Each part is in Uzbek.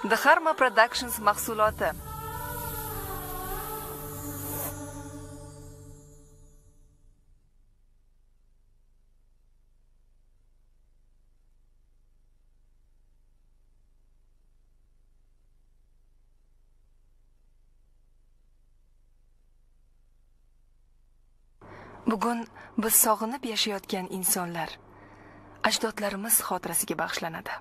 The Harma Productions mahsuloti. Bugun biz sog'inib yashayotgan insonlar ajdodlarimiz xotirasiga bag'ishlanadi.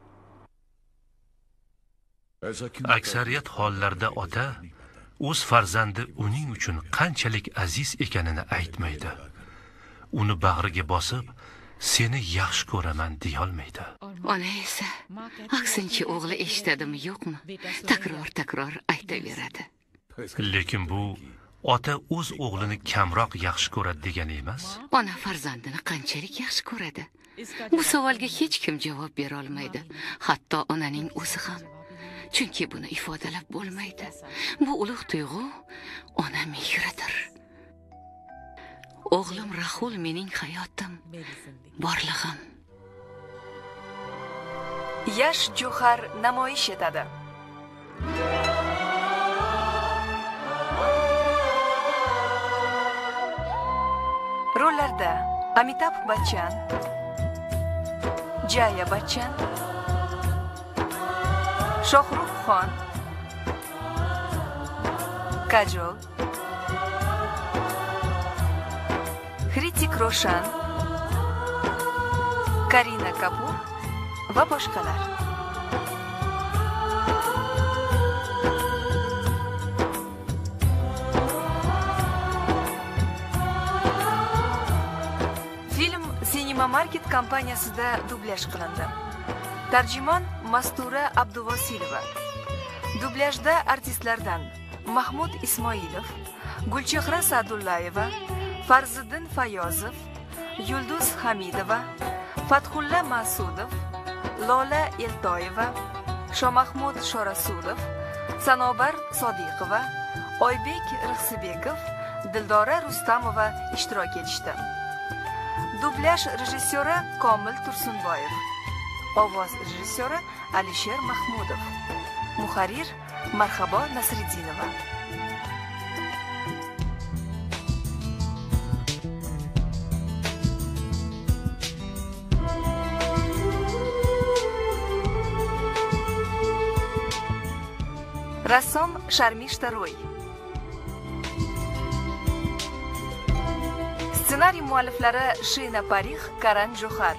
Aksariyat hollarda ota o'z farzandi uning uchun qanchalik aziz ekanini aytmaydi. Uni bag'riga bosib, seni yaxshi ko'raman deya olmaydi. Ona esa aksincha o'g'li eshitadimi yo'qmi, takror aytaveradi. Lekin bu ota o'z o'g'lini kamroq yaxshi ko'radi degani emas. Ona farzandini qanchalik yaxshi ko'radi? Bu savolga hech kim javob bera olmaydi, hatto onaning o'zi ham. Chunki buni ifodalab bo'lmaydi. Bu ulug' tuyg'u ona mehridir. O'g'lim Rahul mening hayotim, borlig'im. Yash Johar namoyish etadi. Rollarda Amitabh Bachchan, Jaya Bachchan, Shohrukh Khan, Kajol, Hrithik Roshan, Kareena Kapoor va boshqalar. Film Cinema Market kompaniyasida dublyaj qilindi. Tarjimon Mastura Abduvosilova. Dublyajda artistlardan Mahmud Ismoilov, Gulchehra Sa'dullayeva, Farziddin Fayozov, Yulduz Hamidova, Fathulla Mas'udov, Lola Eltoyeva, Shomahmud Shorasulov, Sanobar Sodiqova, Oybek Rixsibekov, Dildora Rustamova ishtirok etishdi. Dublyaj rejissyori Komil Tursunboyev. Ovoz rejissyori Alisher Mahmudov. Muharrir Marhabo Nasriddinova. Rassom Sharmishta Roy. Ssenariy mualliflari Shina Parikh, Karan Johar.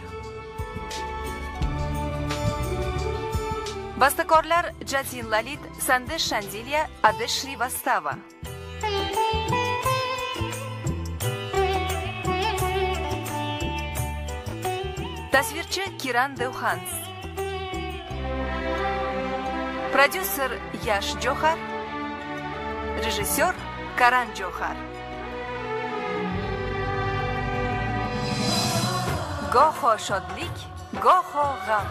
Bastakorlar Jatin Lalit, Sandesh Shandilya, Adesh Shrivastava. Tasvirchi Kiran Devhans. Prodyuser Yash Johar. Rejissyor Karan Johar. Goho shodlik, goho g'am.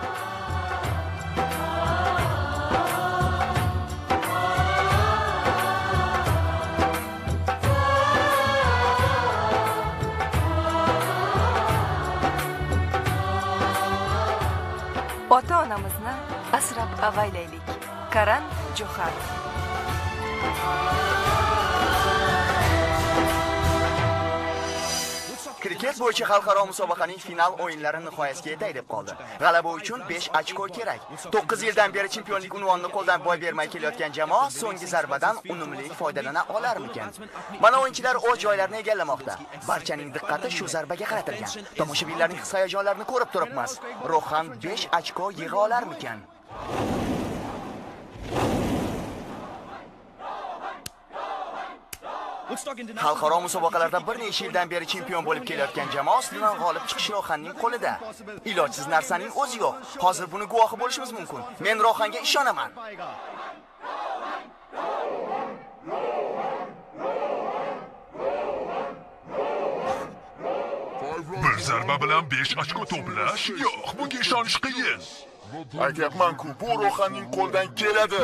Ota-onamizni asrab avaylaylik. Karan Johar. Kriket bo'yicha xalqaro musobaqaning final o'yinlari nihoyasiga yetay deb qoldi. G'alaba uchun 5 ochko kerak. 9 yildan beri chempionlik unvonini qo'ldan boy bermay kelayotgan jamoa so'nggi zarbadan unumli foydalana olarmikan? Mana o'yinchilar o'z joylarini egallamoqda. Barchaning diqqati shu zarbaga qaratilgan. Tomoshabinlarning his-hayajonlarini ko'rib turibmiz. Rohan 5 ochko yig'a olarmikan? Xalqaro musobaqalarda bir necha yildan beri chempion bo'lib kelayotgan jamoa ustidan g'olib chiqish Rohanning qo'lida. Ilojsiz narsaning o'zi yo'q. Hozir buni guvohi bo'lishimiz mumkin. Men Rohanga ishonaman. Bir zarba bilan 5 ochko to'plash? Yo'q, bunga ishonish qiyin. Aytyapman-ku, bu Rohanning qo'ldan keladi.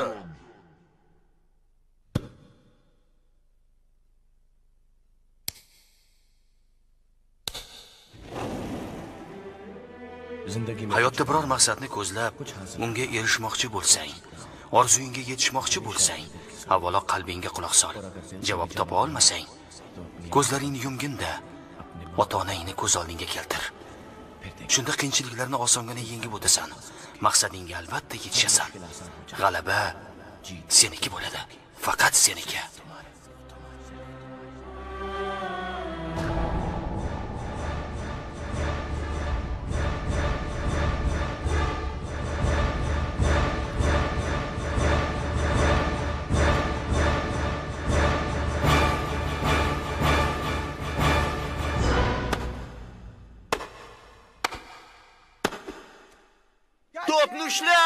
Hayotda biror maqsadni ko'zlab, unga erishmoqchi bo'lsang, Orzuyingga yetishmoqchi bo'lsang, avvalo qalbingga quloq sol. Javob topa olmasang, ko'zlaringni yumginda ota-onangni ko'z oldingga keltir. Shunda qiyinchiliklarni osongina yengib o'tasan. Maqsadingga albatta yetishasan. G'alaba seniki bo'ladi. Faqat seniki. To'pni ushla!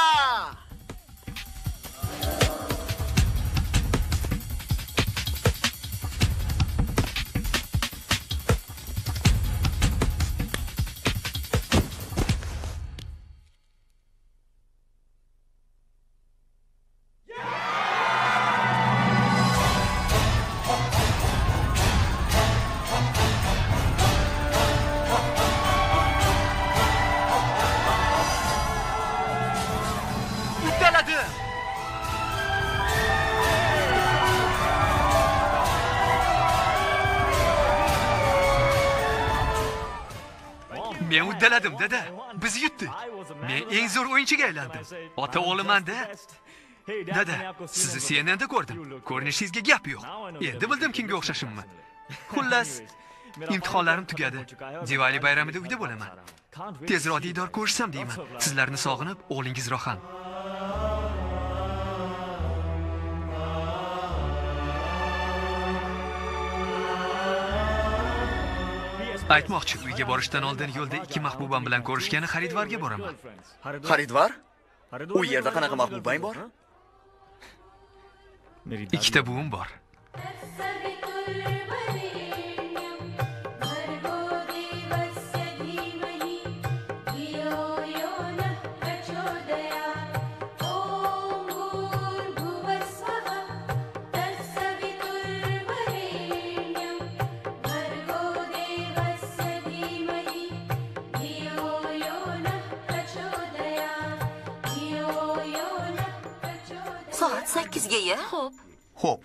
Men uddaladim, dada. Biz yutdik. Men eng zo'r o'yinchiga aylandim. Ota o'g'liman-da. Dada, sizni CNNda ko'rdim. Ko'rinishingizga gap yo'q. Endi bildim kimga o'xshashimni. Xullas, imtihonlarim tugadi. Diwali bayramida uyda bo'laman. Tezroq diydor ko'rishsam deyman. Sizlarni sog'inib, o'g'lingiz Rohan. Aytmoqchi, uyga borishdan oldin yo'lda ikki mahbubam bilan ko'rishgani xaridvorga boraman. Xaridvor? U yerda qanaqa mahbubang bor? Ikkita buvim bor. Soat 8ga-ya? Xo'p.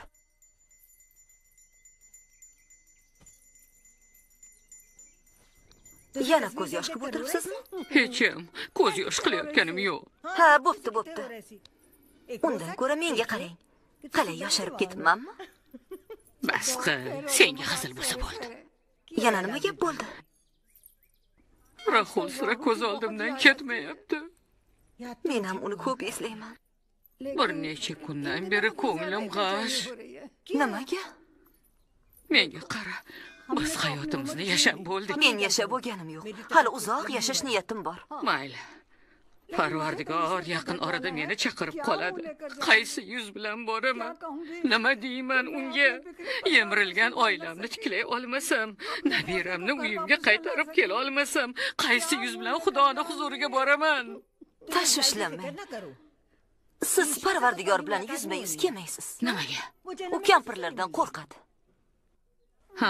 Yana ko'z yosh qilib o'tiribsizmi? Hech ham ko'z yosh qilayotganim yo'q. Ha, bo'pti. Undan ko'ra menga qarang. Qalay yosharib ketibmanmi? Bas qil, senga hazil bo'lsa bo'ldi. Yana nima gap bo'ldi? Rahul sira ko'z oldimdan ketmayapti. Men ham uni ko'p eslayman. Bir necha kundan beri ko'nglim g'ash. Nimaga? Menga qara. Biz hayotimizni yashab bo'ldik. Men yashab bo'lganim yo'q. Hali uzoq yashash niyatim bor. Mayli. Parvardigor yaqin orada meni chaqirib qoladi. Qaysi yuz bilan boraman? Nima deyman unga? Yemirilgan oilamni tiklay olmasam, nabiramni uyimga qaytarib kela olmasam, qaysi yuz bilan Xudoning huzuriga boraman? Tashvishlanmang. Siz Parvardigor bilan yuzma-yuz kelmaysiz. Nimaga? U kampirlardan qo'rqadi. Ha.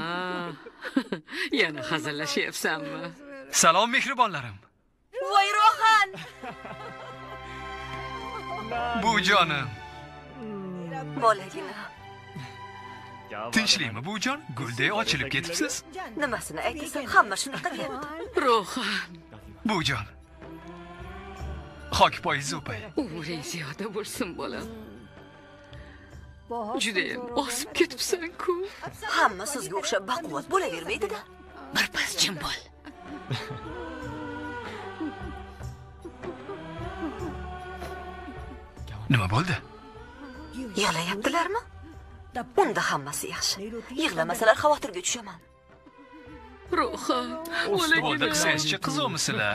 Yana hazillashyapsanmi? Salom mehribonlarim. Voy Rohan! Bujonim. Bolagina. Tinchlikmi bujon? Gulday ochilib ketibsiz. Nimasini aytasan? Hamma shunaqa deyapti. Rohan. Bujon. Hokipoyingiz o'pay. Umring ziyoda bo'lsin bolam. Juda ham osib ketibsan-ku. Hamma sizga o'xshab baquvvat bo'lavermaydi-da. Birpas jim bo'l. Nima bo'ldi? Yig'layaptilarmi? Unda hammasi yaxshi. Yig'lamasalar xavotirga tushaman. Rohan, Usti bo'ldi qisangizcha qiziqmisizlar?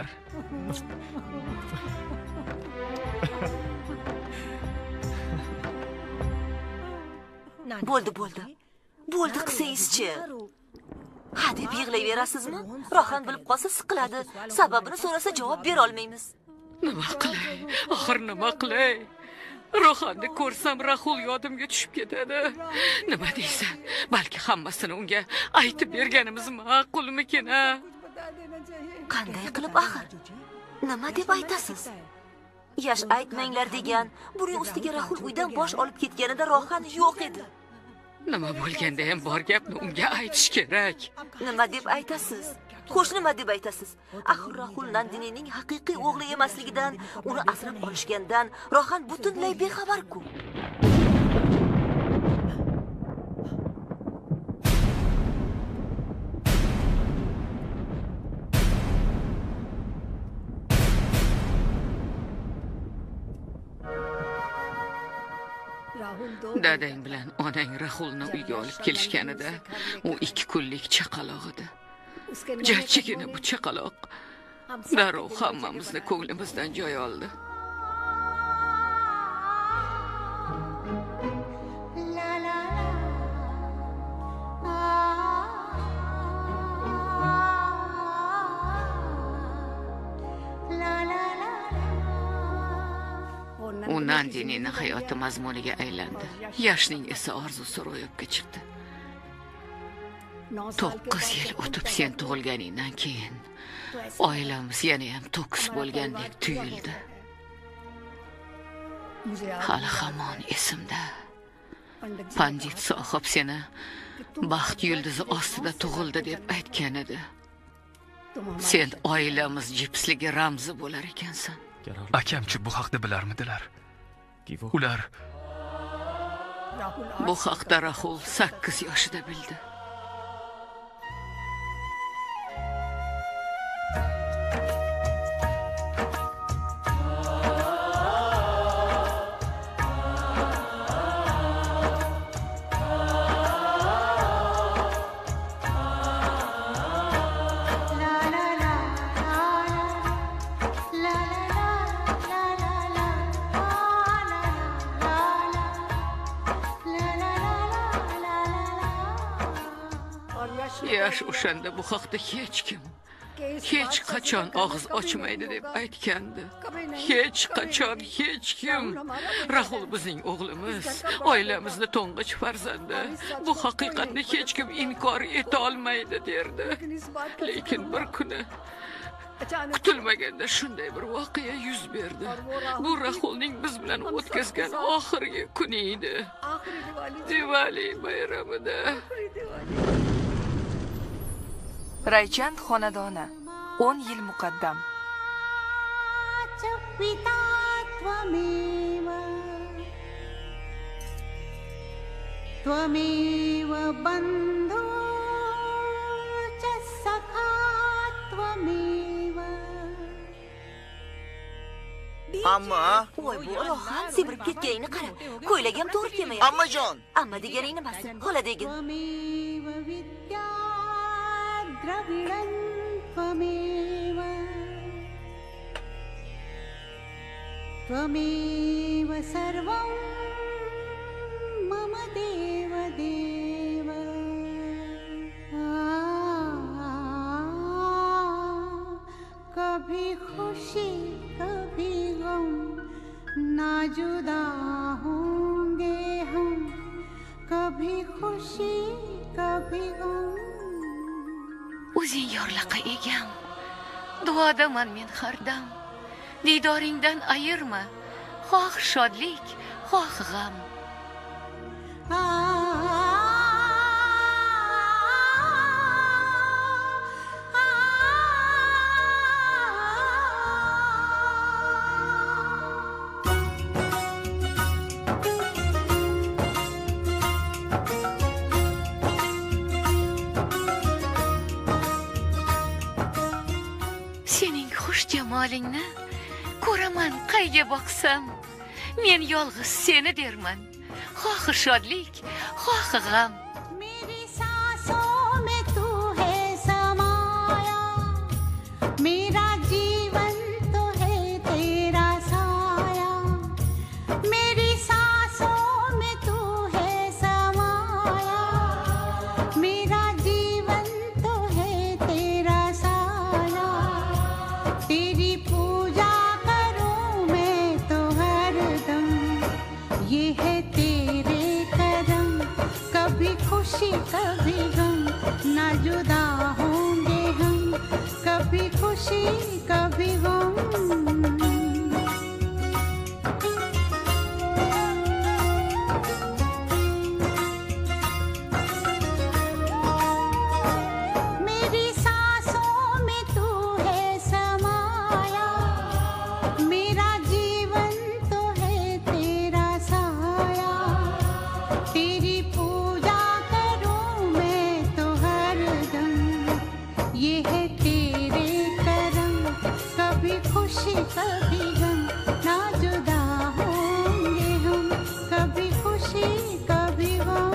Bo'ldi. Bo'ldi qisangizchi. Ha deb yig'layverasizmi? Rohan bilib qolsa siqiladi. Sababini so'rasa javob bera olmaymiz. Nima qilay? Axir nima qilay? Rohanni ko'rsam Rahul yodimga tushib ketadi. Nima deysan? Balki hammasini unga aytib berganimiz ma'qulmikin-a? Qanday qilib axir? Nima deb aytasiz? Yash aytmanglar degan. Buning ustiga Rahul uydan bosh olib ketganida Rohan yo'q edi. Nima bo'lganda ham bor gapni unga aytish kerak. Nima deb aytasiz? Xo'sh, nima deb aytasiz? Axir Rahul Nandinining haqiqiy o'g'li emasligidan, uni asrab olishgandan Rohan butunlay bexabar-ku. Dadang bilan onang Rahulni uyga olib kelishganida u 2 kunlik chaqaloq edi. Jajjigina bu chaqaloq darrov hammamizni ko'nglimizdan joy oldi. U Nandinining hayoti mazmuniga aylandi. Yashning esa orzusi ro'yobga chiqdi. 9 yil o'tib sen tug'ilganingdan keyin oilamiz yana ham to'kis bo'lgandek tuyuldi. Hali hamon esimda. Pandit sohib seni baxt yulduzi ostida tug'ildi deb aytgan edi. Sen oilamiz jipsligi ramzi bo'lar ekansan. Akamchi bu haqda bilarmidilar? Ular bu haqda Rahul 8 yoshida bildi. Yash o'shanda bu haqda hech qachon og'iz ochmaydi deb aytgandi. Hech qachon hech kim. Rahul bizning o'g'limiz, oilamizni to'ng'ich farzandi. Bu haqiqatni hech kim inkor eta olmaydi derdi. Lekin bir kuni kutilmaganda shunday bir voqea yuz berdi. Bu Rahulning biz bilan o'tkazgan oxirgi kuni edi. Diwali bayramida. Raychand xonadoni 10 yil muqaddam. त्वमेव बन्धो च सखा त्वमेव. Amma, Voy bu Rohan sibirib ketganingni qara. Ko'ylagi ham to'g'ri kelmayapti. ammajon. Amma deganing nimasi? Xola degin. त्वमेव विद्या द्रविणं त्वमेव. त्वमेव सर्वं मम देव देव. कभी खुशी कभी गम ना जुदा होंगे हम. कभी खुशी कभी गम. O'zing yorliqqa egam. Duodaman men har dam. Didoringdan ayirma. Xoh shodlik, xoh g'am. Sening xush jamolingni ko'raman qayga boqsam. Men yolg'iz seni derman. Xoh shodlik, xoh g'am. मेरी सांसों में तू है समाया. मेरा जीवन तो है तेरा साया. मेरी सांसों में तू है समाया. मेरा जीवन तो है तेरा साया. तेरी पूजा करूं मैं तो हरदम. ये है तेरे कदम. कभी खुशी कभी गम ना जुदा होंगे हम. कभी खुशी कभी गम. ये है तेरे करम कभी खुशी कभी गम ना जुदा होंगे हम कभी खुशी कभी गम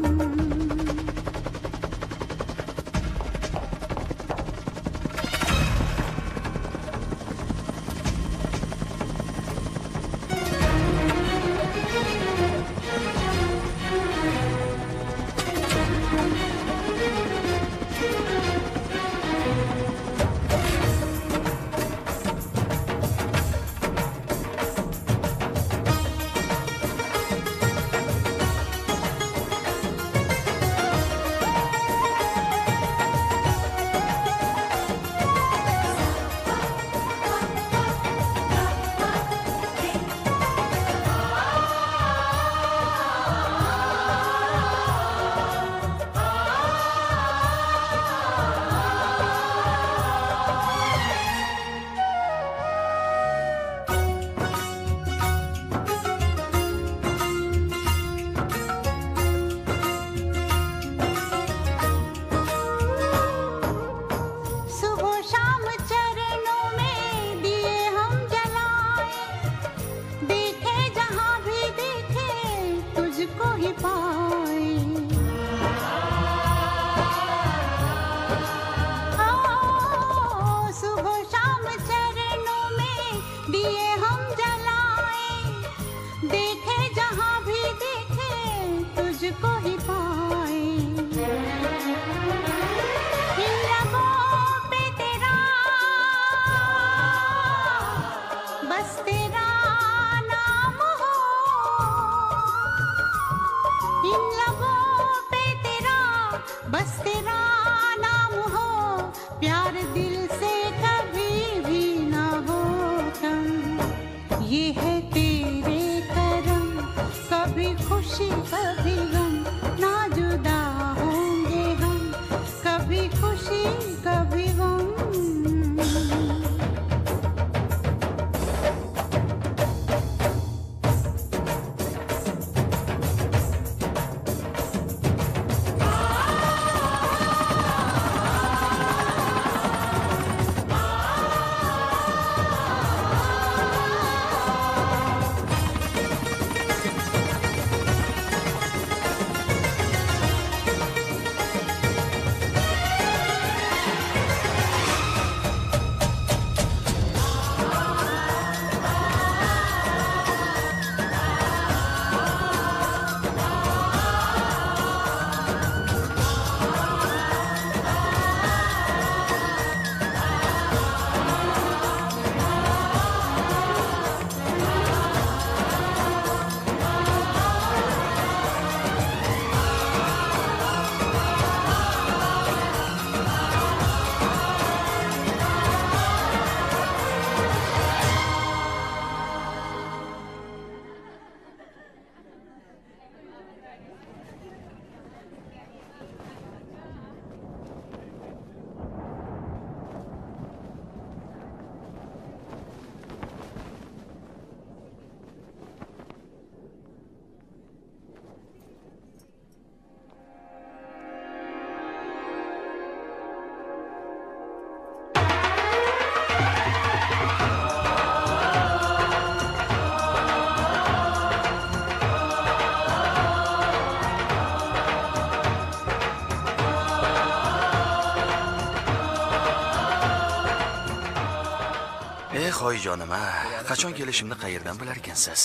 Hoyjonim, qachon kelishimni qayerdan bilar ekansiz?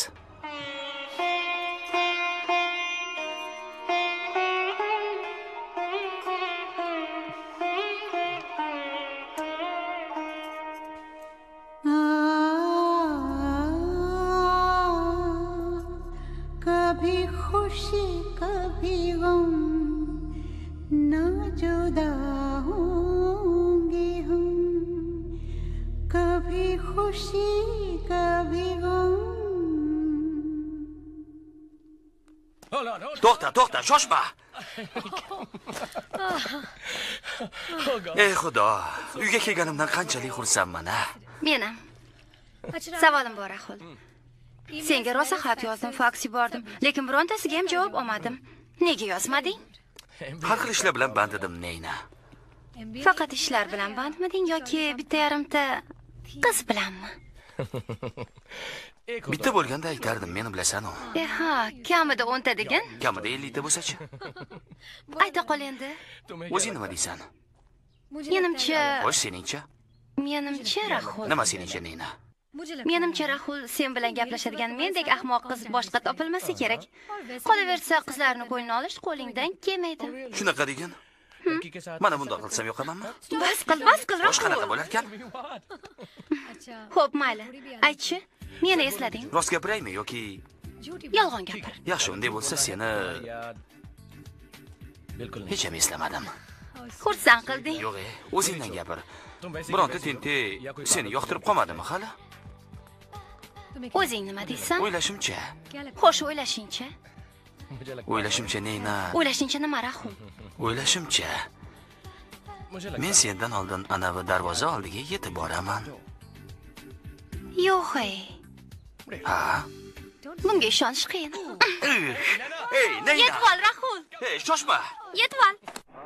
कभी खुशी कभी गम ना जुदा होंगे हम कभी खुशी कभी गम To'xta, shoshma. Ey Xudo, uyga kelganimdan qanchalik xursandman-a. Menam. Savolim bor, Rahul. Senga rosa xat yozdim, faks yubordim, lekin birontasiga ham javob olmadim. Nega yozmading? Har xil ishlar bilan band edim, Neyna. Faqat ishlar bilan bandmiding yoki bitta yarimta qiz bilanmi? Bitta bo'lganda aytardim, meni bilasan-ku. Ha, kamida 10 ta degan. Kamida 50 ta bo'lsa-chi? Ayta qol endi. O'zing nima deysan? Menimcha, Xo'sh, seningcha? menimcha Rahul. Nima seningcha, Nina? Menimcha Rahul sen bilan gaplashadigan mendek ahmoq qiz boshqa topilmasa kerak. Qolaversa, qizlarni qo'lini olish qo'lingdan kelmaydi. Shunaqa degan? Mana bundoq qilsam yoqamanmi? Bas qil, Boshqa qanaqa bo'lar ekan? Xo'p, mayli. Aytchi, meni eslading? Rost gapiraymi yoki Yolg'on gapir. yaxshi, unday bo'lsa seni hech ham eslamadim. Xursand qilding. Yo'q, o'zingdan gapir. Bironta tente seni yoqtirib qolmadimi hali? O'zing nima deysan? O'ylashimcha. Xo'sh, o'ylashingcha. O'ylashimcha Nina. O'ylashingcha nima Rahul? O'ylashimcha. Men sendan oldin anavi darvoza oldiga yetib boraman. Yo'q, ey. Ha? Bunga ishonish qiyin. Ey, Nina. Yetib ol, Rahul. Ey, shoshma. Yetib ol.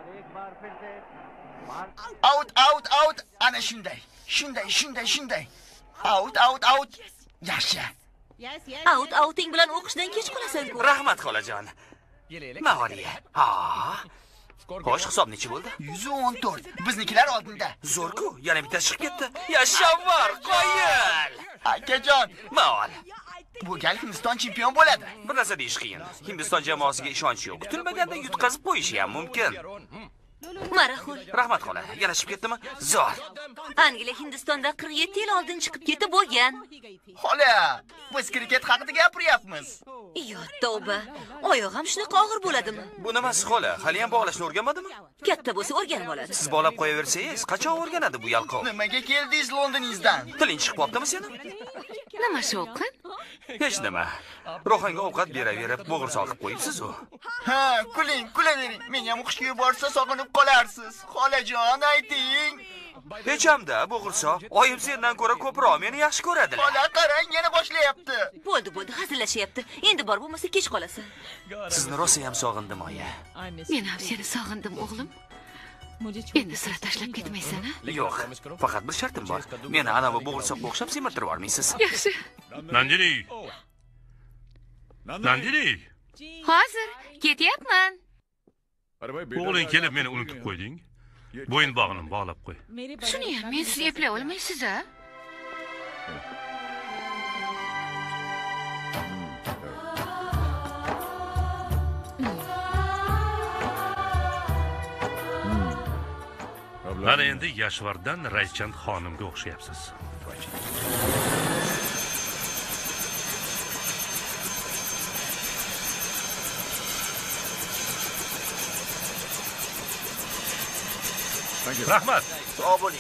Out. Ana shunday. Shunday. Out. Yaxshi. Outing bilan o'qishdan kech qolasan-ku. Rahmat xolajon. Mavaliya. Ha. Xo'sh, hisob necha bo'ldi? 114. Biznikilar oldinda. Zo'r-ku, yana bitta chiqib ketdi. Yashavar, qoyil. Akajon, Maval. bu gal Hindiston chempion bo'ladi. Bir narsa deyish qiyin. Hindiston jamoasiga ishonch yo'q. Kutilmaganda yutqazib qo'yishi ham mumkin. Marahul. Rahmat xola, yarashib ketdimi? Zo'r. Angliya Hindistonda 47 yil oldin chiqib ketib bo'lgan. Xola, biz kriket haqida gapiryapmiz. Yo, tavba. Oyog'im shunaqa og'ir bo'ladimi? Bu nimasi xola? Hali ham bog'lashni o'rganmadimi? Katta bo'lsa o'rganib oladi. Siz bog'lab qo'yaversangiz, qachon o'rganadi bu yalqov? Nimaga keldingiz Londoningizdan? Tiling chiqib qolibdimi seni? Nima shovqin? Hech nima. Ro'xanga ovqat beraverib, bo'g'irsoq qilib qo'yibsiz-ku. Ha, kulavering. Men ham o'qishga yuborsa sog'inib qolarsiz. Xolajon, ayting. Hech hamda bo'g'irsoq. Oyim sendan ko'ra ko'proq meni yaxshi ko'radilar. Xola, qarang, yana boshlayapti. Bo'ldi, hazillashyapti. Endi bor bo'lmasa kech qolasan. Sizni rosa ham sog'indim, oyi. Men ham seni sog'indim, o'g'lim. Endi sira tashlab ketmaysan-a? Yo'q, faqat bir shartim bor. Meni anavi bo'g'irsoqqa o'xshab semirtirib olmaysiz. Yaxshi. Nandini. Hozir ketyapman. O'g'ling kelib meni unutib qo'yding. Bo'yin bog'ini bog'lab qo'y. Shuni ham men siz eplay olmaysiz-a? Mana endi Yashvardan Raychand xonimga o'xshayapsiz. Rahmat. Sog' bo'ling.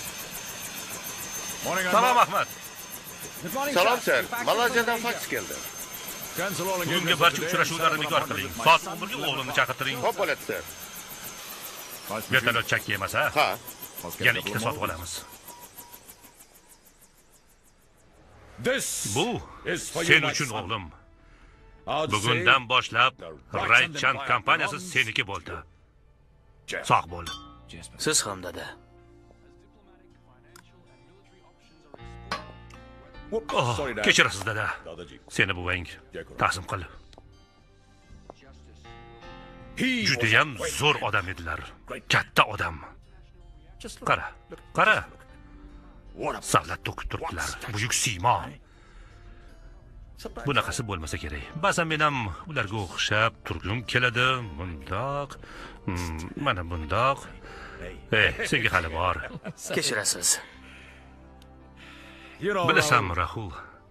Salom Ahmad. Salom sir. Malayziyadan faks keldi. Bugungi barcha uchrashuvlarni bekor qiling. Soat 11ga o'g'limni chaqirtiring. Xo'p bo'ladi sir. Vertolyot chakki emas, ha? Ha. Yana ikkita sotib olamiz. Bu sen uchun o'g'lim. Bugundan boshlab Raychand kompaniyasi seniki bo'ldi. Sog' bo'l. Siz ham dada. Kechirasiz dada. Seni buvang ta'zim qil. Juda ham zo'r odam edilar. Katta odam. Qara. Savlat to'kib turibdilar. Buyuk siymo. Bunaqasi bo'lmasa kerak. Ba'zan men ham ularga o'xshab turgim keladi. Bundoq, mana bundoq. Senga hali bor. Kechirasiz. Bilasan, Rahul.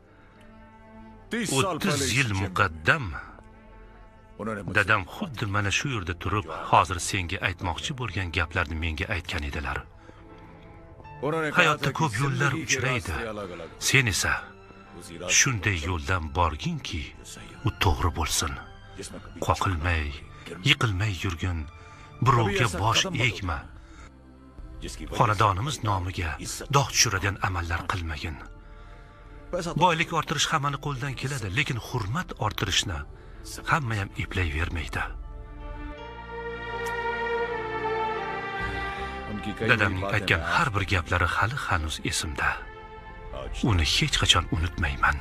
30 yil muqaddam dadam xuddi mana shu yerda turib, hozir senga aytmoqchi bo'lgan gaplarni menga aytgan edilar. Hayotda ko'p yo'llar uchraydi. Sen esa shunday yo'ldan borginki, u to'g'ri bo'lsin. Qoqilmay, yiqilmay yurgin, birovga bosh egma. Xonadonimiz nomiga dog' tushiradigan amallar qilmagin. Boylik orttirish hammani qo'ldan keladi, lekin hurmat orttirishni hamma ham eplayvermaydi. Dadamning aytgan har bir gaplari hali hanuz esimda. Uni hech qachon unutmayman.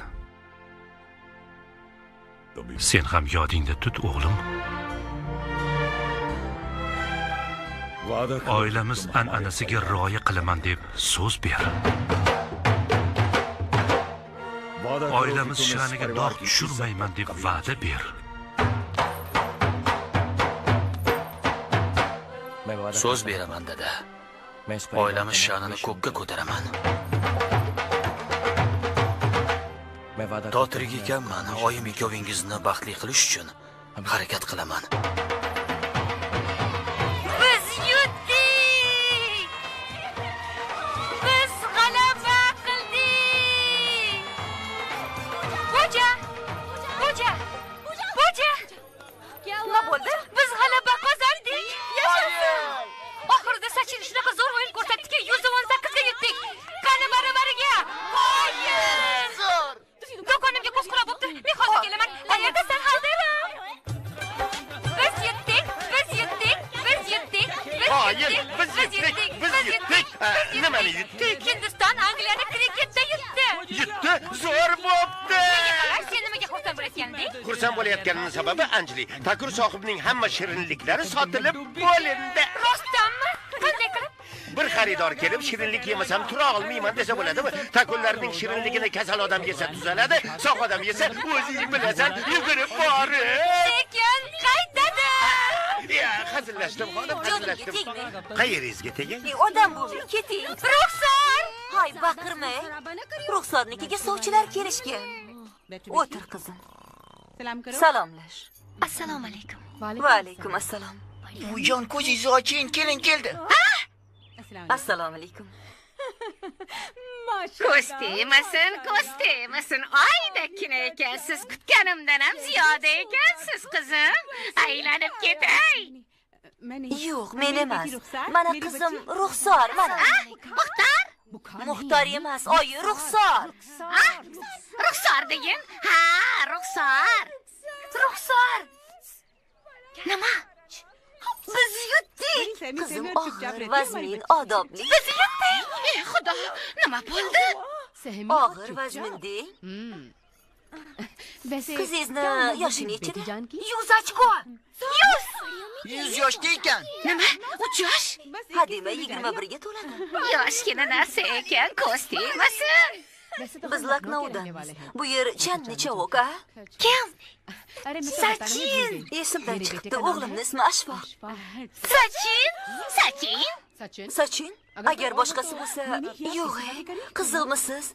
Sen ham yodingda tut, o'g'lim. Oilamiz an'anasiga rioya qilaman deb so'z ber. Oilamiz sha'niga dog' tushirmayman deb va'da ber. So'z beraman, dada. Oilamiz sha'nini ko'kka ko'taraman. To tirik ekanman, oyim ikkovingizni baxtli qilish uchun harakat qilaman. Biz yutdik! Biz g'alaba qildik! Xo'ja! Nima bo'ldi? Biz g'alaba qozondik! Yashasin! Oxirida Sachin shunaqa zo'r o'yin ko'rsatdiki, 118 ga yetdik. Qani barabariga! Qo'yin! Zo'r! Do'konimga ko'z qulab bo'pti. Men hozir kelaman. Qayerdasan, Haldiram? Biz yetdik! Nimani yutdik? Hindiston Angliyani kriketda yutdi. Yutdi, zo'r bo'pti. Sen nimaga xursand bo'layotganding? Xursand bo'layotganim sababi Anjli, Takur sohibining hamma shirinliklari sotilib bo'lindi. Rostdanmi? Qanday qilib? Bir xaridor kelib shirinlik yemasam tura olmayman desa bo'ladimi? Takurlarning shirinligini kasal odam yesa tuzaladi, sog' odam yesa o'zing bilasan, yugurib borib. Lekin qaytadi. Ya, hazillashdim, xonim, hazillashdim. Qayeringizga teging? Odam bo'lmay keting. Ruxsor! Hay, baqirmang. Ruxsornikiga sovchilar kelishgan. O'tir, qizim. Salomlash. Assalomu alaykum. Va alaykum assalom. Bujon, ko'zingizni oching, kelin keldi. Assalomu alaykum. Ko'z tegmasin. Oydakkina ekansiz. Kutganimdan ham ziyoda ekansiz, qizim. Aylanib ketay. Yo'q, men emas. Mana qizim Ruxsor, mana. Muxtor? Muxtor emas, oyi Ruxsor. Ruxsor degin? Ha, Ruxsor. Nima? Biz yutdik. Qizim og'ir, vazmin, odobli. Biz yutdik. Xudo, nima bo'ldi? Og'ir vazmin deng. Qizingizni yoshi nechida? 100 ochko. 100 yoshda ekan. Nima? 3 yosh? Hadema 21 ga to'ladi. Yoshgina narsa ekan, ko'z tegmasin. Biz Laknoudanmiz. Bu yer Chandnichok, a? Kim? Sachin. Esimdan chiqibdi, o'g'limning ismi Ashfoq. Sachin? Agar boshqasi bo'lsa, yo'q, qiziqmisiz?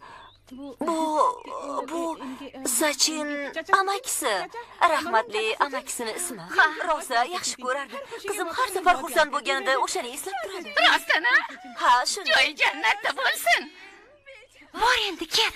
Bu Sachin amakisi, rahmatli amakisining ismi. Rosa yaxshi ko'rardi. Qizim har safar xursand bo'lganida o'shani eslab turadi. Rostana? Ha, shunday. Joy jannatda bo'lsin. Bor endi ket.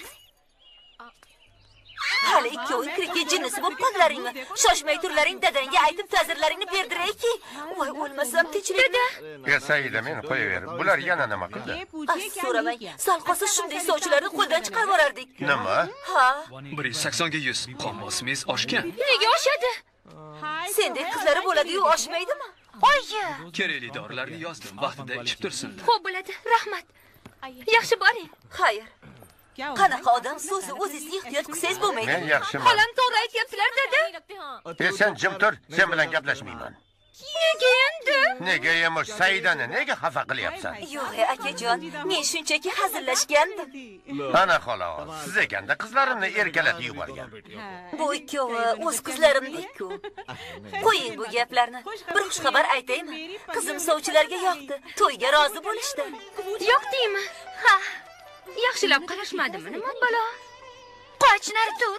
Hali ikkoving kriket jinnisi bo'lib qoldilaringmi? Shoshmay turlaring, dadangga aytib ta'zirlaringni berdirayki. Voy, o'lmasam tinchlikda. Saida, meni qo'yaver. Bular yana nima qildi? So'ramang. Sal qolsa shunday sovchilarni qo'ldan chiqarib yuborardik. Nima? Ha. 180 ga 100. Qon bosimiz oshgan. Nega oshadi? Sendek qizlari bo'ladi-yu, oshmaydimi? Oyi. Kerakli dorilarni yozdim, vaqtida ichib tursin. Xo'p bo'ladi, rahmat. Yaxshi boring. Xayr. Qanaqa odam so'zi o'zingizni ehtiyot qilsangiz bo'lmaydi. Men yaxshiman. Xolam to'g'ri aytyaptilar, dada. Sen jim tur, sen bilan gaplashmayman. Nega endi? Nega emish Saidani nega xafa qilyapsan? Yo'q, akajon, men shunchaki hazillashgandim. Ana xolos, siz ekanda qizlarimni erkalatib yuborgan. Bu ikkovi o'z qizlarimdek-ku. Qo'ying bu gaplarni. Bir xush xabar aytaymi? Qizim sovchilarga yoqdi. To'yga rozi bo'lishdi. Yoqdingmi? Ha. Yaxshilab qarashmadimi, nima balo? Qoch, nari tur.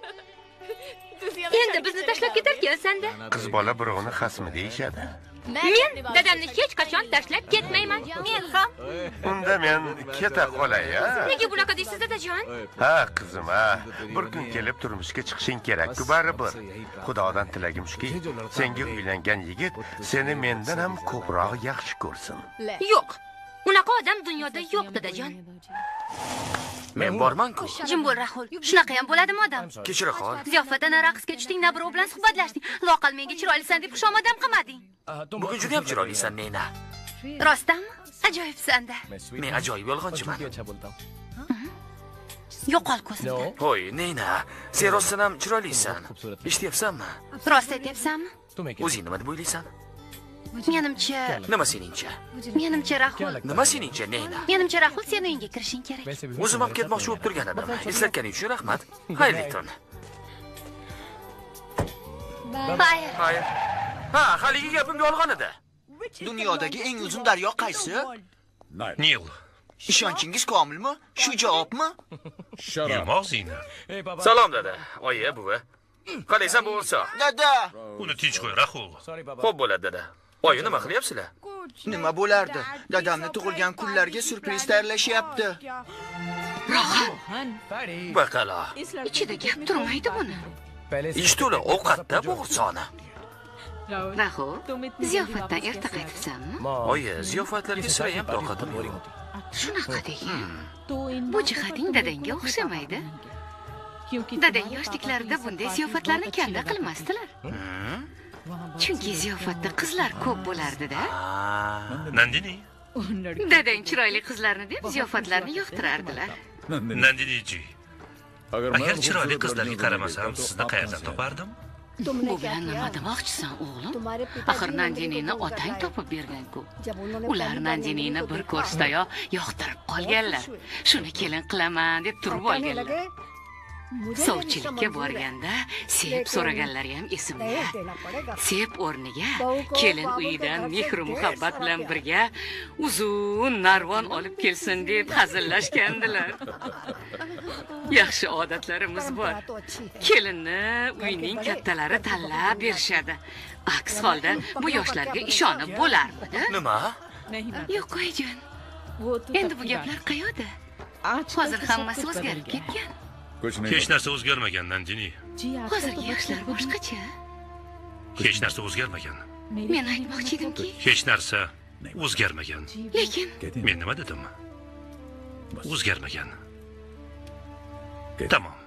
Endi bizni tashlab ketarkansan-da. Qiz bola birovni xasmi deyishadi. Men dadamni hech qachon tashlab ketmayman. Men ham. Unda men keta qolay-a? Nega bunaqa deysiz, dadajon? Ha, qizim, ha. Bir kun kelib turmushga chiqishing kerak-ku baribir. Xudodan tilagim shuki, senga uylangan yigit seni mendan ham ko'proq yaxshi ko'rsin. Yo'q. Unaqa odam dunyoda yo'q, dadajon. Men borman-ku. Jim bo'l, Rahul. Shunaqa ham bo'ladimi odam? Kechira qol. Ziyofatda na raqsga tushding, na birov bilan suhbatlashding. Loqal menga chiroylisan deb xushomad ham qilmading. Bugun juda ham chiroylisan, Nena. Rostdanmi? Ajoyibsan-da. Men ajoyib yolg'onchiman. Yo'qol ko'zimdan. Hoy, Neyna, sen rostdan ham chiroylisan. Eshityapsanmi? Rost aytyapsanmi? O'zing nima deb o'ylaysan? Menimcha, Nima seningcha? menimcha Rahul. Nima seningcha, Neyna? Menimcha Rahul sen uyingga kirishing kerak. O'zim ham ketmoqchi bo'lib turgan edim. Eslatganing uchun rahmat. Xayrli tun. Xayr. Ha, haligi gapim yolg'on edi. Dunyodagi eng uzun daryo qaysi? Nil. Ishonchingiz komilmi? Shu javobmi? Yum og'zingni. Salom dada. Oyi, buvi. Qalaysan bo'lsa? Dada. Uni tinch qo'y, Rahul. Xo'p bo'ladi dada. Oyi, nima qilyapsizlar? Nima bo'lardi? Dadamni tug'ilgan kunlarga surpriz tayyorlashyapti. Baqala. Ichida gap turmaydi buni. Ich to'la ovqatda bo'g'irsoqni. Rahul, ziyofatdan erta qaytibsanmi? Oyi, ziyofatlarga sira ham toqatim yo'q. Shunaqa degan. Bu jihating dadangga o'xshamaydi. Dadang yoshliklarida bunday ziyofatlarni kanda qilmasdilar. Chunki ziyofatda qizlar ko'p bo'lardi-da. Nandini. Dadang chiroyli qizlarni deb ziyofatlarni yoqtirardilar. Nandini-ji. Agar chiroyli qizlarga qaramasam, sizni qayerdan topardim? Bu bilan nima demoqchisan, o'g'lim? Axir Nandinini otang topib bergan-ku. Ular Nandinini bir ko'rishdayoq yoqtirib qolganlar. Shuni kelin qilaman deb turib olganlar. Sovchilikka borganda Sep so'raganlari ham esimda. Sep o'rniga kelin uyidan mehr muhabbat bilan birga uzun narvon olib kelsin deb hazillashgandilar. Yaxshi odatlarimiz bor. Kelinni uyning kattalari tanlab berishadi. Aks holda bu yoshlarga ishonib bo'larmidi? Nima? Yo'q, qo'yjon. Endi bu gaplar qayoqda? Hozir hammasi o'zgarib ketgan. Hech narsa o'zgarmagan, Nandini. Hozirgi yoshlar boshqacha. Hech narsa o'zgarmagan. Men aytmoqchi edimki, Hech narsa o'zgarmagan. lekin Men nima dedim? O'zgarmagan. Tamom.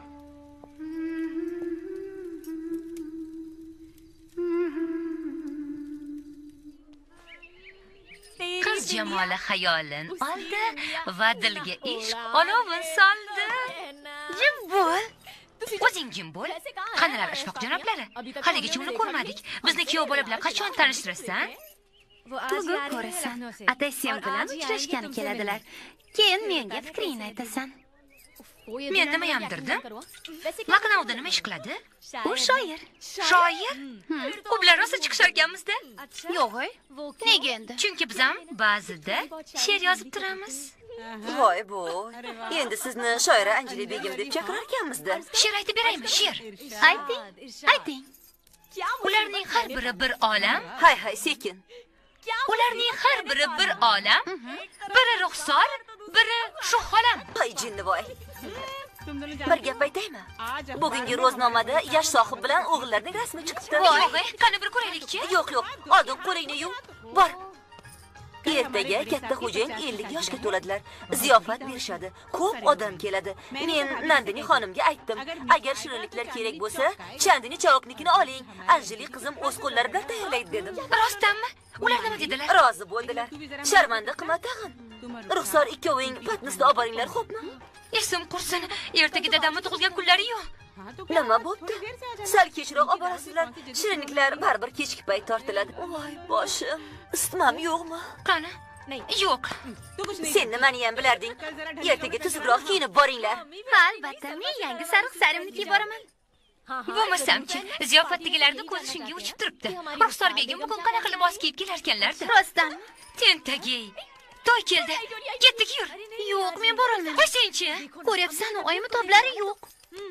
Qiz jamoli xayolin oldi va dilga ishq olovin soldi. Jim bo'l. O'zing jim bo'l. Qanalar ishfoq janoblari? Haligacha uni ko'rmadik. Bizni kuyov bola bilan qachon tanishtirasan? bugun ko'rasan. Ataysem bilan uchrashgani keladilar. Keyin menga fikringni aytasan. Men nimayam dirdim? Laknavda nima ish qiladi? U shoir. Shoir? U bilan rosa chiqisharkanmiz-da? Yo'q-ey. Nega endi? Chunki biz ham ba'zida she'r yozib turamiz. Voy bu. Endi sizni shoira Anjeli begim deb chaqirarkanmiz-da. She'r aytib beraymi, she'r? Ayting. Ayting. Ularning har biri bir olam. Hay, sekin. Ularning har biri bir olam. Biri ruxsor, biri shu xolam. Hay jinnivoy. Bir gap aytaymi? Bugungi ro'znomada yosh sohib bilan o'g'illarning rasmi chiqibdi. Voy, qani bir ko'raylik-chi? Yo'q, oldin qo'lingni yum. Bor. Ertaga katta xo'jayin 50 yoshga to'ladilar. Ziyofat berishadi. Ko'p odam keladi. Men Nandini xonimga aytdim. Agar shirinliklar kerak bo'lsa, Chandini chavoknikini oling. Anjeli qizim o'z qo'llari bilan tayyorlaydi dedim. Rostdanmi? Ular nima dedilar? Rozi bo'ldilar. Sharmanda qilma tag'in. Ruxsor ikkoving patnisda olib boringlar, xo'pmi? Esim qursin. Ertaga dadamning tug'ilgan kunlari-yu. Nima bo'pti? Sal kechroq olib borasizlar. Shirinliklar baribir kechki payt tortiladi. Voy, boshim. Isitmam yo'qmi? Qani? Yo'q. Sen nimani ham bilarding? Ertaga tuzukroq kiyinib boringlar. Albatta, men yangi sariq sarimni kiyib boraman. Bo'lmasamchi, ziyofatdagilarda ko'zi shunga uchib turibdi. Ruxsor begim bugun qanaqa libos kiyib kelarkanlar-da? Rostdan. Tentagey. To'y keldi. Ketdik, yur. Yo'q, men bora olmayman. Qo'ysin-chi. Ko'ryapsan, oyim toblari yo'q.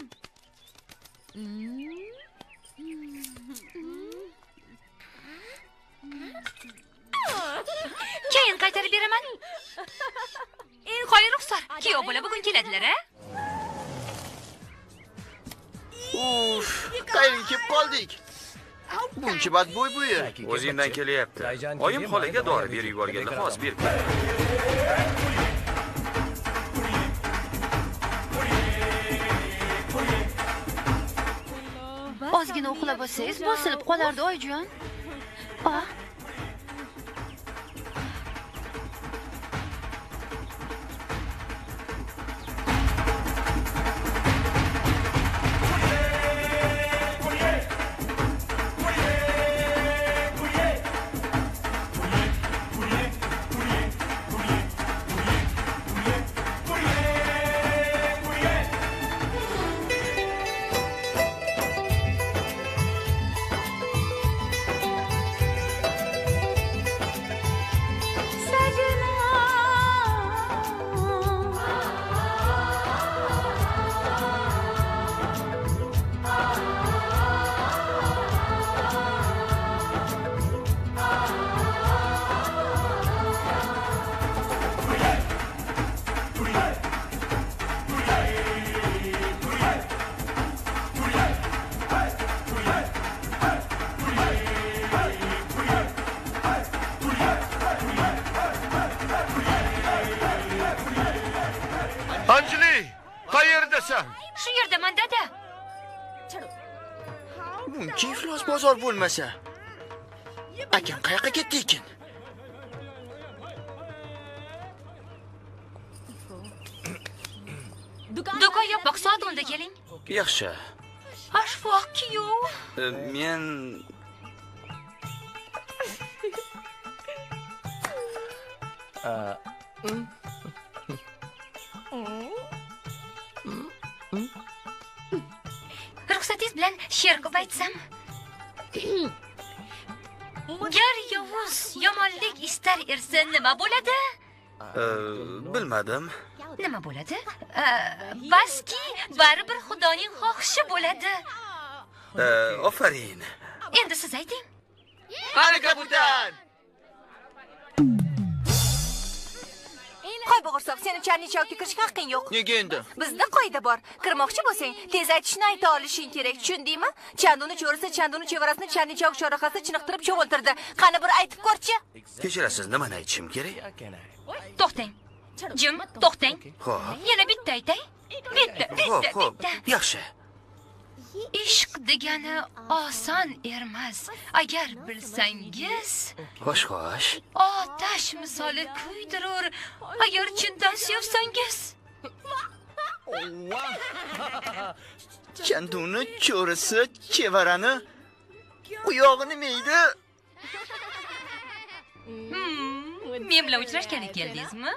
Keyin qaytarib beraman. Qo'y ruxsor. Kuyov bola bugun keladilar-a? Uf, qayerga kelib qoldik? Buncha badbo'y bu yer. O'zingdan kelyapti. Oyim xolaga dori berib yuborganda hozir berib ber. Ozgina uxlab olsangiz, bosilib qolardi, oyijon. Anjli, qayerdasan? Shu yerdaman, dada. Buncha iflos bozor bo'lmasa, akam qayoqqa ketdi ekan? Do'kon yopiq, soat 10da keling. Yaxshi. Ashfoq kuyov. Men Ruxsatingiz bilan she'r qilib aytsam. Gar yovuz yomonlik istar ersa nima bo'ladi? bilmadim. Nima bo'ladi? Baski baribir Xudoning xohishi bo'ladi. Ofarin. Endi siz ayting. Qani kabutar. Qo'y bo'g'irsoq, seni charnichovga kirishga haqqing yo'q. Nega endi? Bizda qoida bor. Kirmoqchi bo'lsang, tez aytishni ayta olishing kerak, tushundingmi? Chanduni cho'risi, chanduni chevarasini charnichov chorrahasida chiniqtirib cho'g'iltirdi. Qani bir aytib ko'rchi. Kechirasiz, nimani aytishim kerak? To'xtang. Jim, to'xtang. Xo'p. Yana bitta aytay. Bitta. Yaxshi. Ishq degani oson ermas. Agar bilsangiz, Xo'sh. otash misoli kuydirur. Agar chindan sevsangiz. Chanduni cho'risi chevarani oyog'ini meydi. Men bilan uchrashgani keldingizmi?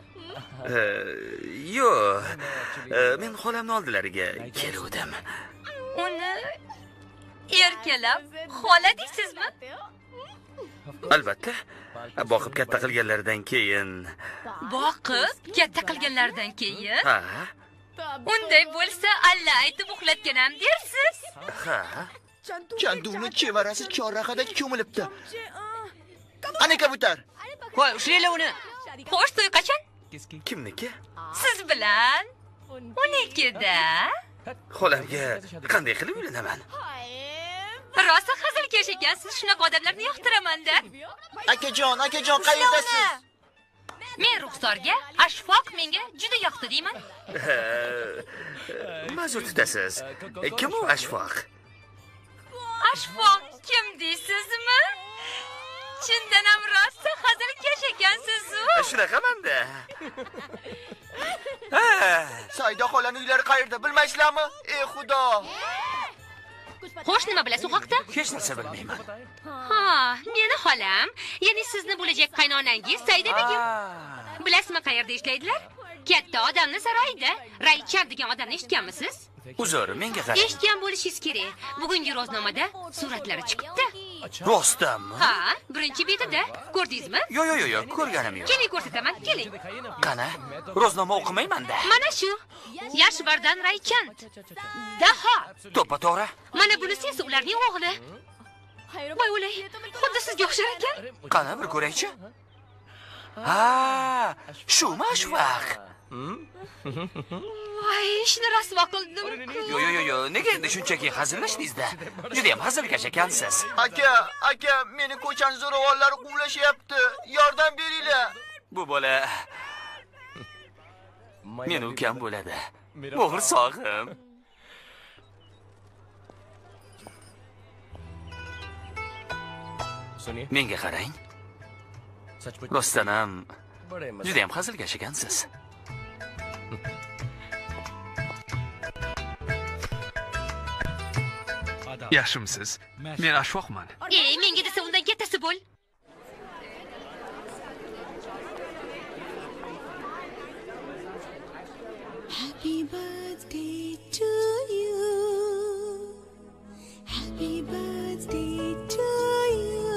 Yo'q. Men xolamning oldilariga keluvdim. Uni erkalab xola deysizmi? Albatta. Boqib katta qilganlaridan keyin. Boqib katta qilganlardan keyin? Ha. Unday bo'lsa, alla aytib uxlatganam dersiz. Ha. Chanduni chevarasi chorrahada cho'milibdi. Qani kabutar. Qo'y, ushlanglar uni. Xo'sh, to'y qachon? Kimniki? Siz bilan. Unikida. Xolamga qanday qilib uylanaman? Rosa hazilkash ekansiz, shunaqa odamlarni yoqtiraman-da. Akajon, qayerdasiz? Men Ruxsorga Ashfoq menga juda yoqdi deyman. Ma'zur tutasiz. Kim u Ashfoq? Ashfoq kim deysizmi? Chindan ham rosa hazilkash ekansiz-ku. Shunaqaman-da. Saida xolaning uylari qayerda, bilmaysizlarmi? Ey Xudo. Xo'sh, nima bilasiz u haqda? Hech narsa bilmayman. Ha, meni xolam, ya'ni sizni bo'lajak qaynonangiz Saida begim. Bilasizmi qayerda ishlaydilar? Katta odamni saroyida. Raychar degan odamni eshitganmisiz? Uzr, menga qarang. Eshitgan bo'lishingiz kerak. Bugungi ro'znomada suratlari chiqibdi. Rostdanmi? Ha, birinchi betida. Ko'rdingizmi? Yo'q, ko'rganim yo'q. Keling ko'rsataman, keling. Qani? Ro'znoma o'qimayman-da. Mana shu. Yashvardan Raychand. Daho. To'ppa-to'g'ri. Mana bunisi esa ularning o'g'li. Voy o'lay, xuddi sizga o'xshar ekan. Qani, bir ko'raychi. Ha, shumi Ashfoq? Voy, ishni rasvo qildim. Yo'q, nega endi shunchaki hazillashdingiz-da? Juda ham hazilkash ekansiz. Aka, meni ko'chani zo'ravonlar quvlashyapti. Yordam beringlar. Bu bola meni ukam bo'ladi. Bo'g'irsoqim. Menga qarang. Rostdan ham juda ham hazilkash ekansiz. Yaxshimisiz? Men Ashfoqman. Menga desa undan kattasi bo'l. Happy birthday to you. Happy birthday to you.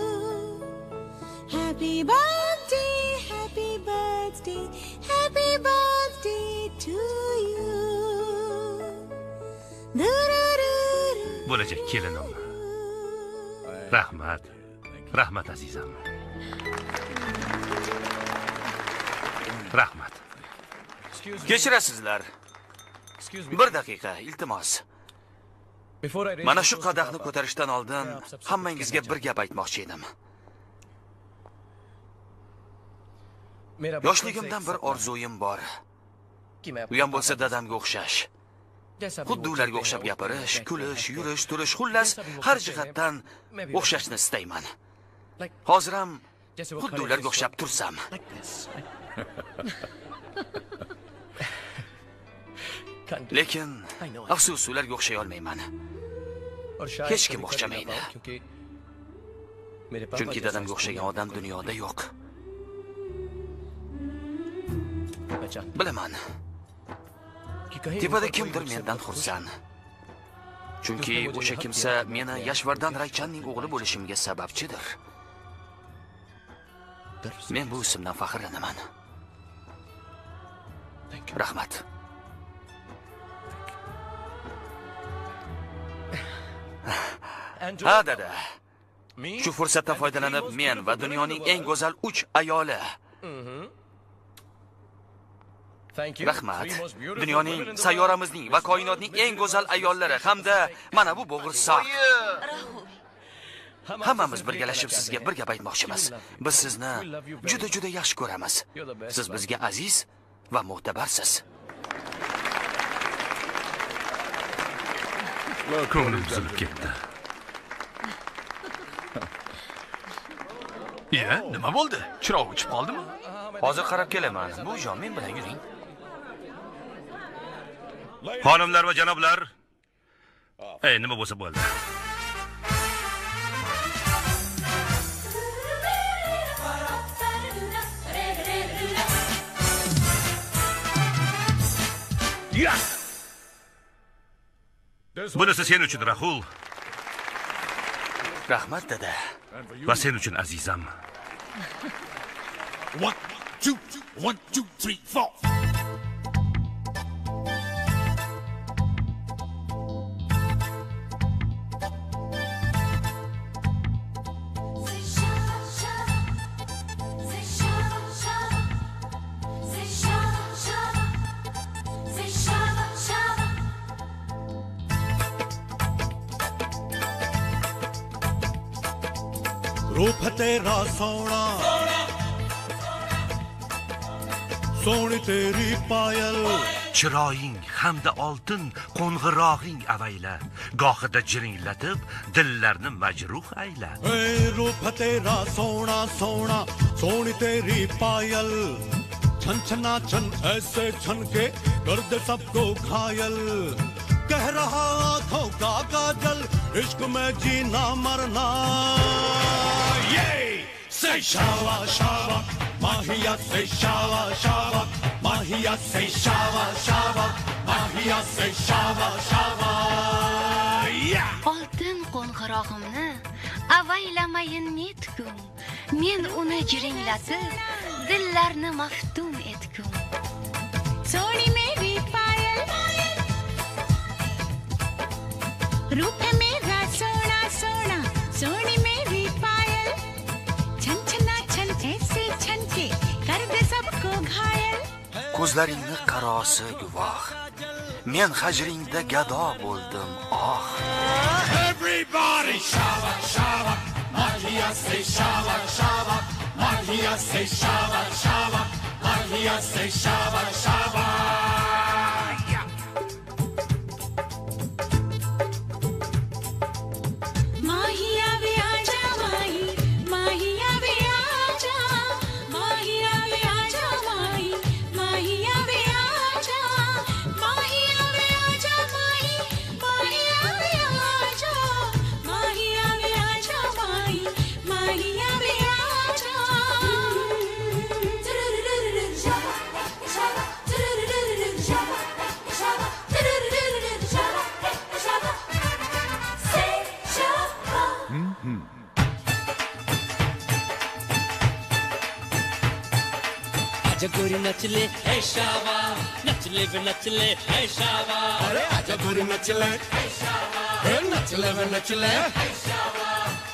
Happy birthday, happy birthday, happy birthday to you. Bo'lajak kelinim. Rahmat azizam. Rahmat. Kechirasizlar. Bir daqiqa, iltimos. Mana shu qadahni ko'tarishdan oldin hammangizga bir gap aytmoqchi edim. Yoshligimdan bir orzuyim bor. u ham bo'lsa dadamga o'xshash. Xuddi ularga o'xshab gapirish, kulish, yurish, turish, xullas har jihatdan o'xshashni istayman. Hozir ham xuddi ularga o'xshab tursam. Lekin afsus, ularga o'xshay olmayman. Hech kim o'xshamaydi. Chunki dadamga o'xshagan odam dunyoda yo'q. Bilaman. Tepada kimdir mendan xursand. Chunki o'sha kimsa meni Yashvardan Raychanning o'g'li bo'lishimga sababchidir. Men bu ismdan faxrlanaman. Rahmat. Ha, dada. Shu fursatdan foydalanib men va dunyoning eng go'zal 3 ayoli. Rahmat. Dunyoning, sayyoramizning va koinotning eng go'zal ayollari hamda mana bu bo'g'irsoq. Hammamiz birgalashib sizga bir gap aytmoqchimiz. Biz sizni juda yaxshi ko'ramiz. Siz bizga aziz va mo'tabarsiz. Ko'nglim buzilib ketdi. Nima bo'ldi? Chiroq o'chib qoldimi? Hozir qarab kelaman. Bu jon men bilan yuring. Xonimlar va janoblar, nima bo'lsa bo'ldi. Bunisi sen uchun, Rahul. Rahmat, dada. Va sen uchun, azizam. 1 2 1 2 3 4 रूप तेरा सोना सोनी तेरी पायल chiroying hamda oltin qo'ng'irog'ing avayla, gohida jiringlatib dillarni majruh ayla. ey रूप तेरा सोना सोना सोनी तेरी पायल छन छना छन ऐसे छन के कर दे सबको घायल कह रहा आंखों का काजल इश्क में जीना मरना Say shawa shawa, mahiya say shawa shawa, mahiya say shawa shawa, mahiya say shawa shawa. Oltin qo'ng'irog'imni avaylamayin netgum, men uni jiringlatib dillarni maftun etgum. Soni मेरी पायल रूप है मेरा सोना सोना सोनी मेरी पायल छन छना छन ऐसे छन के कर दे सबको घायल Ko'zlaringni qarosi guvoh. Men hajringda gado bo'ldim, oh. Everybody shawa shawa, mahiya say shawa shawa, mahiya say shawa shawa, mahiya say shawa shawa. माहिया भी आजा माही माहिया भी आजा माहिया भी आजा माही माहिया भी आजा माहिया भी आजा माही माहिया भी आजा माहिया भी आजा माही माहिया भी आजा आजा गोरी नच ले हे शावा नच ले वे नच ले हे शावा अरे आजा गोरी नच ले हे शावा हे नच ले वे नच ले हे शावा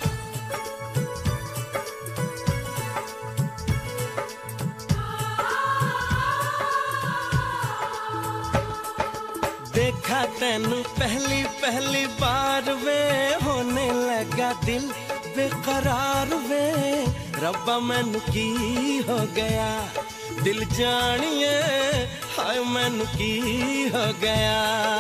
देखा तैनू पहली पहली बार वे होने लगा दिल बेकरार वे रब्बा मैनू की हो गया दिल जानिए हाय मैनू की हो गया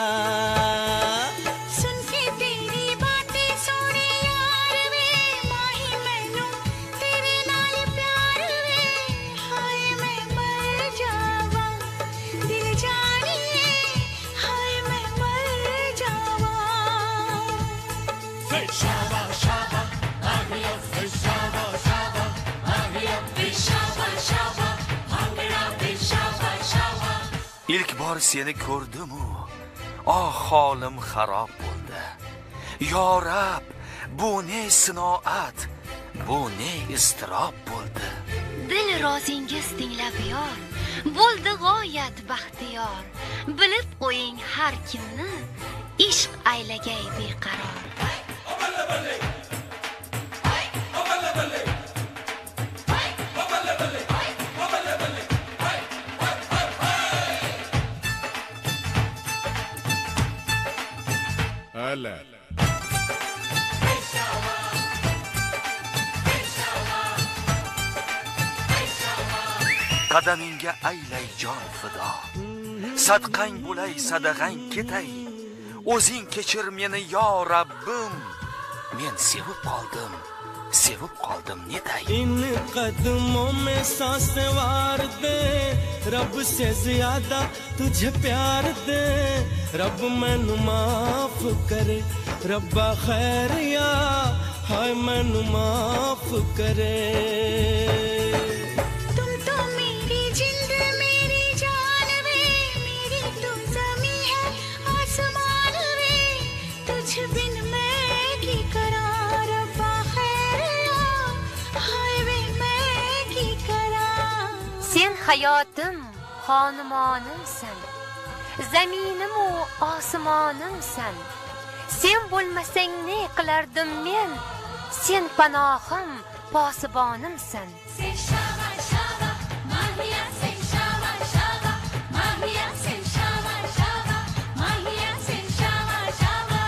सुन के तेरी बातें सोने यार वे माही मैनू तेरे नाल प्यार वे हाय मैं मर जावा दिल जानिए हाय मैं मर जावा शाबा शाबा आहिया शाबा शाबा आहिया शाबा शाबा भांगड़ा शाबा शाबा ilk bor seni ko'rdim-u, holim xarob bo'ldi. Yo Rab, bu ne sinoat, bu ne iztirob bo'ldi. Dil rozingiz tinglab yor, bo'ldi g'oyat baxtiyor. Bilib qo'ying har kimni, ishq aylagay beqaror. Hala. Qadamingga aylay jon fido. Sadqang bo'lay, sadag'ang ketay. O'zing kechir meni yo Rabbim. Men sevib qoldim netay. इन कदमों में सांसें वार दे रब से ज्यादा तुझे प्यार दे रब मैनू माफ करे रब्बा खैर या हाय मैनू माफ करे तुम तो मेरी जिंद मेरी जान वे मेरी तो ज़मीं है आसमान वे तुझ बिन मैं की करा रब्बा खैर या हाय वे मैं की करा Sen hayotim, xonumonimsan. Zaminim u osmonimsan. Sen bo'lmasang ne qilardim men? Sen panohim, posibonimsan. Sen shaba shaba mahiya sen shaba shaba mahiya sen shaba shaba mahiya sen shaba shaba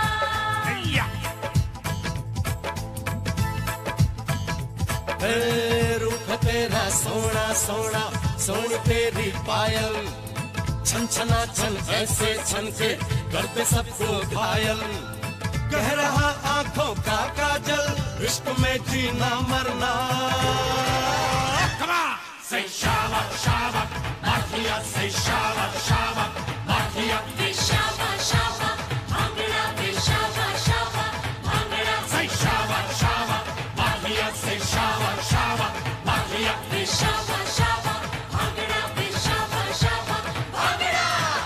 ए रूप तेरा सोना सोना सोन तेरी पायल छन छना छन ऐसे छन के करते सबको घायल कह रहा आंखों का काजल इश्क में जीना मरना Say shaba shaba mahiya say shaba shaba mahiya shaba shaba bhangra shaba shaba bhangra say shaba shaba mahiya say shaba shaba mahiya shaba shaba bhangra shaba shaba bhangra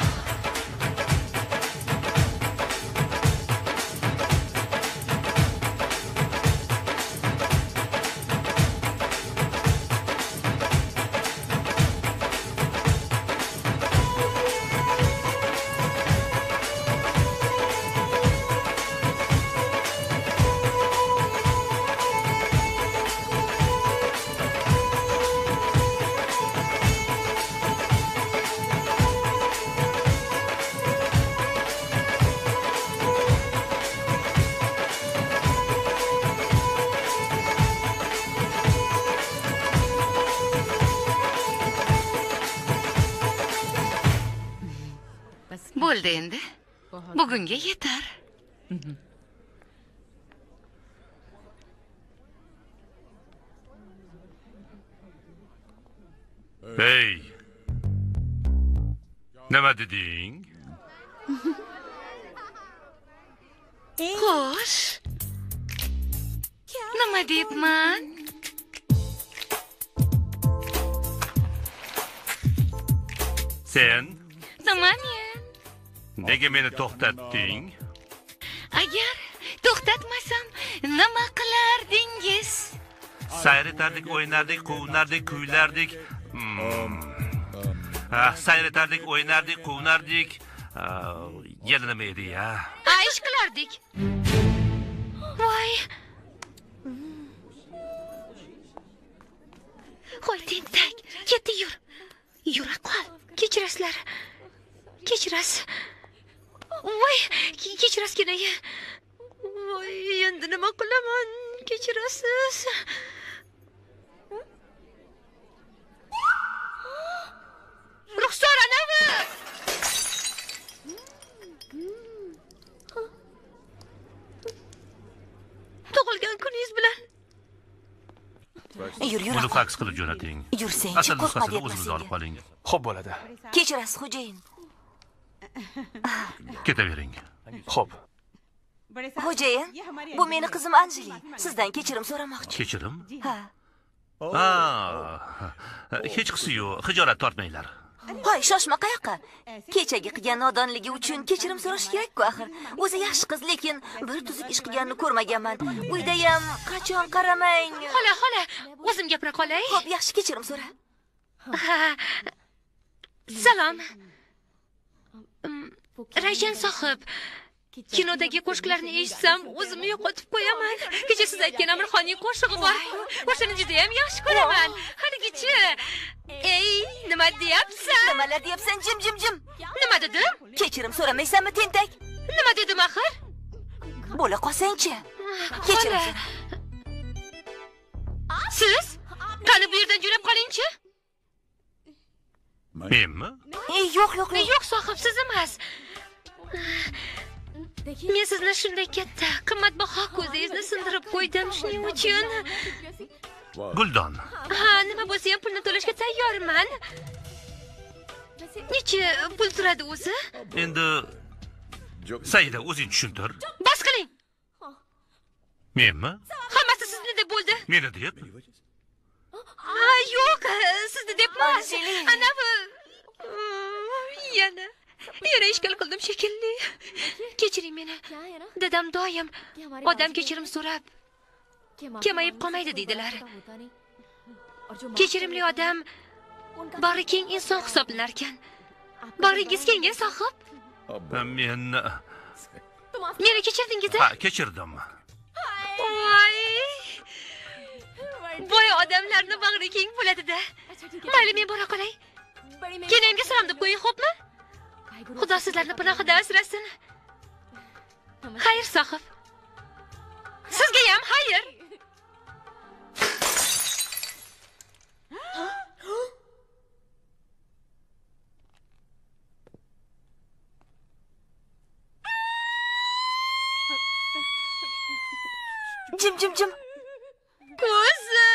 Bo'ldi endi. Bugunga yetar. Hey. Nima deding? Xo'sh. Nima deyapman? Sen Nima men? nega meni to'xtatding? Agar to'xtatmasam nima qilardingiz? Sayr etardik, o'ynardik, quvnardik, kuylardik. Sayr etardik, o'ynardik, quvnardik. Yana nima edi ya? Ish qilardik. Voy. Qo'y tentak, ketdi yur. Yura qol. Kechirasizlar. Kechirasiz. Voy, kechirasizkinaga. Voy, endi nima qilaman? Kechirasiz. Ruxsor anavi. Yur, Buni faks qilib jo'nating. Yursang, Asl qo'rqma nusxasini deyapman o'zingiz olib senga. qoling. Xo'p bo'ladi. Kechirasiz, xo'jayin. Ketavering. Xo'p. Xo'jayin, bu meni qizim Anjeli. Sizdan kechirim so'ramoqchi. Kechirim? Ha. Hech yo'q, xijolat tortmanglar. Hoy, shoshma qayoqqa? Kechagi qilgan nodonligi uchun kechirim so'rash kerak-ku axir. O'zi yaxshi qiz, lekin bir tuzuk ish qilganini ko'rmaganman. Uydayam qachon qaramang. Xola, o'zim gapira qolay. Xo'p, yaxshi, kechirim so'ra. Salom. Rayjon sohib, kinodagi qo'shiqlarni eshitsam, o'zimni yo'qotib qo'yaman. Kecha siz aytgan Amirxonning qo'shig'i bor-ku, o'shani juda ham yaxshi ko'raman. Haligacha. Ey, nima deyapsan? Nimalar deyapsan? Jim. Nima dedim? Kechirim so'ramaysanmi, tentak? Nima dedim axir? Bo'la qolsang-chi. Kechirim so'ra. Siz? Qani bu yerdan jo'nab qoling-chi. Menmi? Yo'q. Yo'q, sohib, siz emas. Men sizni shunday katta, qimmatbaho ko'zingizni sindirib qo'ydim, shuning uchun. Guldon. Ha, nima bo'lsa ham pulni to'lashga tayyorman. Necha pul turadi o'zi? Endi Saida, o'zing tushuntir. Bas qiling. Menmi? Hammasi sizni deb bo'ldi. Meni deb? Ha, yo'q, sizni deb emas. Ana bu. Yana ishkal qildim shekilli. Kechiring meni. Dadam doim odam kechirim so'rab kamayib qolmaydi deydilar. Kechirimli odam bag'ri keng inson hisoblanar ekan. Bag'ringiz keng, sohib? Meni kechirdingiz-a? Ha, kechirdim. Voy. Boy odamlarni bag'ri keng bo'ladi-da. Mayli, men bora qolay. Kenamga salom deb qo'ying, xo'pmi? Xudo sizlarni panohida asrasin. Xayr, sohib. Sizga ham xayr. Jim. Ko'za.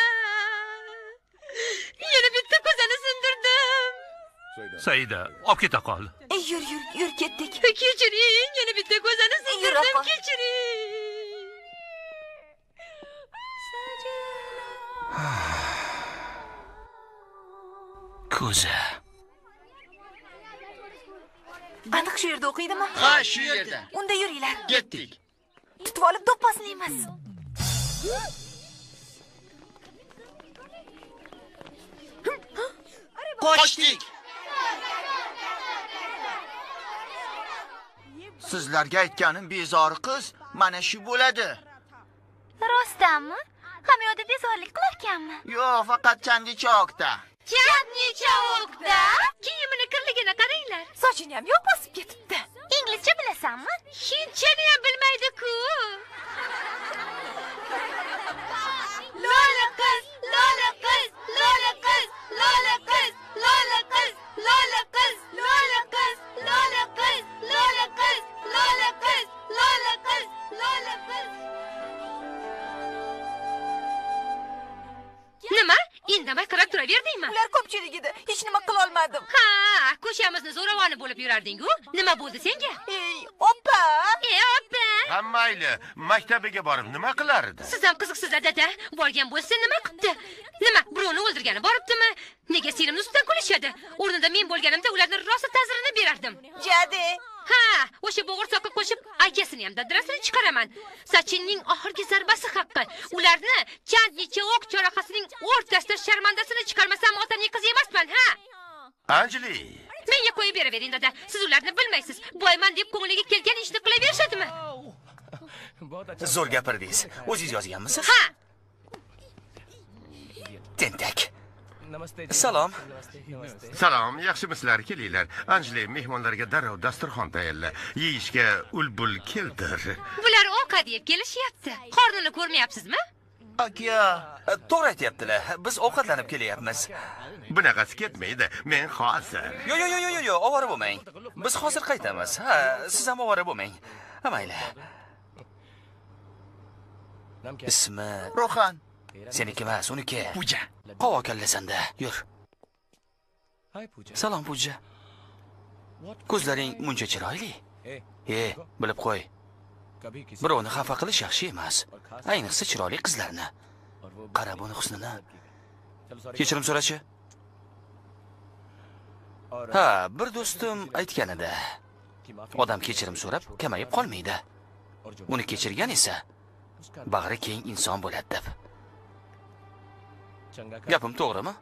Yana bitta ko'zani sindirdim. Saida, olib keta qol. Yur, ketdik. Kechiring, yana bitta ko'zani sindirdim, kechiring. Ko'za. Aniq shu yerda o'qiydimi? Ha, shu yerda. Unda yuringlar. Ketdik. Tutib olib do'pposlaymiz. Qochdik. Sizlarga aytganim bezori qiz mana shu bo'ladi. Rostdanmi? Hamyoda bezorlik qilarkanmi? Yo'q, faqat chandichoqda. Chandichoqda? Kiyimini kirligini qaranglar. Sochini ham yo'q bosib ketibdi. Inglizcha bilasanmi? Hindchani ham bilmaydi-ku. Lola qiz. Nima? Indamay qarab turaverdingmi? Ular ko'pchilik edi. Hech nima qila olmadim. Ha, ko'chamizni zo'ravoni bo'lib yurarding-ku. Nima bo'ldi senga? Ey, opa! Ha, mayli, maktabiga borib nima qilar edi? Siz ham qiziqsizlar, dada. Borgan bo'lsa nima qilibdi? Nima, birovni o'ldirgani boribdimi? Nega singlimni ustidan kulishadi? O'rnida men bo'lganimda ularni rosa ta'zirini berardim. Jadi. Ha, o'sha bo'g'irsoqqa qo'shib akasini ham dadrasini chiqaraman. Sachinning oxirgi zarbasi haqqi. Ularni Chandichoq chorrahasining o'rtasida sharmandasini chiqarmasam otamning qizi emasman, ha? Anjeli. Menga qo'yib beravering, dada. Siz ularni bilmaysiz. Boyman deb ko'ngliga kelgan ishni qilaverishadimi? Zo'r gapirdingiz. O'zingiz yozganmisiz? Ha. Tentak. Salom. Salom, yaxshimisizlar? Kelinglar. Anjeli, mehmonlarga darrov dasturxon tayyorla. Yeyishga ulbul keltir. Bular ovqat yeb kelishyapti. Qornini ko'rmayapsizmi? Aka, to'g'ri aytyaptilar. Biz ovqatlanib kelyapmiz. Bunaqasi ketmaydi. Men hozir. Yo'q, ovora bo'lmang. Biz hozir qaytamiz. Ha, siz ham ovora bo'lmang. Ha, mayli. Ismi Ro'xan. Seniki emas, uniki. Puja. Qovoq kallasanda. Yur. Salom Puja. Ko'zlaring muncha chiroyli. Bilib qo'y. Birovni xafa qilish yaxshi emas. Ayniqsa chiroyli qizlarni. Qara buni husnini. Kechirim so'rachi. Ha, bir do'stim aytgan edi. Odam kechirim so'rab kamayib qolmaydi. Uni kechirgan esa bag'ri keng inson bo'ladi deb. Gapim to'g'rimi?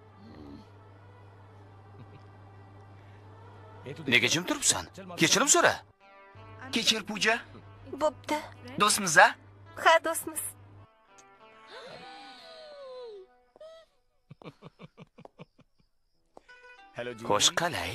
Nega jim turibsan? Kechirim so'ra. Kechir Puja. Bo'pti. Do'stmiz-a? Ha, do'stmiz. Xo'sh, qalay?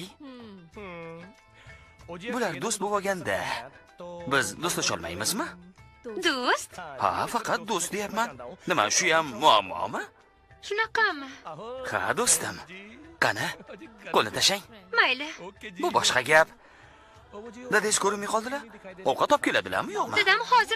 Bular do'st bo'lganda biz do'stlasha olmaymizmi? Do'st? Ha, faqat do'st deyapman. Nima, shu ham muammomi? Shunaqami? Ha, do'stim. Qani, qo'lni tashlang. Mayli. Bu boshqa gap. Dadangiz ko'rinmay qoldilar? Ovqat olib keladilarmi, yo'qmi? Dadam hozir.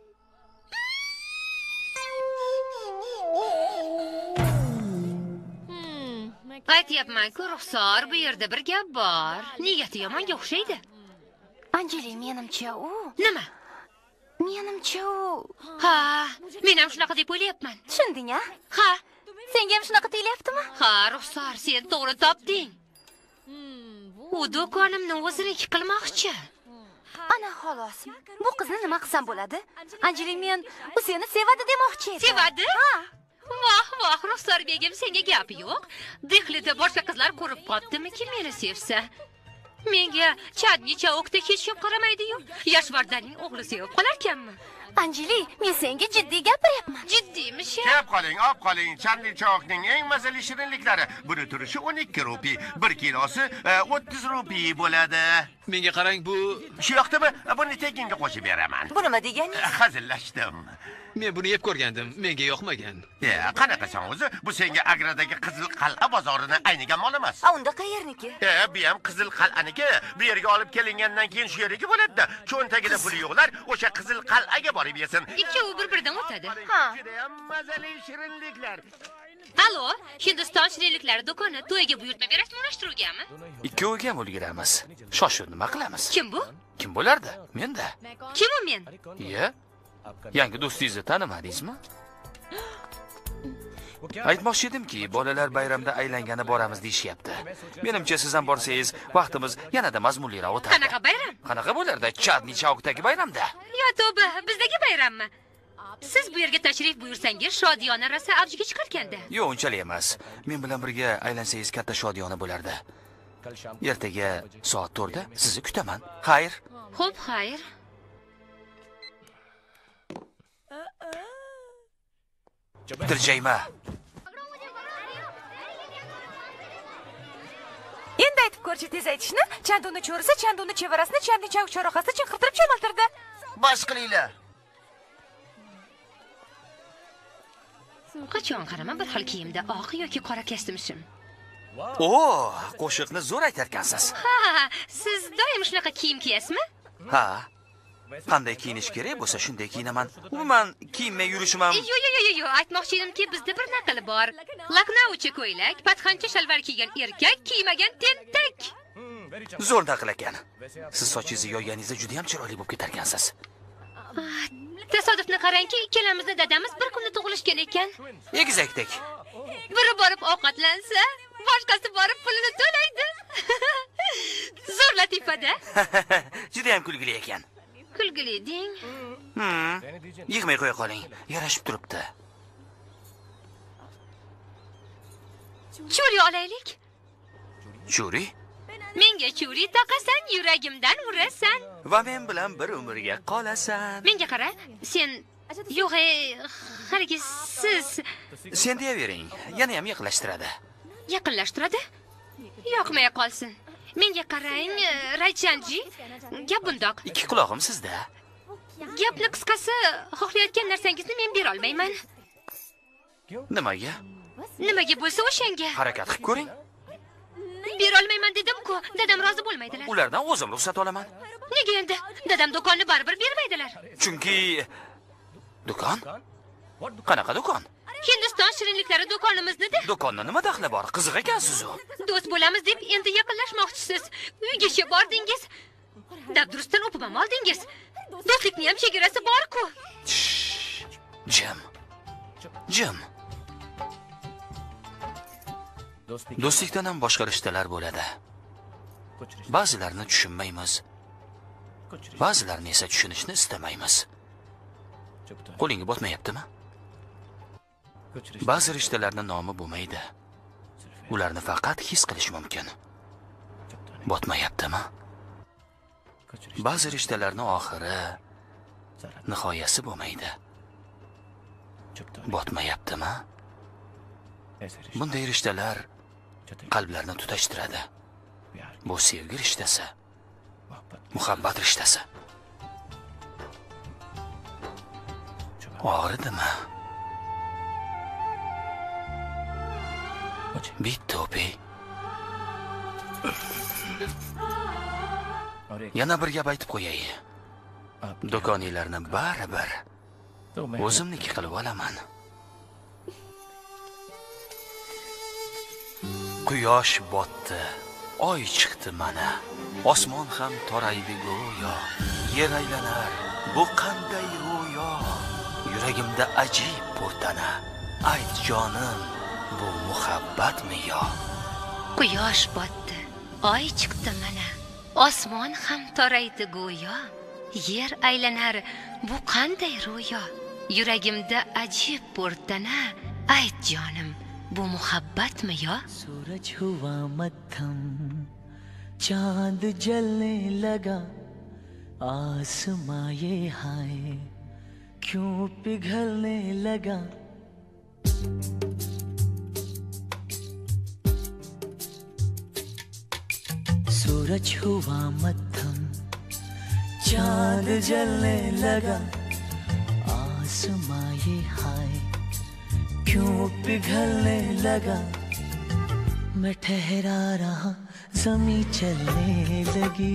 Aytyapman-ku, Ruxsor, bu yerda bir gap bor. Niyati yomonga o'xshaydi. Anjeli, menimcha u. Nima? Menimcha u. Ha, men ham shunaqa deb o'ylayapman. Tushunding-a? Ha. Senga ham shunaqa tuyulyaptimi? Ha, Ruxsor, sen to'g'ri topding. U do'konimni o'ziniki qilmoqchi. Ana xolos. Bu qizni nima qilsam bo'ladi? Anjeli, men u seni sevadi demoqchi edi. Sevadi? Ha. Voh, Ruxsor begim, senga gap yo'q. Dehlida boshqa qizlar ko'rib qolibdimi-ki meni sevsa? Menga Chadni Chaokda hech kim qaramaydi-yu. Yashvardaning o'g'li sevib qolarkanmi? Anjeli, men senga jiddiy gapiryapman. Jiddiymish? Kep qoling, olib qoling. Chadni Chaokning eng mazali shirinliklari. Buni turishi 12 rupiy, 1 kilosi 30 rupiy bo'ladi. Menga qarang, bu shu yoqdami? Buni tekinga qo'shib beraman. Bu nima deganingiz? Hazillashdim. Men buni yeb ko'rgandim, menga yoqmagan. Qanaqasan o'zi? Bu senga Agradagi Qizil qal'a bozorini aynigan mol emas. Unda qayerniki? Bu ham Qizil qal'aniki. Bu yerga olib kelingandan keyin shu yerga bo'ladi-da. Cho'ntagida puli yo'qlar o'sha Qizil qal'aga borib yesin. Ikkovi bir-biridan o'tadi. Ha. Juda ham mazali shirinliklar. Allo, Hindiston shirinliklari do'koni to'yiga buyurtma rasmiylashtiruvgami? Ikkoviga ham ulguramiz. Shoshib nima qilamiz? Kim bu? Kim bo'lardi? Men-da. Kim u men? Yangi do'stingizni tanimadingizmi? Aytmoqchi edimki, bolalar bayramda aylangani boramiz deyishyapti. Menimcha siz ham borsangiz, vaqtimiz yanada mazmunliroq o'tadi. Qanaqa bayram? Qanaqa bo'lardi? Chadni Chaokdagi bayramda. Yo tavba, bizdagi bayrammi? Siz bu yerga tashrif buyursangiz, shodiyona rosa avjiga chiqarkanda. Yo'q, unchalik emas. Men bilan birga aylansangiz katta shodiyona bo'lardi. Ertaga soat 4 da sizni kutaman. Xayr. Xo'p, xayr. Tirjayma. Endi aytib ko'rchi tez aytishni. Chanduni cho'risi, chanduni chevarasini, Chadni Chaok chorrahasini chinqirtirib cho'maltirdi. Bas qilinglar. Qachon qarama bir xil kiyimda oq yoki qora kostyumshim. Qo'shiqni zo'r aytarkansiz. Ha, siz doim shunaqa kiyim kiyasizmi? Ha. Qanday kiyinish kerak bo'lsa shunday kiyinaman. Umuman kiyinmay yurishim ham. Yo'q, aytmoqchi edimki, bizda bir naql bor. Laknauchi ko'ylak, patxancha shalvar kiygan erkak, kiymagan tentak. Zo'r naql ekan. Siz sochingizni yoyganingizda juda ham chiroyli bo'lib ketarkansiz. Tasodifni qarangki, ikkalamizni dadamiz bir kunda tug'ilishgan ekan. Egizakdek. Biri borib ovqatlansa, boshqasi borib pulini to'laydi. Zo'r latifada. Juda ham kulgili ekan. Kulgili deng. Yig'may qo'ya qoling. Yarashib turibdi. Churi olaylik. Churi? Menga churi taqasan, yuragimdan urasan. Va men bilan bir umrga qolasan. Menga qara, sen yo'q, hargiz siz. Sen deyavering, yana ham yaqinlashtiradi. Yaqinlashtiradi? Yoqmay qolsin. Menga qarang, Raychanji, gap bundoq. Ikki quloqim sizda. Gapni qisqasi, xohlayotgan narsangizni men bera olmayman. Nimaga? Nimaga bo'lsa o'shanga. Harakat qilib ko'ring. Bera olmayman dedim-ku, dadam rozi bo'lmaydilar. Ulardan o'zim ruxsat olaman. Nega endi? Dadam do'konni baribir bermaydilar. Chunki do'kon? Qanaqa do'kon? Hindiston shirinliklari do'konimiznida. Do'konni nima daxli bor? Qiziq ekansiz-ku. Do'st bo'lamiz deb endi yaqinlashmoqchisiz. Uygacha bordingiz. Dabdurustdan o'pib ham oldingiz. Do'stlikning ham chegarasi bor-ku. Jim. Do'stlikdan ham boshqa rishtalar bo'ladi. Ba'zilarini tushunmaymiz. Ba'zilarini esa tushunishni istamaymiz. Qo'lingga botmayaptimi? Ba'zi rishtalarning nomi bo'lmaydi. Ularni faqat his qilish mumkin. Botmayaptimi? Ba'zi rishtalarning oxiri, nihoyasi bo'lmaydi. Botmayaptimi? Bunday rishtalar qalblarni tutashtiradi. Bu sevgi rishtasi, muhabbat rishtasi. Og'ridimi? Bitta o'pay. Yana bir gap aytib qo'yay. Do'koninglarni baribir o'zimniki qilib olaman. Quyosh botdi, oy chiqdi mana. Osmon ham toraydi go'yo. Yer aylanar, bu qanday ro'yo. Yuragimda ajib po'rtana. Ayt jonim, bu muhabbatmi yo? Quyosh botdi, oy chiqdi mana. Osmon ham toraydi go'yo. Yer aylanar, bu qanday ro'yo. Yuragimda ajib po'rtana. Ayt jonim, bu muhabbatmi yo? सूरज हुआ मध्यम चांद जलने लगा आसमां ये हाय क्यों पिघलने लगा सूरज हुआ मध्यम चांद जलने लगा आसमां ये हाय क्यों पिघलने लगा मैं ठहरा रहा ज़मीं चलने लगी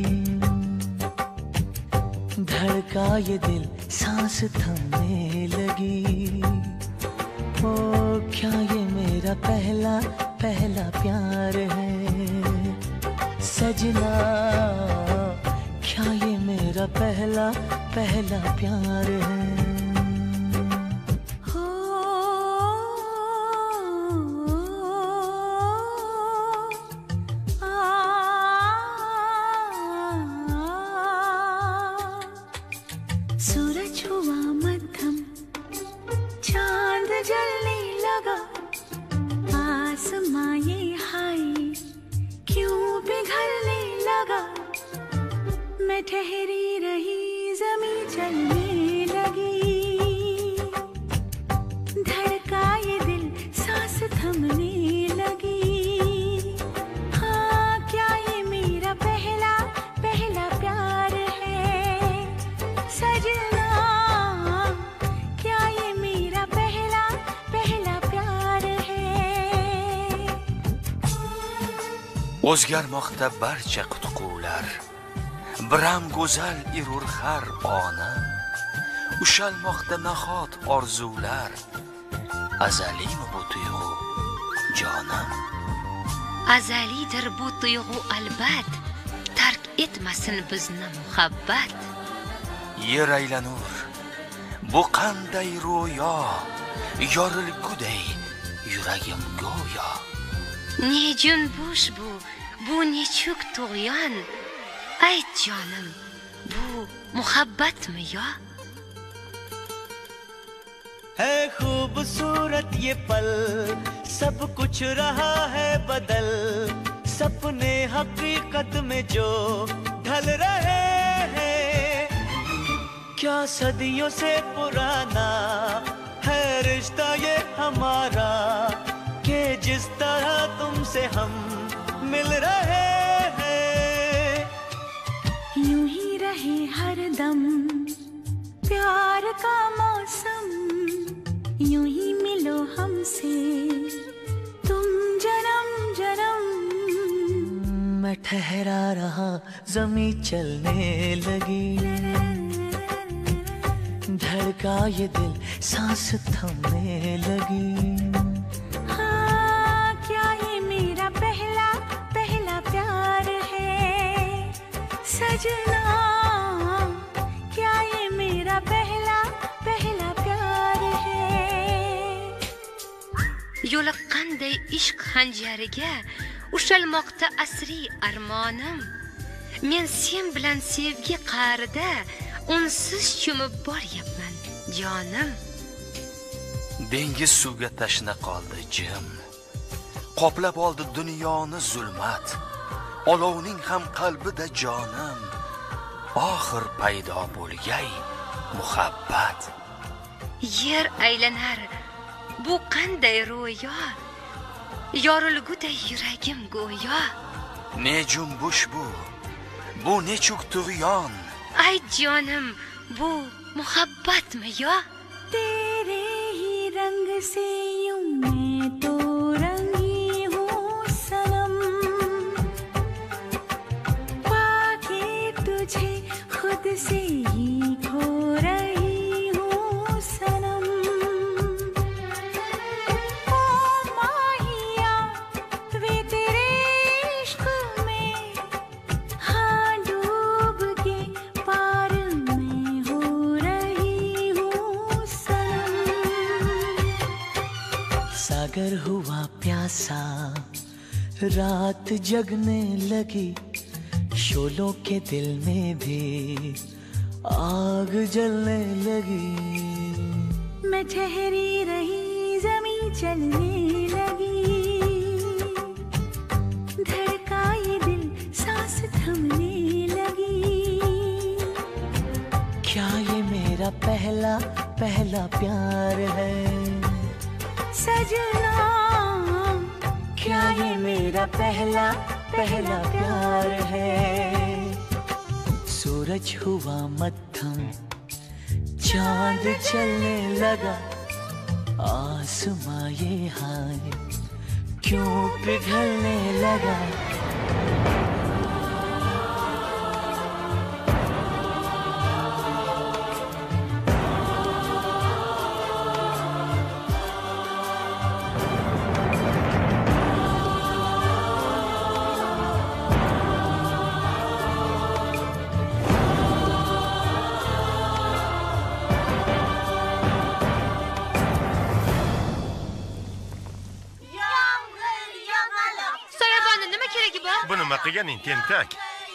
धड़का ये दिल सांस थमने लगी ओ क्या ये मेरा पहला पहला प्यार है सजना क्या ये मेरा पहला पहला प्यार है ठहरी रही ज़मीं चलने लगी धड़का ये दिल सांस थमने लगी हाँ क्या ये मेरा पहला पहला प्यार है सजना क्या ये मेरा पहला पहला प्यार है o'zgarmoqda barcha qutqular biram go'zal irur har ona ushalmoqda nahot orzular azaliymi bu tuyg'u jonim azalidir bu tuyg'u albat tark etmasin bizni muhabbat yer aylanur bu qanday ro'yo yorilguday yuragim go'yo ne junbush bu nechuk tug'yon ayt jonim bu muhabbatmi yo है खूबसूरत ये पल सब कुछ रहा है बदल सपने हकीकत में जो ढल रहे हैं क्या सदियों से पुराना है रिश्ता ये हमारा कि जिस तरह तुमसे हम मिल रहे यूं ही रहे हर दम प्यार का मौसम यूं ही मिलो हमसे तुम जन्म जन्म मैं ठहरा रहा ज़मीं चलने लगी धड़का ये दिल सांस थमने लगी। हाँ, क्या ये मेरा पहला पहला प्यार है सजना, क्या ये मेरा पहला पहला प्यार है। yo'li qanday ishq xanjariga ushalmoqda asriy armonim. Men sen bilan sevgi qa'rida unsiz cho'mib boryapman jonim. Dengiz suvga tashna qoldi jim, qoplab oldi dunyoni zulmat. Olovning ham qalbida jonim, oxir paydo bo'lgay muhabbat. Yer aylanar, bu qanday ro'yo, yorilguday yuragim go'yo. Ne junbush bu nechuk tug'yon. Ay jonim, bu muhabbatmi yo? तेरे ही रंग से यूं मैं तो रंगी हूँ सनम, पाके तुझे खुद से ही खो रही हूँ सनम। ओ माहिया वे तेरे इश्क में, हाँ डूब के पार में हो रही हूँ सनम। सागर हुआ प्यासा, रात जगने लगी, शोलों के दिल में भी आग जलने लगी। मैं ठहरी रही, जमीन चलने लगी, धड़का ये दिल सांस थमने लगी। क्या ये मेरा पहला पहला प्यार है सजना, क्या ये मेरा पहला पहला प्यार है। सूरज हुआ मद्धम, चांद चलने लगा, आसमां ये हाय क्यों पिघलने लगा। Soyabonni nima keragi bor? Bu nima qilganing tentak?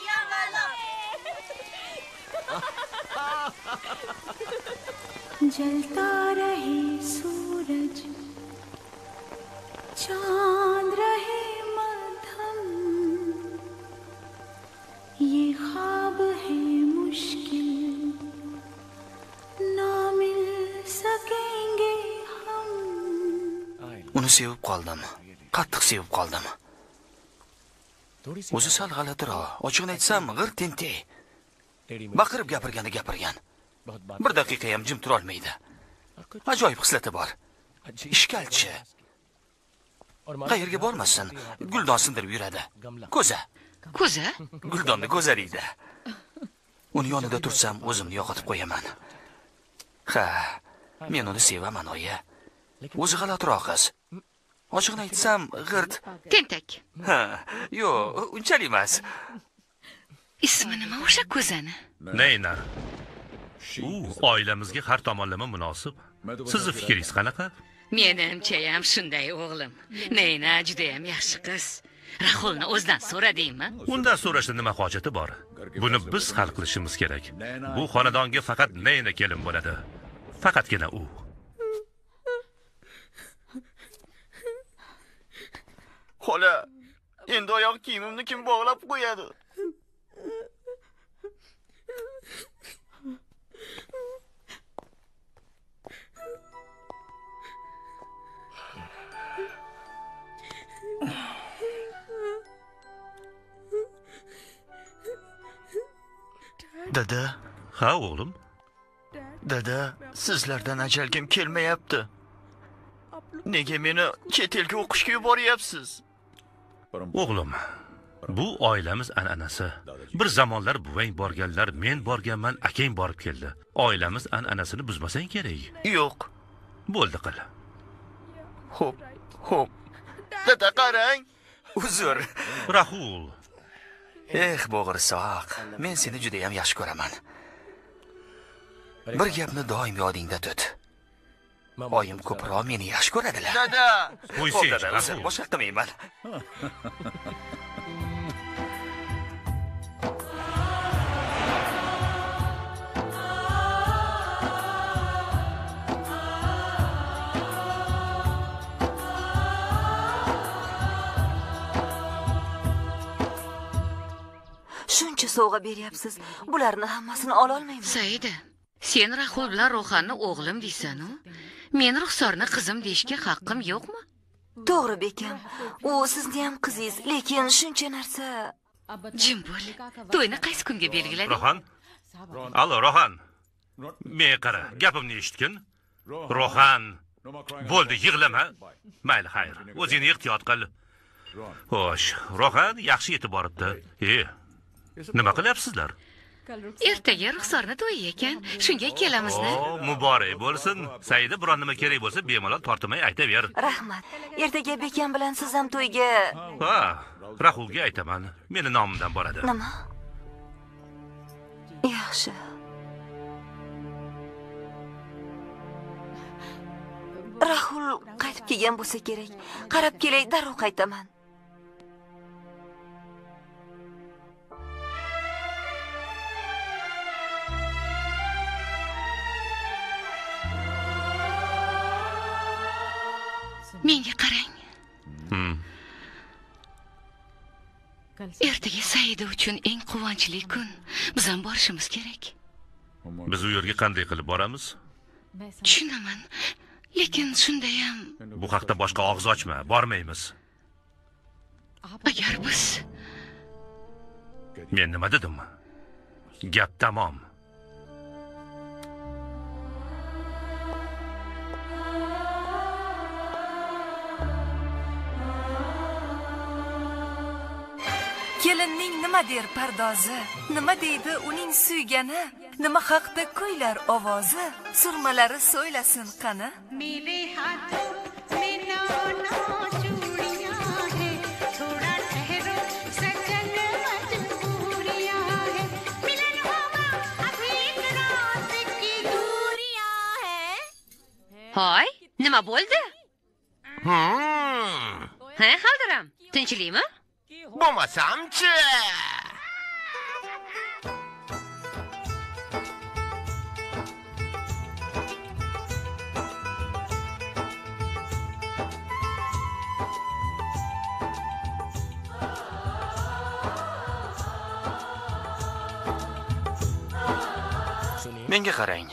जलता रहे सूरज, चांद रहे मध्यम, ये ख्वाब है मुश्किल, ना मिल सकेंगे हम। Uni sevib qoldim, qattiq sevib qoldim. O'zi sal g'alatiroq, ochiqni aytsam, g'ir tentak. Baqirib gapirgan. Bir daqiqa ham jim tura olmaydi. Ajoyib xislati bor. Ishkalchi. Qayerga bormasin, guldon sindirib yuradi. Ko'za. Guldonni ko'zariydi. Uni yonida tursam, o'zimni yo'qotib qo'yaman. Ha, men uni sevaman, oyi. O'zi g'alatiroq qiz. Ochiqni aytsam, g'irt tentak. Ha, yo'q, unchalik emas. Ismi nima o'sha ko'zani? Neyna. Oilamizga har tomonlama munosib. Sizning fikringiz qanaqa? Menimcha ham shunday o'g'lim. Neyna juda ham yaxshi qiz. Rahulni o'zidan so'radingmi? Undan so'rashda nima hojati bor? Buni biz hal qilishimiz kerak. Bu xonadonga faqat Neyna kelin bo'ladi. Faqatgina u. Xola, endi oyoq kiyimimni kim bog'lab qo'yadi? Dada. Ha, o'g'lim. Dada, sizlardan ajalgim kelmayapti. Nega meni chet elga o'qishga yuboryapsiz? O'g'lim, bu oilamiz an'anasi. Bir zamonlar buvang borganlar, men borganman, akang borib keldi. Oilamiz an'anasini buzmasang kerak. Yo'q. Bo'ldi qil. Xo'p. Dada qarang. Uzr. Rahul. Bo'g'irsoq, men seni juda ham yaxshi ko'raman. Bir gapni doim yodingda tut. Oyim ko'proq meni yaxshi ko'radilar. Dada. Qo'ysang, Rahul, boshqa qilmayman. Shuncha sovg'a beryapsiz. Bularni hammasini ola olmayman. Saida, sen Rahul bilan Ro'xanni o'g'lim deysan-u, men Ruxsorni qizim deyishga haqqim yo'qmi? To'g'ri bekam. U sizni ham qizingiz, lekin shuncha narsa. Jim bo'l. To'yni qaysi kunga belgilading? Ro'xan? Allo, Ro'xan. Men qara, gapimni eshitgin. Ro'xan. Bo'ldi, yig'lama. Mayli, xayr. O'zingni ehtiyot qil. Xo'sh, Ro'xan yaxshi yetib boribdi. Nima qilyapsizlar? Ertaga Ruxsorni to'yi ekan, shunga kelamizmi? Muborak bo'lsin. Saida biron nima kerak bo'lsa, bemalol tortmay aytaver. Rahmat. Ertaga bekam bilan siz ham to'yga. Rahulga aytaman. Meni nomimdan boradi. Nima? Yaxshi. Rahul qaytib kelgan bo'lsa kerak. Qarab kelay, darrov qaytaman. Menga qarang. Ertaga Saida uchun eng quvonchli kun. Biz ham borishimiz kerak. Biz u yerga qanday qilib boramiz? Tushunaman. Lekin shunda ham bu haqda boshqa og'iz ochma, bormaymiz. Agar biz Men nima dedim? Gap tamom. Kelinning nima der pardozi, nima deydi uning suygani, nima haqda kuylar ovozi, surmalari so'ylasin qani. मेरे हाथों में नौ चूड़ियां हैं, थोड़ा ठहरो सजन मजबूरियां हैं, मिलन होगा अभी रात की दूरियां हैं. Hoy, nima bo'ldi? Ha, Xaldiram, tinchlikmi? Bo'lmasam-chi? Menga qarang.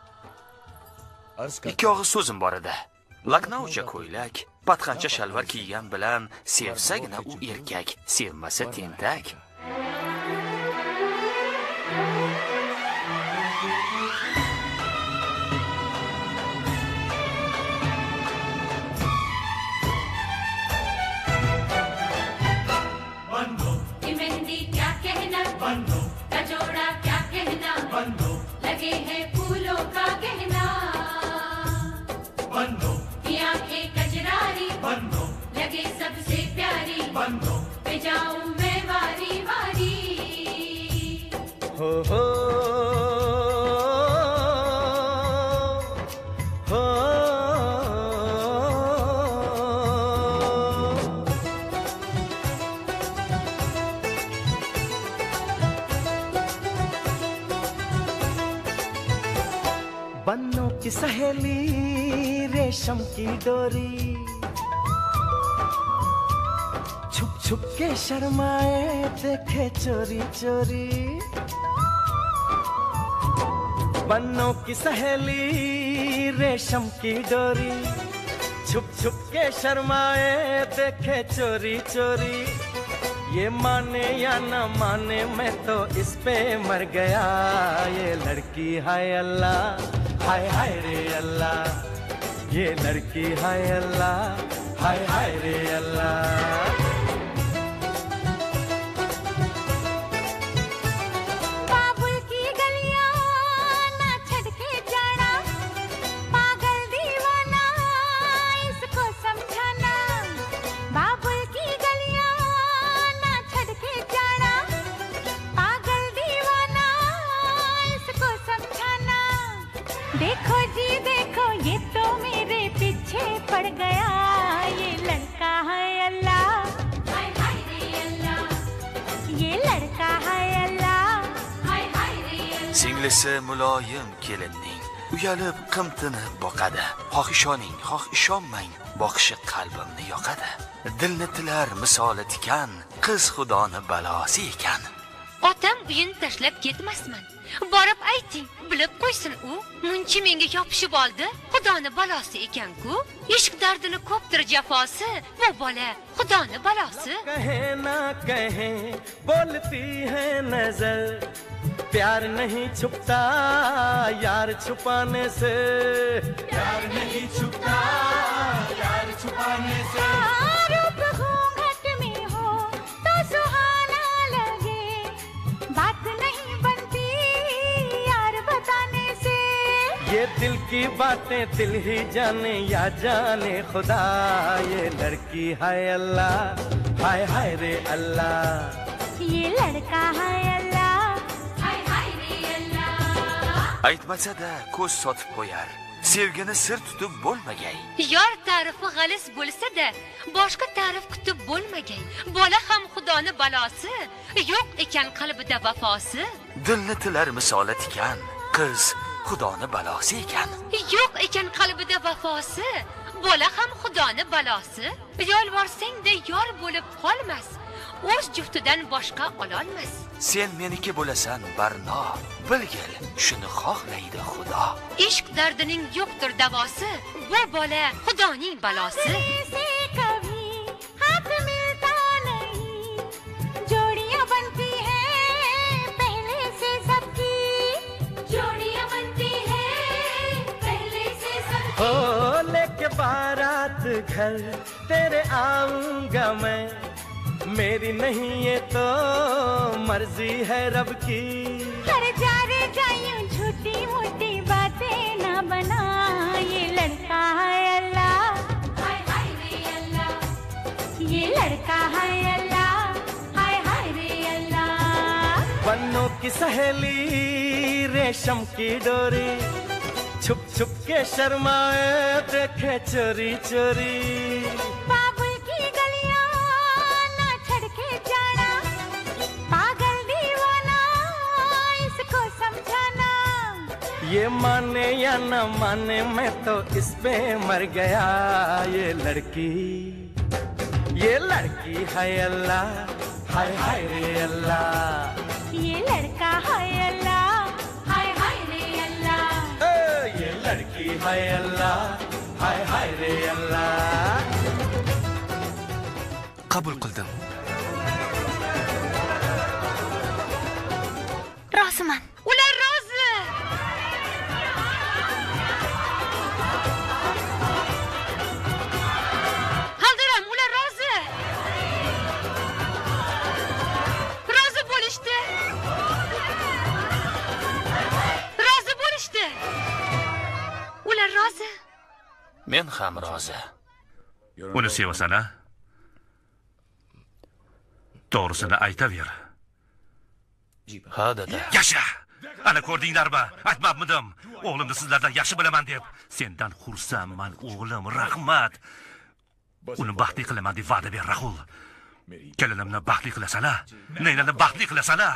Ikki og'iz so'zim bor edi. Laknaucha ko'ylak, patxancha shalvar kiygan bilan sevsagina u erkak, sevmasa tentak. ये मेहंदी क्या कहना, कजोड़ा क्या कहना, लगे हैं फूलों का गहना, ये आंखें कजरारी, लगे सबसे प्यारी, पे जाऊं मैं वारी वारी. हो हो हो बन्नों की सहेली रेशम की डोरी, छुप छुप के शर्माए देखे चोरी चोरी. बन्नों की सहेली रेशम की डोरी, छुप छुप के शर्माए देखे चोरी चोरी. ये माने या न माने मैं तो इस पे मर गया. ये लड़की हाय अल्लाह, हाय हाय रे अल्लाह. ये लड़की हाय अल्लाह, हाय हाय रे अल्लाह. मर गया ये लड़का है अल्लाह हाय हाय रे अल्लाह ये लड़का है अल्लाह हाय हाय रे अल्लाह Singlisi muloyim kelinning uyalib qimtinib boqadi. Xoh ishoning, xoh ishonmang, boqishi qalbimni yoqadi. Dilni tilar misoli tikan, qiz xudoni balosi ekan. Otam uyini tashlab ketmasman. Borib ayting, bilib qo'ysin u. Muncha menga yopishib oldi, xudoni balosi ekan-ku. Ishq dardini ko'pdir jafosi, bu bola xudoni balosi. कहे ना कहे बोलती है नजर प्यार नहीं छुपता यार छुपाने से प्यार नहीं छुपता यार छुपाने से रूप घूंघट में हो तो सुहाना लगे बात नहीं बनती यार बताने से ये दिल की बातें दिल ही जाने या जाने खुदा ये लड़की है अल्लाह हाय हाय रे अल्लाह ये लड़का है अल्लाह हाय हाय रे अल्लाह Aytmasa-da ko'z sotib qo'yar. Sevgini sir tutib bo'lmagay. Yor ta'rifi g'alis bo'lsa-da, boshqa ta'rif kutib bo'lmagay. Bola ham xudoni balosi, yo'q ekan qalbida vafosi. Dilni tilar misoli tikan, qiz xudoni balosi ekan. Yo'q ekan qalbida vafosi, bola ham xudoni balosi. Yolvorsang-da yor bo'lib qolmas. O'z juftidan boshqa ololmas. Sen meniki bo'lasan Barno, bilgil, shuni xohlaydi Xudo. Ishq dardining yo'qdir davosi, bu bola xudoning balosi. से कभी हाथ मिलता नहीं जोड़ियां बनती हैं पहले से सबकी जोड़ियां बनती हैं पहले से सबकी हो लेके बारात घर तेरे आऊंगा मैं मेरी नहीं ये तो मर्जी है रब की हर जा रे जायूं झूठी मोटी बातें ना बना ये लड़का है अल्लाह हाय हाय रे अल्लाह ये लड़का है अल्लाह हाय हाय रे अल्लाह बन्नों की सहेली रेशम की डोरी छुप छुप के शर्माए देखे चोरी चोरी बाबुल की गलियां ना छड़ के जाना पागल दीवाना इसको समझाना ये माने या न माने मैं तो इस पे मर गया ये लड़की है अल्लाह हाय हाय रे अल्लाह ये लड़का है अल्लाह हाय हाय रे अल्लाह ये लड़की है अल्लाह हाय हाय रे अल्लाह Qabul qildim. Roziman. Ular rozi. Haldiram, ular rozi. Rozi bo'lishdi. Rozi bo'lishdi. Ular rozi. Men ham rozi. Uni sevasan-a? To'g'risini aytaver. Ha, dada. Yasha! Ana ko'rdinglarmi? Aytmabmidim. O'g'limni sizlardan yaxshi bilaman deb. Sendan xursandman, o'g'lim, rahmat. Uni baxtli qilaman deb va'da ber, Rahul. Kelinimni baxtli qilasan-a? Neynani baxtli qilasan-a?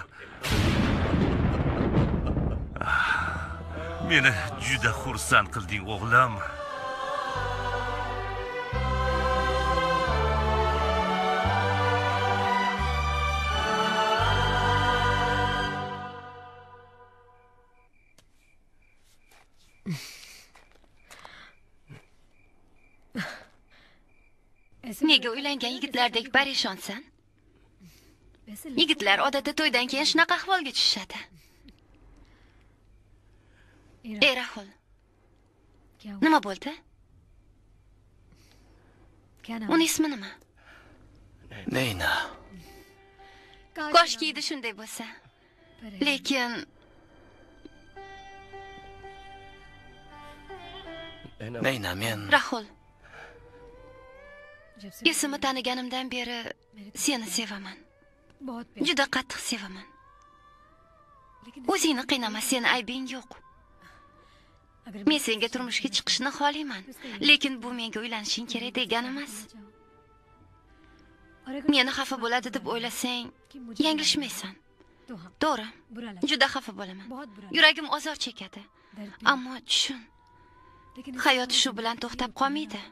Meni juda xursand qilding, o'g'lim. Nega uylangan yigitlardek parishonsan? Yigitlar odatda to'ydan keyin shunaqa ahvolga tushishadi. Rahul. Nima bo'ldi? Uning ismi nima? Neyna. Koshki edi shunday bo'lsa. Lekin Neyna, men Rahul. Esimni taniganimdan beri seni sevaman. Juda qattiq sevaman. O'zingni qiynama, seni aybing yo'q. Men senga turmushga chiqishni xohlayman, lekin bu menga uylanishing kerak degani emas. Meni xafa bo'ladi deb o'ylasang, yanglishmaysan. To'g'ri, juda xafa bo'laman. Yuragim ozor chekadi. Ammo tushun, hayot shu bilan to'xtab qolmaydi.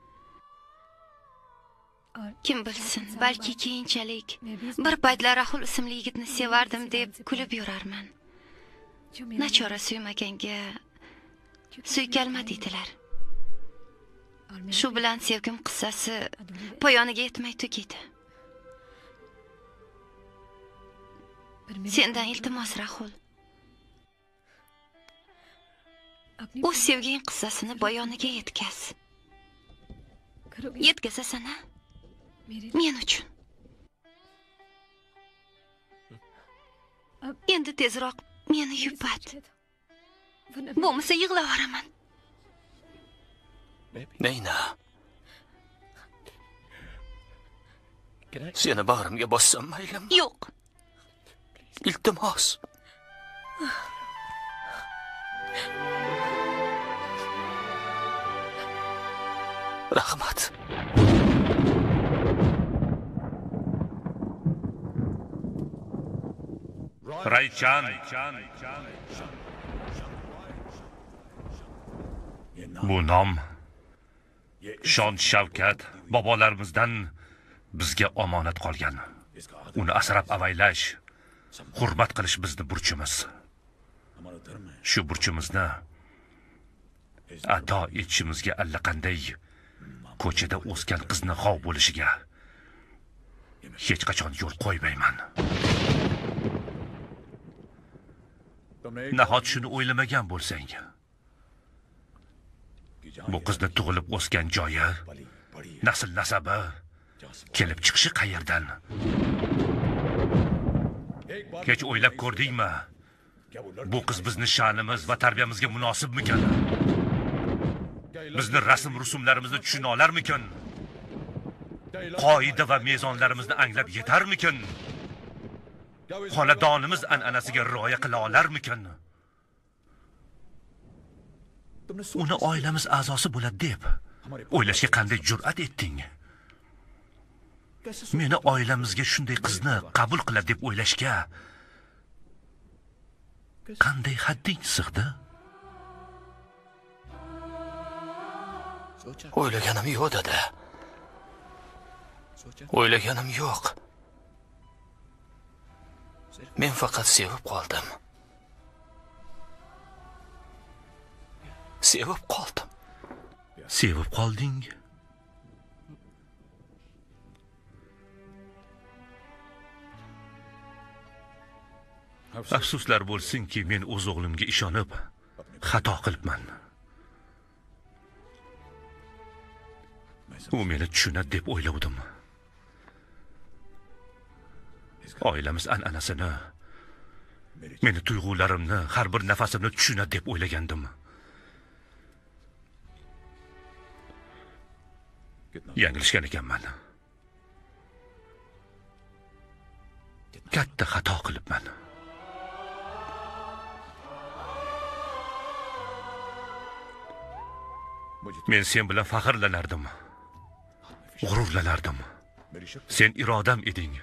Kim bilsin, balki keyinchalik bir paytlar Rahul ismli yigitni sevardim deb kulib yurarman. Nachora suymaganga suykalma deydilar. Shu bilan sevgim qissasi poyoniga yetmay tugaydi. Sendan iltimos Rahul. O'z sevging qissasini poyoniga yetkaz. Yetkazasan-a? Men uchun. Endi tezroq meni yupat. Bo'lmasa yig'lab yuboraman. Nayna. Seni bag'rimga bossam maylimi? Yo'q. Iltimos. Rahmat. Raychan. Bu nom shon shavkat bobolarimizdan bizga omonat qolgan. Uni asrab avaylash, hurmat qilish bizning burchimiz. Shu burchimizni ado etishimizga allaqanday ko'chada o'sgan qizni xov bo'lishiga hech qachon yo'l qo'ymayman. Nahot shuni o'ylamagan bo'lsang, bu qizni tug'ilib o'sgan joyi, nasl nasabi, kelib chiqishi qayerdan? Hech o'ylab ko'rdingmi? Bu qiz bizni sha'nimiz va tarbiyamizga munosibmikan? Bizni rasm rusumlarimizni tushuna olarmikan? Qoida va mezonlarimizni anglab yetarmikan? Xonadonimiz an'anasiga rioya qila olarmikan? Uni oilamiz a'zosi bo'ladi deb o'ylashga qanday jur'at etding? Meni oilamizga shunday qizni qabul qiladi deb o'ylashga qanday hadding sig'di? O'ylaganim yo'q dada. O'ylaganim yo'q. Men faqat sevib qoldim. Sevib qoldim. Sevib qolding? Afsuslar bo'lsinki, men o'z o'g'limga ishonib xato qilibman. U meni tushunadi deb o'ylavdim. Oilamiz an'anasini, meni tuyg'ularimni, har bir nafasimni tushunadi deb o'ylagandim. Yanglishgan ekanman. Katta xato qilibman. Men sen bilan faxrlanardim. G'ururlanardim. Sen irodam eding.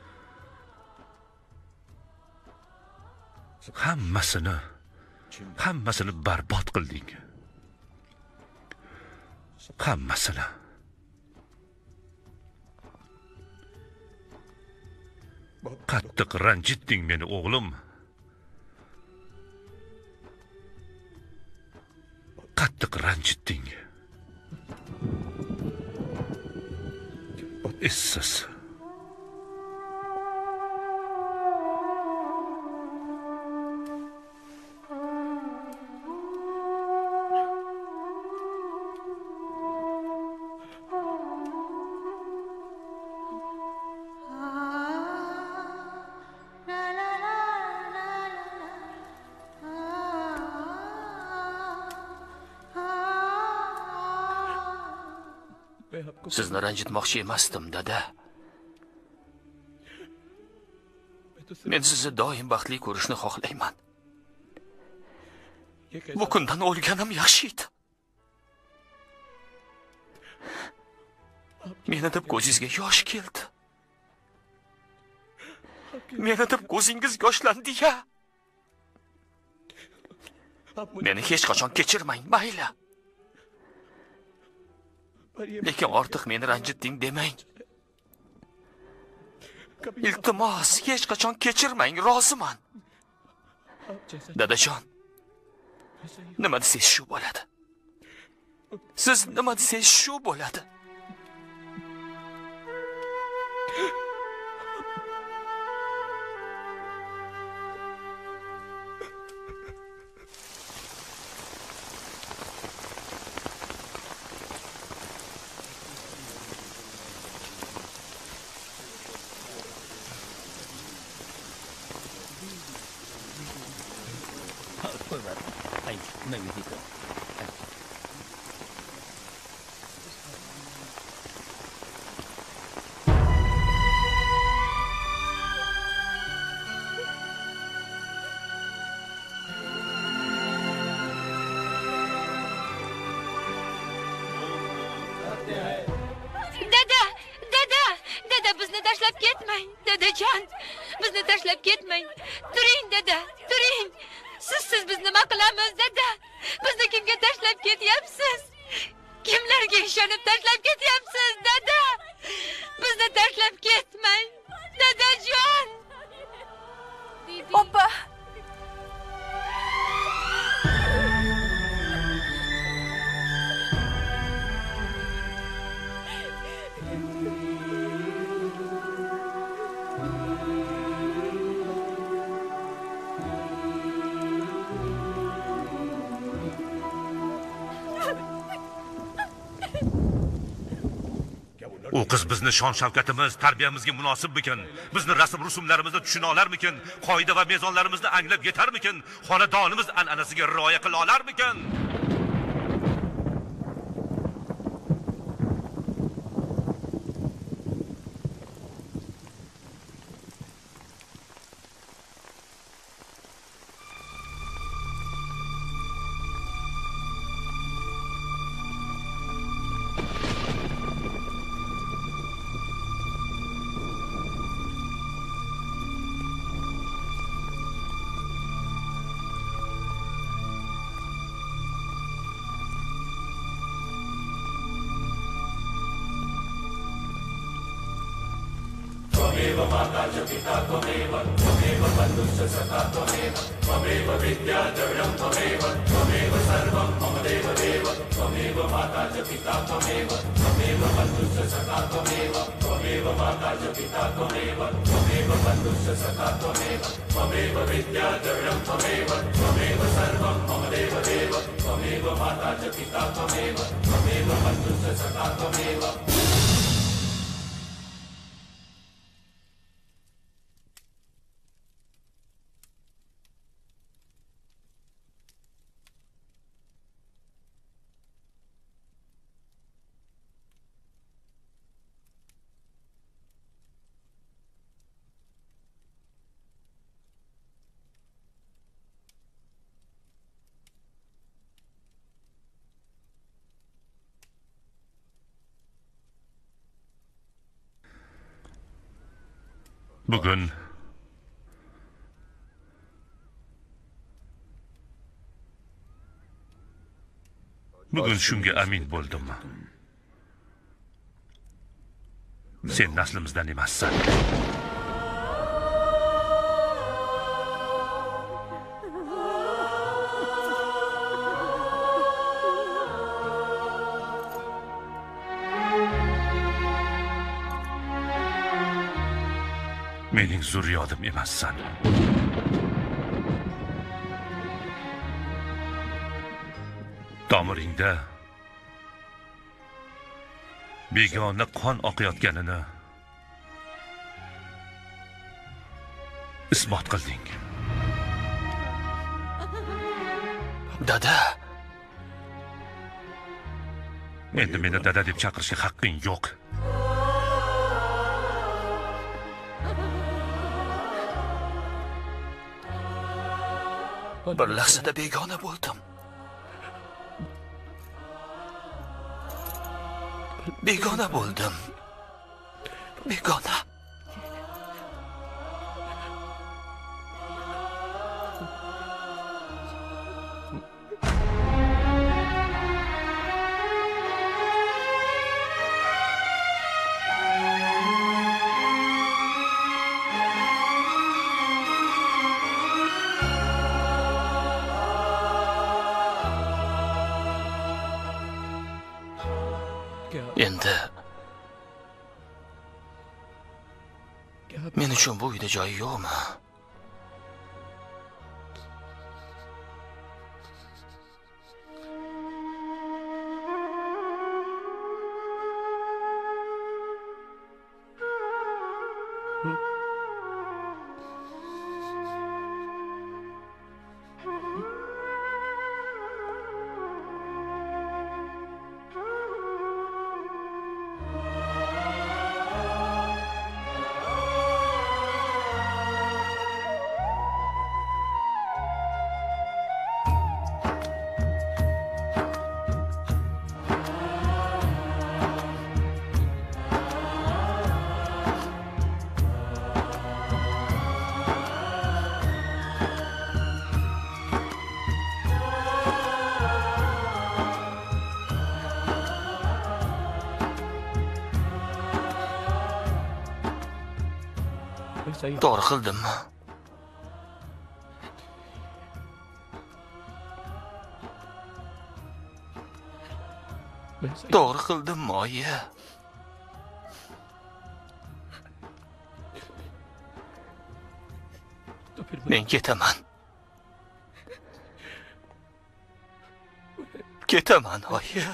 Hammasini barbod qilding. Hammasini. Qattiq ranjitding meni, o'g'lim. Qattiq ranjitding. Essiz. Sizni ranjitmoqchi emasdim, dada. Men sizni doim baxtli ko'rishni xohlayman. bu kundan o'lganim yaxshi edi. Meni deb ko'zingizga yosh keldi. Meni deb ko'zingiz yoshlandi-ya. Meni hech qachon kechirmang, mayli. Lekin ortiq meni ranjitding demang. Iltimos, hech qachon kechirmang, roziman. Dadajon, nima desangiz shu bo'ladi. Siz nima desangiz shu bo'ladi. U qiz bizni shon-shavkatimiz, tarbiyamizga munosibmikin? Bizni rasm-rusumlarimizni tushuna olarmikin? Qoida va mezonlarimizni anglab yetarmikin? Xonadonimiz an'anasiga rioya qila olarmikin? Bugun shunga amin bo'ldim. Sen naslimizdan emassan. Mening zurriyotim emassan. Tomiringda begona qon oqayotganini isbot qilding. Dada. Endi meni dada deb chaqirishga haqqing yo'q. Bir lahzada begona bo'ldim. Begona bo'ldim. Begona. Endi men uchun bu uyda joyi yo'qmi? To'g'ri qildimmi? To'g'ri qildimmi, oyi? Men ketaman. Ketaman, oyi.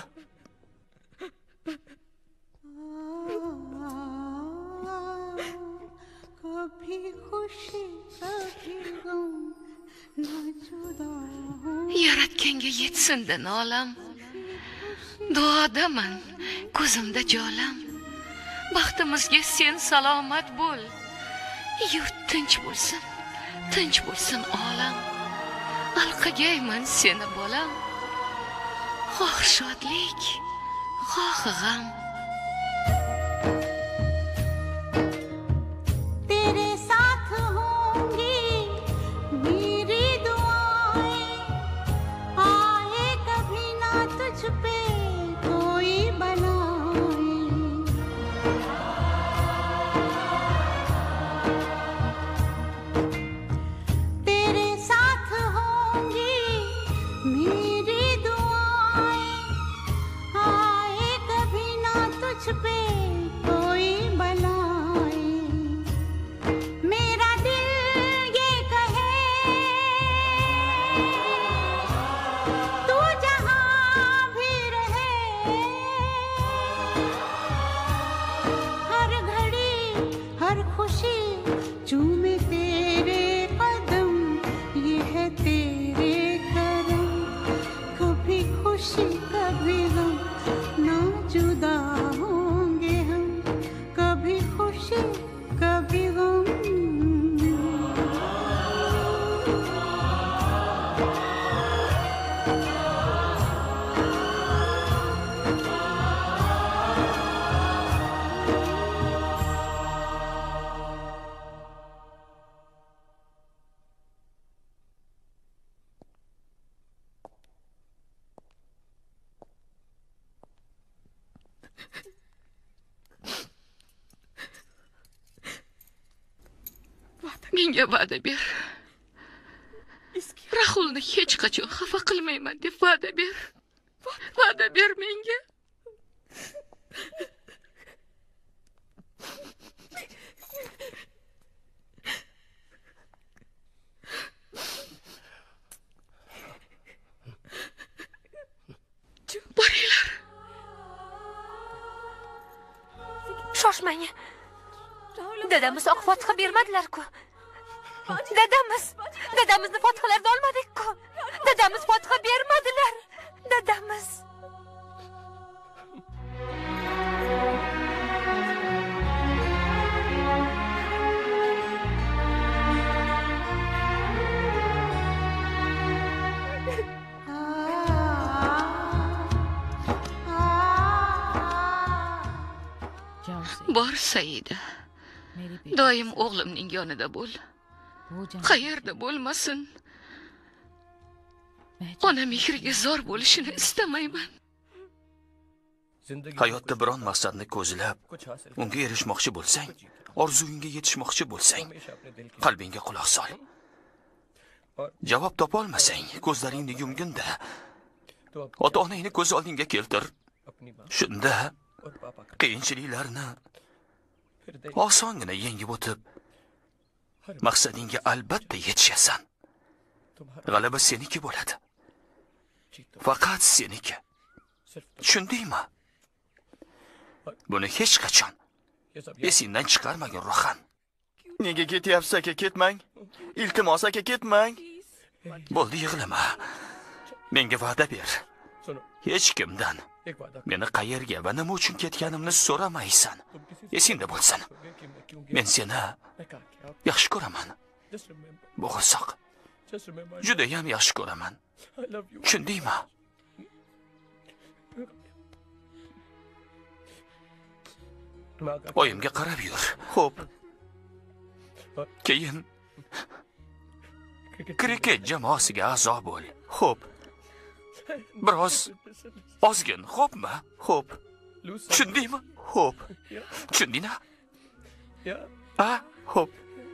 Yaratganga yetsin-da nolam. Duodaman, ko'zimda jolam. Baxtimizga sen salomat bo'l. Yurt tinch bo'lsin olam. Alqagayman seni bolam. Xoh shodlik, xoh g'am. Menga va'da ber. Rahulni hech qachon xafa qilmayman deb va'da ber. Va'da ber menga. Boringlar. Shoshmang. Dadamiz oq fotiha bermadilar-ku. Dadamizni fotihalarda olmadik-ku. Dadamiz fotiha bermadilar. Dadamiz. Bor Saida. Doim o'g'limning yonida bo'l. Qayerda bo'lmasin. Ona mehriga zor bo'lishini istamayman. Hayotda biron maqsadni ko'zlab, unga erishmoqchi bo'lsang, orzuyingga yetishmoqchi bo'lsang, qalbingga quloq sol. Javob topa olmasang, ko'zlaringni yumgin-da. Ota-onangni ko'z oldingga keltir. Shunda qiyinchiliklarni osongina yengib o'tib, maqsadingga albatta yetishasan. G'alaba seniki bo'ladi. Faqat seniki. Tushundingmi? Buni hech qachon esingdan chiqarmagin, Rohan. Nega ketyapsiz aka, ketmang. Iltimos aka, ketmang. Bo'ldi, yig'lama. Menga va'da ber. Hech kimdan meni qayerga va nima uchun ketganimni so'ramaysan. Esingda bo'lsin. Men seni yaxshi ko'raman. Bo'g'irsoq. Juda ham yaxshi ko'raman. Tushundingmi? Oyimga qarab yur. Xo'p. Keyin kriket jamoasiga a'zo bo'l. Xo'p. Biroz ozgin, xo'pmi? Xo'p. Tushundingmi? Xo'p. Tushundingmi? Ha, xo'p.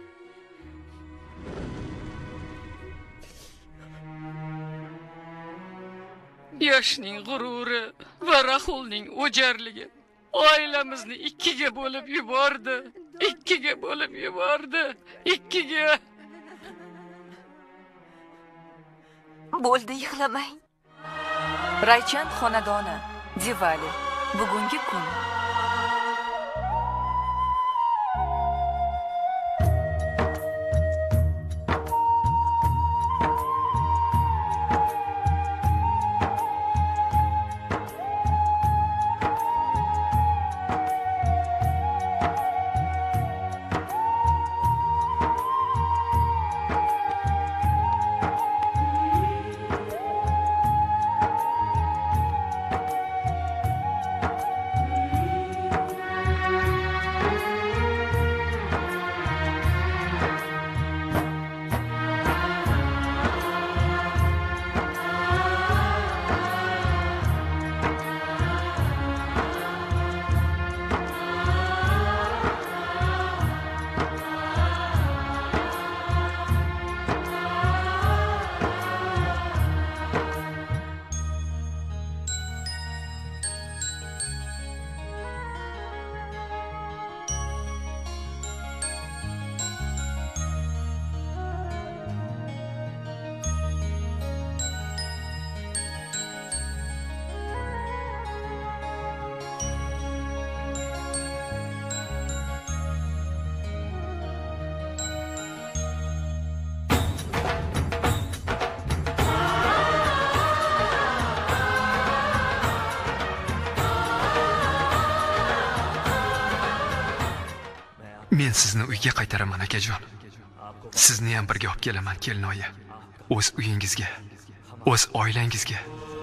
Yoshning g'ururi va Rahulning o'jarligi oilamizni ikkiga bo'lib yubordi. Ikkiga. Bo'ldi, yig'lamang. Raychand xonadoni. Diwali. Bugungi kun. Men sizni uyga qaytaraman, akajon. Sizni ham birga olib kelaman, kelinoyi. O'z uyingizga, o'z oilangizga.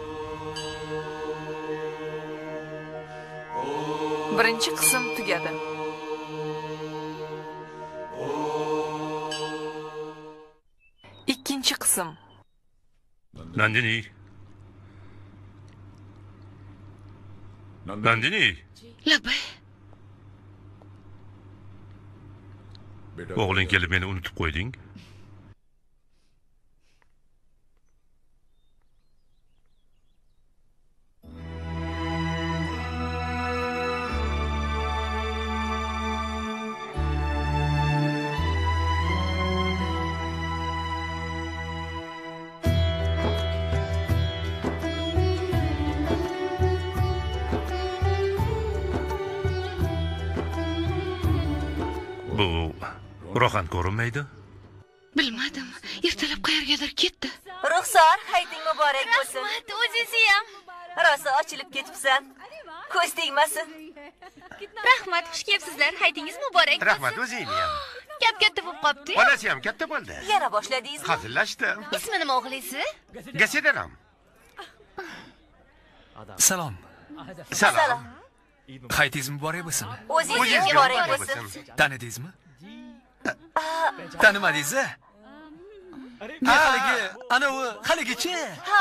Birinchi qism tugadi. Ikkinchi qism. Nandini. Labay. O'g'ling kelib meni unutib qo'yding. Rohan ko'rinmaydi? Bilmadim. Ertalab qayergadir ketdi. Ruxsor, hayting muborak bo'lsin. Rahmat, o'zingiz ham. Rosa ochilib ketibsan. Ko'z tegmasin. Rahmat, xush kelibsizlar. Haytingiz muborak bo'lsin. Rahmat, o'zingni ham. Gap katta bo'lib qopti. Onasi ham katta bo'ldi. Yana boshladingizmi? Hazillashdim. Ismi nima o'g'lingiz? Gasedaram. Salom. Salom. Qaytingiz muborak bo'lsin. O'zingiz muborak bo'lsin. Tanidingizmi? Tanimadingiz-a? Haligi-chi?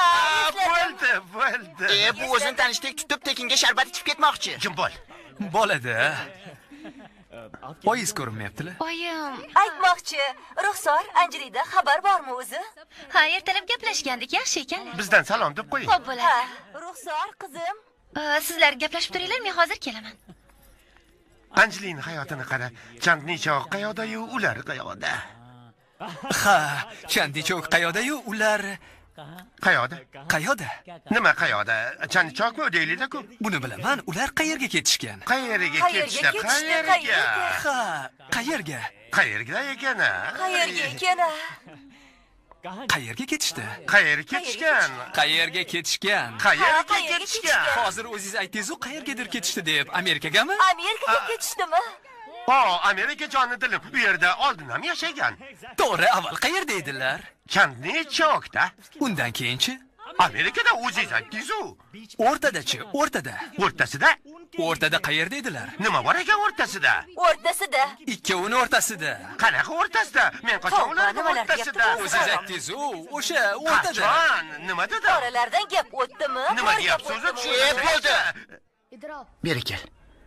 Bo'ldi. Bu o'zini tanishdek tutib tekinga sharbat ichib ketmoqchi. Kim bo'l? Bolada. Oyingiz ko'rinmayapti-la. Oyim. Aytmoqchi, Ruxsor, Anjirida xabar bormi o'zi? Ha, ertalab gaplashgandik, yaxshi ekanlar. Bizdan salom deb qo'ying. Xo'p bo'ladi. Ruxsor, qizim. Sizlar gaplashib turinglar, men hozir kelaman. Anjelining hayotini qara. Chandnichoq qayoqda-yu, ular qayoqda? Ha, Chandnichoq qayoqda-yu, ular qayoqda? Qayoqda? Nima qayoqda? Chandnichoqmi deyiladi-ku? Buni bilaman. Ular qayerga ketishgan? Qayerga ketishdi? Qayerga? Ha, qayerga? Qayerga ekan-a? Qayerga ekan-a? Qayerga ketishdi? Qayerga ketishgan? Qayerga ketishgan? Qayerga ketishgan? Hozir o'zingiz aytdingiz-ku, qayergadir ketishdi deb. Amerikagami? Amerikaga ketishdimi? Amerika joni dilim. U yerda oldin ham yashagan. To'g'ri, avval qayerda edilar? Chandnichoqda. Undan keyinchi? Amerikada o'zingiz aytdingiz-ku. O'rtadachi, o'rtada. O'rtasida? O'rtada qayerda edilar? Nima bor ekan o'rtasida? O'rtasida. Ikkovini o'rtasida. Qanaqa o'rtasida? Men qachon ularning o'rtasida? O'zingiz aytdingiz-ku, o'sha o'rtada. Qachon? Nima dedi? Oralardan gap o'tdimi? Nima deyapsiz? So'zi tushunmayapti. Beri kel.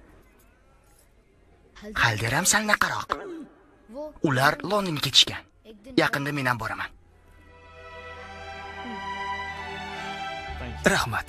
Halderam sal naqaroq. Ular Londonga ketishgan. Yaqinda men ham boraman. Rahmat.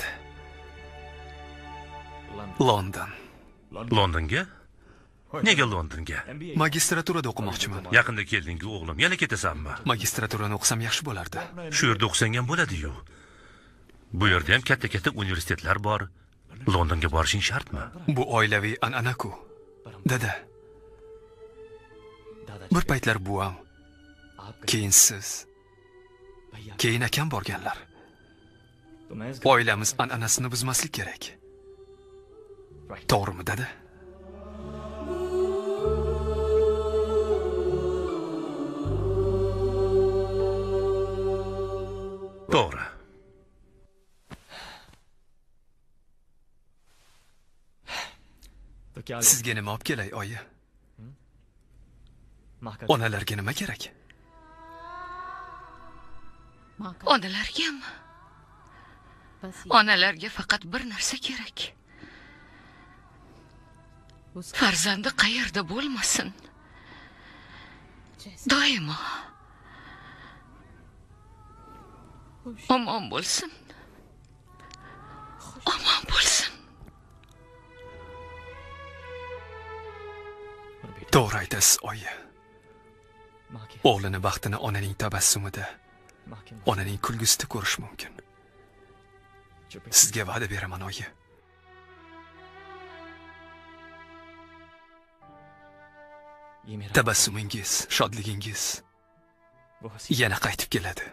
London. Londonga? Nega Londonga? Magistraturada o'qimoqchiman. Yaqinda kelding-ku o'g'lim, yana ketasanmi? Magistraturani o'qisam yaxshi bo'lardi. Shu yerda o'qisang ham bo'ladi-yu. Bu yerda ham katta-katta universitetlar bor. Londonga borishing shartmi? Bu oilaviy an'ana-ku. Dada. Bir paytlar buvam, keyin siz, keyin akam borganlar. Oilamiz an'anasini buzmaslik kerak. To'g'rimi, dada? To'g'ri. Sizga nima olib kelay, oyi? Onalarga nima kerak? Onalargami? Onalarga faqat bir narsa kerak. Farzandi qayerda bo'lmasin, doimo omon bo'lsin. Omon bo'lsin. To'g'ri aytasiz, oyi. O'g'lini baxtini onaning tabassumida, onaning kulgusida ko'rish mumkin. Sizga va'da beraman, oyi. Tabassumingiz, shodligingiz yana qaytib keladi.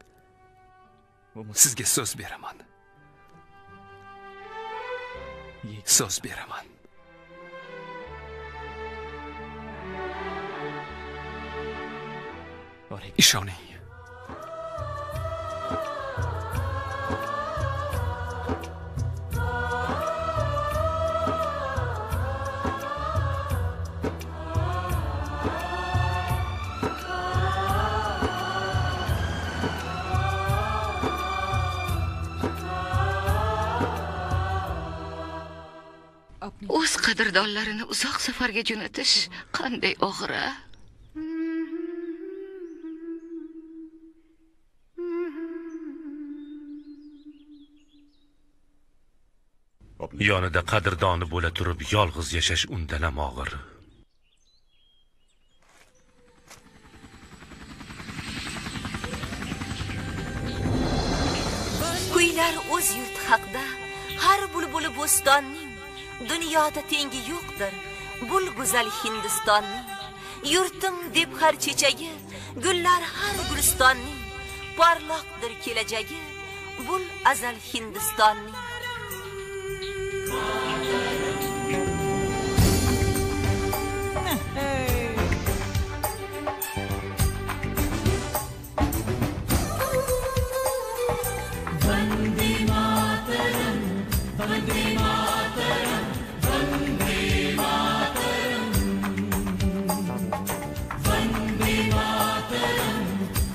Sizga so'z beraman. So'z beraman. Ishoning. O'z qadrdonlarini uzoq safarga jo'natish qanday og'ir-a? Yonida qadrdoni bo'la turib yolg'iz yashash undan ham og'ir. Kuylar o'z yurti haqida, har bulbuli bo'stonning dunyoda tengi yo'qdir. Bul go'zal Hindistonning yurtim deb har chechagi, gullar har gulistonning porloqdir kelajagi. Bul azal Hindistonning. Vande Mataram, Vande Mataram, Vande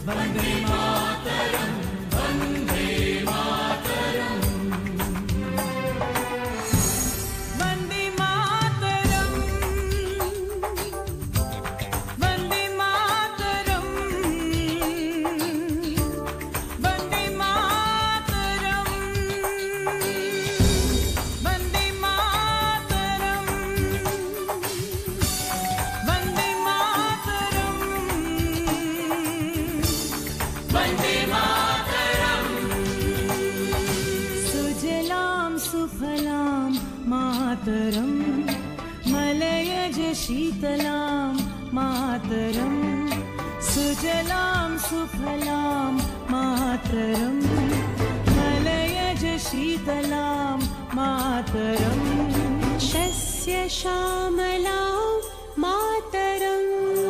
शीतलां मातरं सुजलां सुफलां मातरं मलयज शीतलां मातरं शस्य श्यामलां मातरं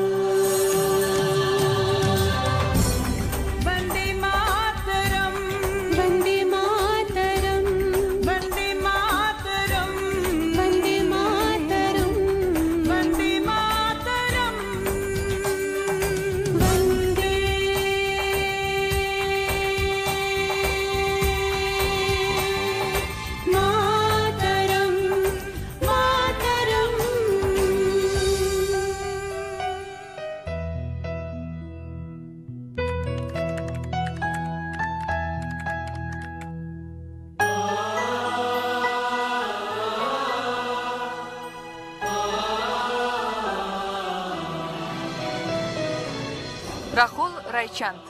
वन्दे मातरं वन्दे मातरं वन्दे मातरं वन्दे मातरं वन्दे मातरं वन्दे मातरं मातरं Rahul Raychand.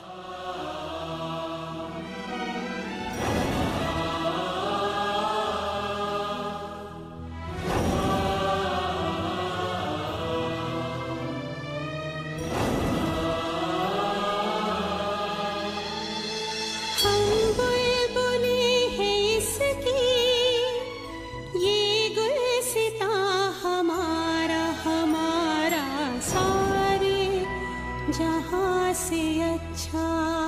हम बुलबुली हैं इसकी ये गुलसिता हमारा हमारा सारे जहां से अच्छा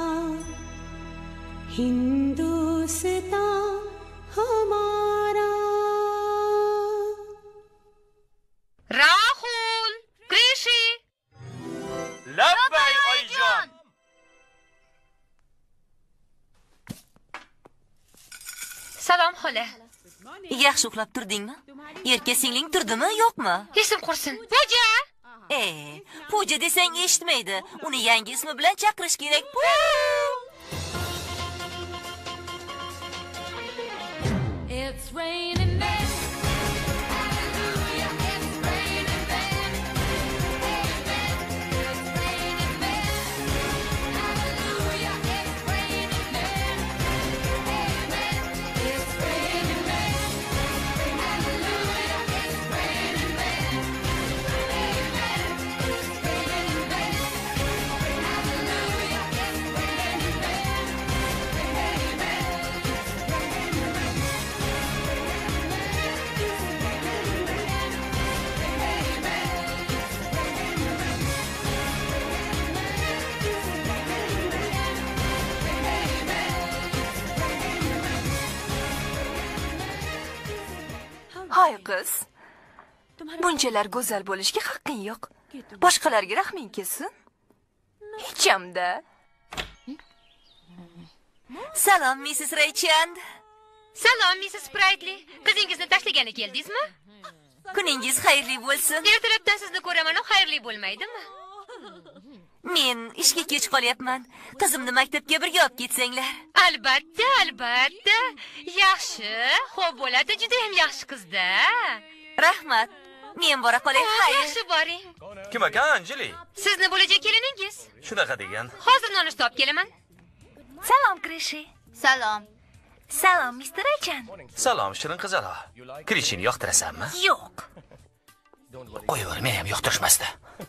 हिंदुस्तां हमारा Rahul, Krishi. Labbay oyijon. Salom xola. Yaxshi uxlab turdingmi? Erka singling turdimi, yo'qmi? Esim qursin. Puja. Puja desang eshitmaydi. Uni yangi ismi bilan chaqirish kerak. It's raining men. Hallelujah, it's raining men. Amen. It's raining men. Hallelujah, it's raining men. Amen. It's raining men. Hallelujah, it's raining men. Amen. It's raining men. Hallelujah, it's raining men. Hoy qiz. Bunchalar go'zal bo'lishga haqqing yo'q. Boshqalarga rahming kelsin. Hecham-da. Salom, Mrs. Raychand. Salom, Mrs. Sprightly. Qizingizni tashlagani keldingizmi? Kuningiz xayrli bo'lsin. Ertalabdan sizni ko'raman, xayrli bo'lmaydimi? Men ishga kech qolyapman. Qizimni maktabga birga olib ketsanglar. Albatta, albatta. Yaxshi. Xo'p bo'ladi, juda ham yaxshi qiz-da. Rahmat. Men bora qolay. Xayr. Yaxshi boring. Kim aka, Anjeli? Sizni bo'lajak keliningiz. Shunaqa degan. Hozir nonushta olib kelaman. Salom, Krishi. Salom. Salom, Mr. Raychand. Salom, shirin qizaloq. Krishini yoqtirasanmi? Yo'q. Qo'yaver, meni ham yoqtirishmasdi.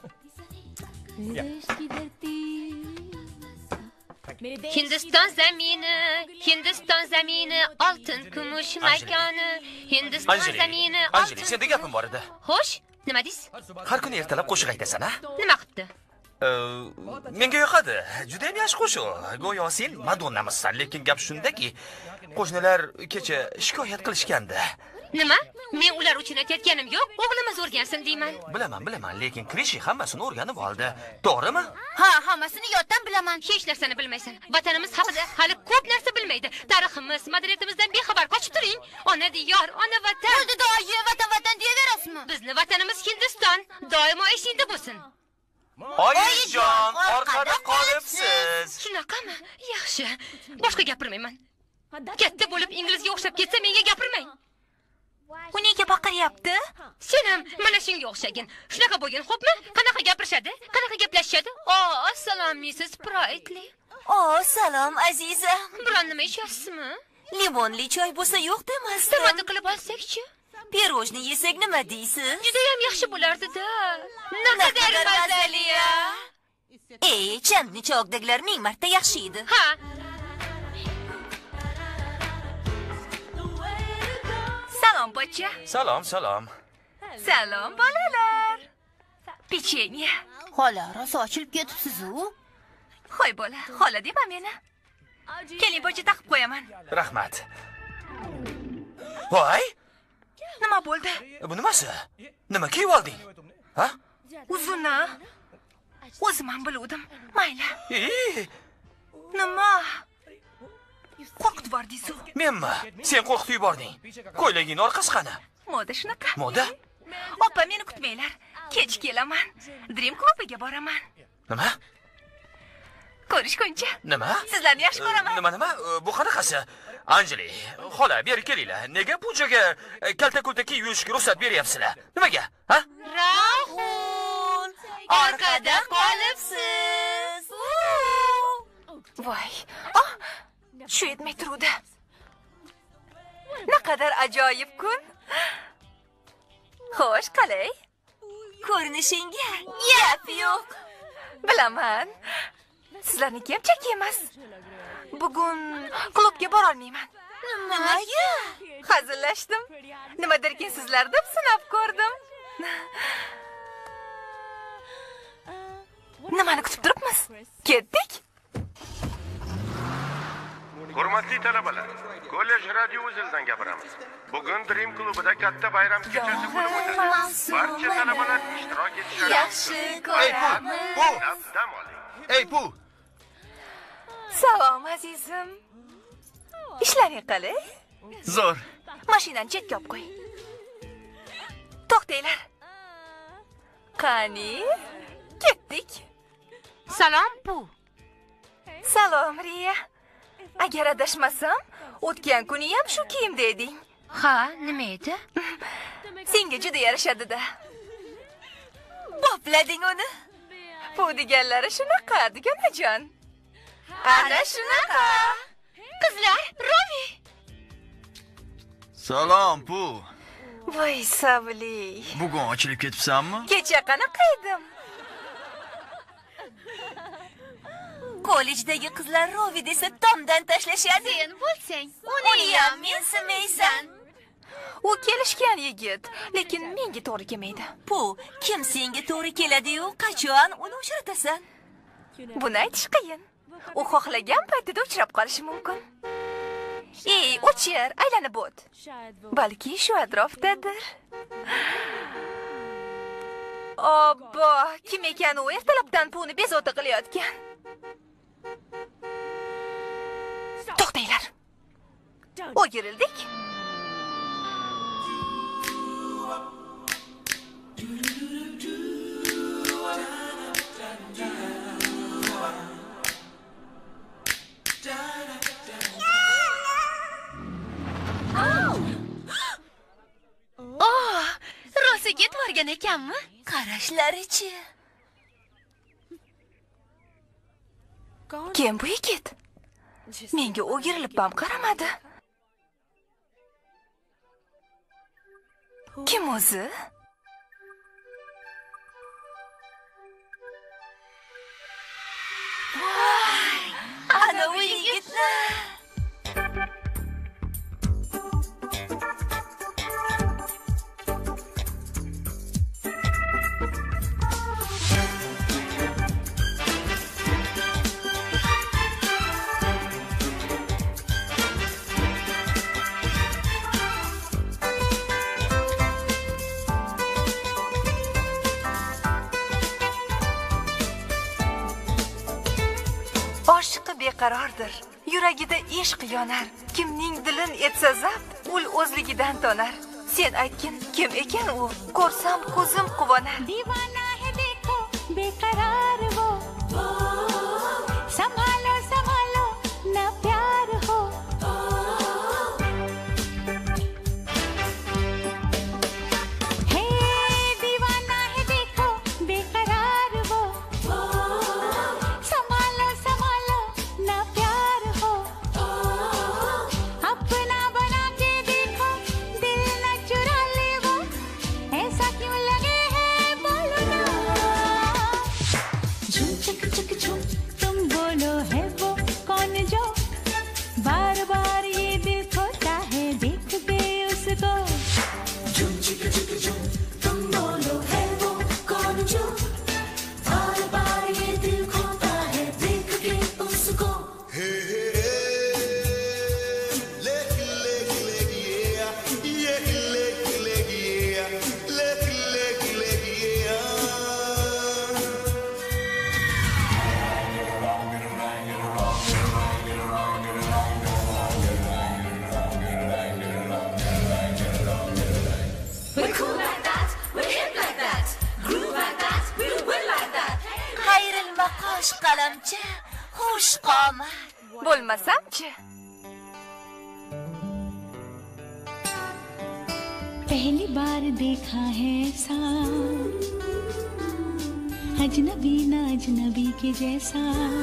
Hindiston zamini, oltin kumush makoni. Hindiston zamini, Anjeli, senda gapim bor edi. Xo'sh, nima deysiz? Har kuni ertalab qo'shiq aytasan, a? Nima qilibdi? Menga yoqadi. Juda ham yaxshi qo'shiq. Go'yo sen Madonnamisan, lekin gap shundaki, qo'shnilar kecha shikoyat qilishgandi. Nima? Men ular uchun aytayotganim yo'q, o'g'limiz o'rgansin deyman. Bilaman, lekin Krishi hammasini o'rganib oldi. To'g'rimi? Ha, hammasini yoddan bilaman. Hech narsani bilmaysan. Vatanimiz haqida hali ko'p narsa bilmaydi. Tariximiz, madaniyatimizdan bexabar qochib turing. Ona diyor, ona vatan. Bo'ldi doyi, vatan deyaverasizmi? Bizni vatanimiz Hindiston. Doimo esingda bo'lsin. Oyijon, orqada qolibsiz. Shunaqami? Yaxshi. Boshqa gapirmayman. Katta bo'lib inglizga o'xshab ketsa menga gapirmang. U nega baqiryapti? Sen ham mana shunga o'xshagin. Shunaqa bo'lgin, xo'pmi? Qanaqa gapirishadi? Qanaqa gaplashishadi? Assalom, Mrs. Sprightly. Salom azizam. Biron nima ichyapsizmi? Limonli choy bo'lsa yo'q demasdim. Tomato qilib olsak-chi? Pirojni yesak nima deysiz? Juda ham yaxshi bo'lardi-da. Naqadar mazali-ya. Chamni choqdaglar ming marta yaxshi edi. Ha. Salom, pochcha. Salom. Salom, bolalar. Pechenye. Xola, rosa ochilib ketibsiz-ku. Qo'y bola, xola dema meni. Keling, pochcha taqib qo'yaman. Rahmat. Voy! Nima bo'ldi? Bu nimasi? Nima kiyib olding? Ha? Uzuni. O'zim ham biluvdim. Mayli. Nima? Qo'rqitib yubordingiz-ku. Menmi? Sen qo'rqitib yubording. Ko'ylaging orqasi qani? Moda shunaqa. Moda? Opa, meni kutmanglar. Kech kelaman. Dream Clubga boraman. Nima? Ko'rishguncha. Nima? Sizlarni yaxshi ko'raman. Nima? Bu qanaqasi? Anjeli, xola, beri kelinglar. Nega bu joyga kalta-kulta kiyib yurishga ruxsat beryapsizlar? Nimaga? Ha? Rahul, orqada qolibsiz. Voy. Shu yetmay turuvdi. Naqadar ajoyib kun. Xo'sh, qalay? Ko'rinishingga gap yo'q. Bilaman. Sizlarniki ham chak emas. Bugun klubga bora olmayman. Nimaga? Hazillashdim. Nimadirkin sizlar deb sinab ko'rdim. Nimani kutib turibmiz? Ketdik. Hurmatli talabalar, kollej radio uzildan gapiramiz. Bugun Dream klubida katta bayram kechasi bo'lib o'tadi. Barcha talabalar ishtirok etishadi. Yaxshi ko'raman. Dam oling. Ey, bu. Salom azizim. Ishlaring qalay? Zo'r. Mashinani chetga olib qo'y. To'xtanglar. Qani? Ketdik. Salom, Bu. Salom, Riya. Agar adashmasam, o'tgan kuni ham shu kiyimda eding. Ha, nima edi? Senga juda yarashadi-da. Boplading uni. Bu deganlari shunaqa, Dugonajon. Ana shunaqa. Qizlar, Rovi. Salom, Bu. Voy, Savli. Bugun ochilib ketibsanmi? Kecha qanaqa edim? Kollejdagi qizlar Rovi desa tomdan tashlashadi. Sen bo'lsang, uni ham mensimaysan. U kelishgan yigit, lekin menga to'g'ri kelmaydi. Bu kim senga to'g'ri keladi-yu, qachon uni uchratasan? Buni aytish qiyin. U xohlagan paytida uchrab qolishi mumkin. Ey, o'chir, aylanib o't. Balki shu atrofdadir. Obbo, kim ekan u ertalabdan pulni bezovta qilayotgan? To'xtanglar. O'girildik. Rosa ketib borgan ekanmi? Qarashlarichi. Kim bu yigit? Menga o'girilib ham qaramadi. Kim o'zi? Voy, ana u yigitni. Oshiqi beqarordir. Yuragida ishq yonar. Kimning dilin etsa zabt, ul o'zligidan tonar. Sen aytgin, kim ekan u? Ko'rsam ko'zim quvonar. दीवाना है देखो बेकरार वो संभालो संभालो ना प्यार हो हे दीवाना है देखो बेकरार वो संभालो संभालो ना प्यार हो अपना बना के देखो दिल न चुरा ले वो ऐसा क्यों लगे है बोलो ना झुम चक चक झुम तुम बोलो है वो कौन जो बार बार ये दिल खोता है देख के उसको झुम चक चक झुम तुम बोलो है वो कौन जो बार बार ये दिल खोता है देख के उसको We're cool like that, we're hip like that, groove like that, we'll win like that. Xayril maqosh qalamchi, xush qomat. Bo'lmasamchi? पहली बार देखा है ऐसा अजनबी ना अजनबी के जैसा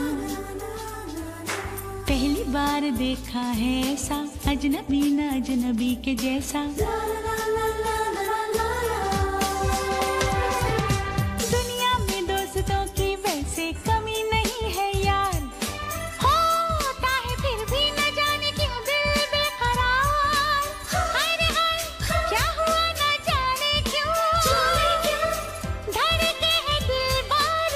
पहली बार देखा है ऐसा अजनबी ना अजनबी के जैसा दुनिया में दोस्तों की वैसे कमी नहीं है यार होता है फिर भी न जाने क्यों दिल बेकरार हाय रे हाय क्या हुआ न जाने क्यों धड़के है दिल बार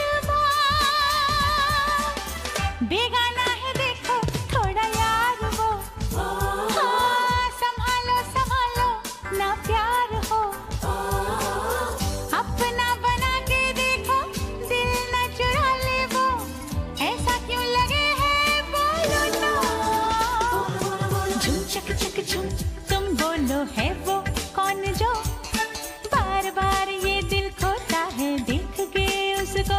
बार बेगाना है देखो थोड़ा यार वो हाँ, संभालो संभालो ना प्यार हो अपना बना के देखो दिल न चुरा ले वो ऐसा क्यों लगे है बोलो ना झुम चक चक झुम तुम बोलो है वो कौन जो बार बार ये दिल खोता है देख के उसको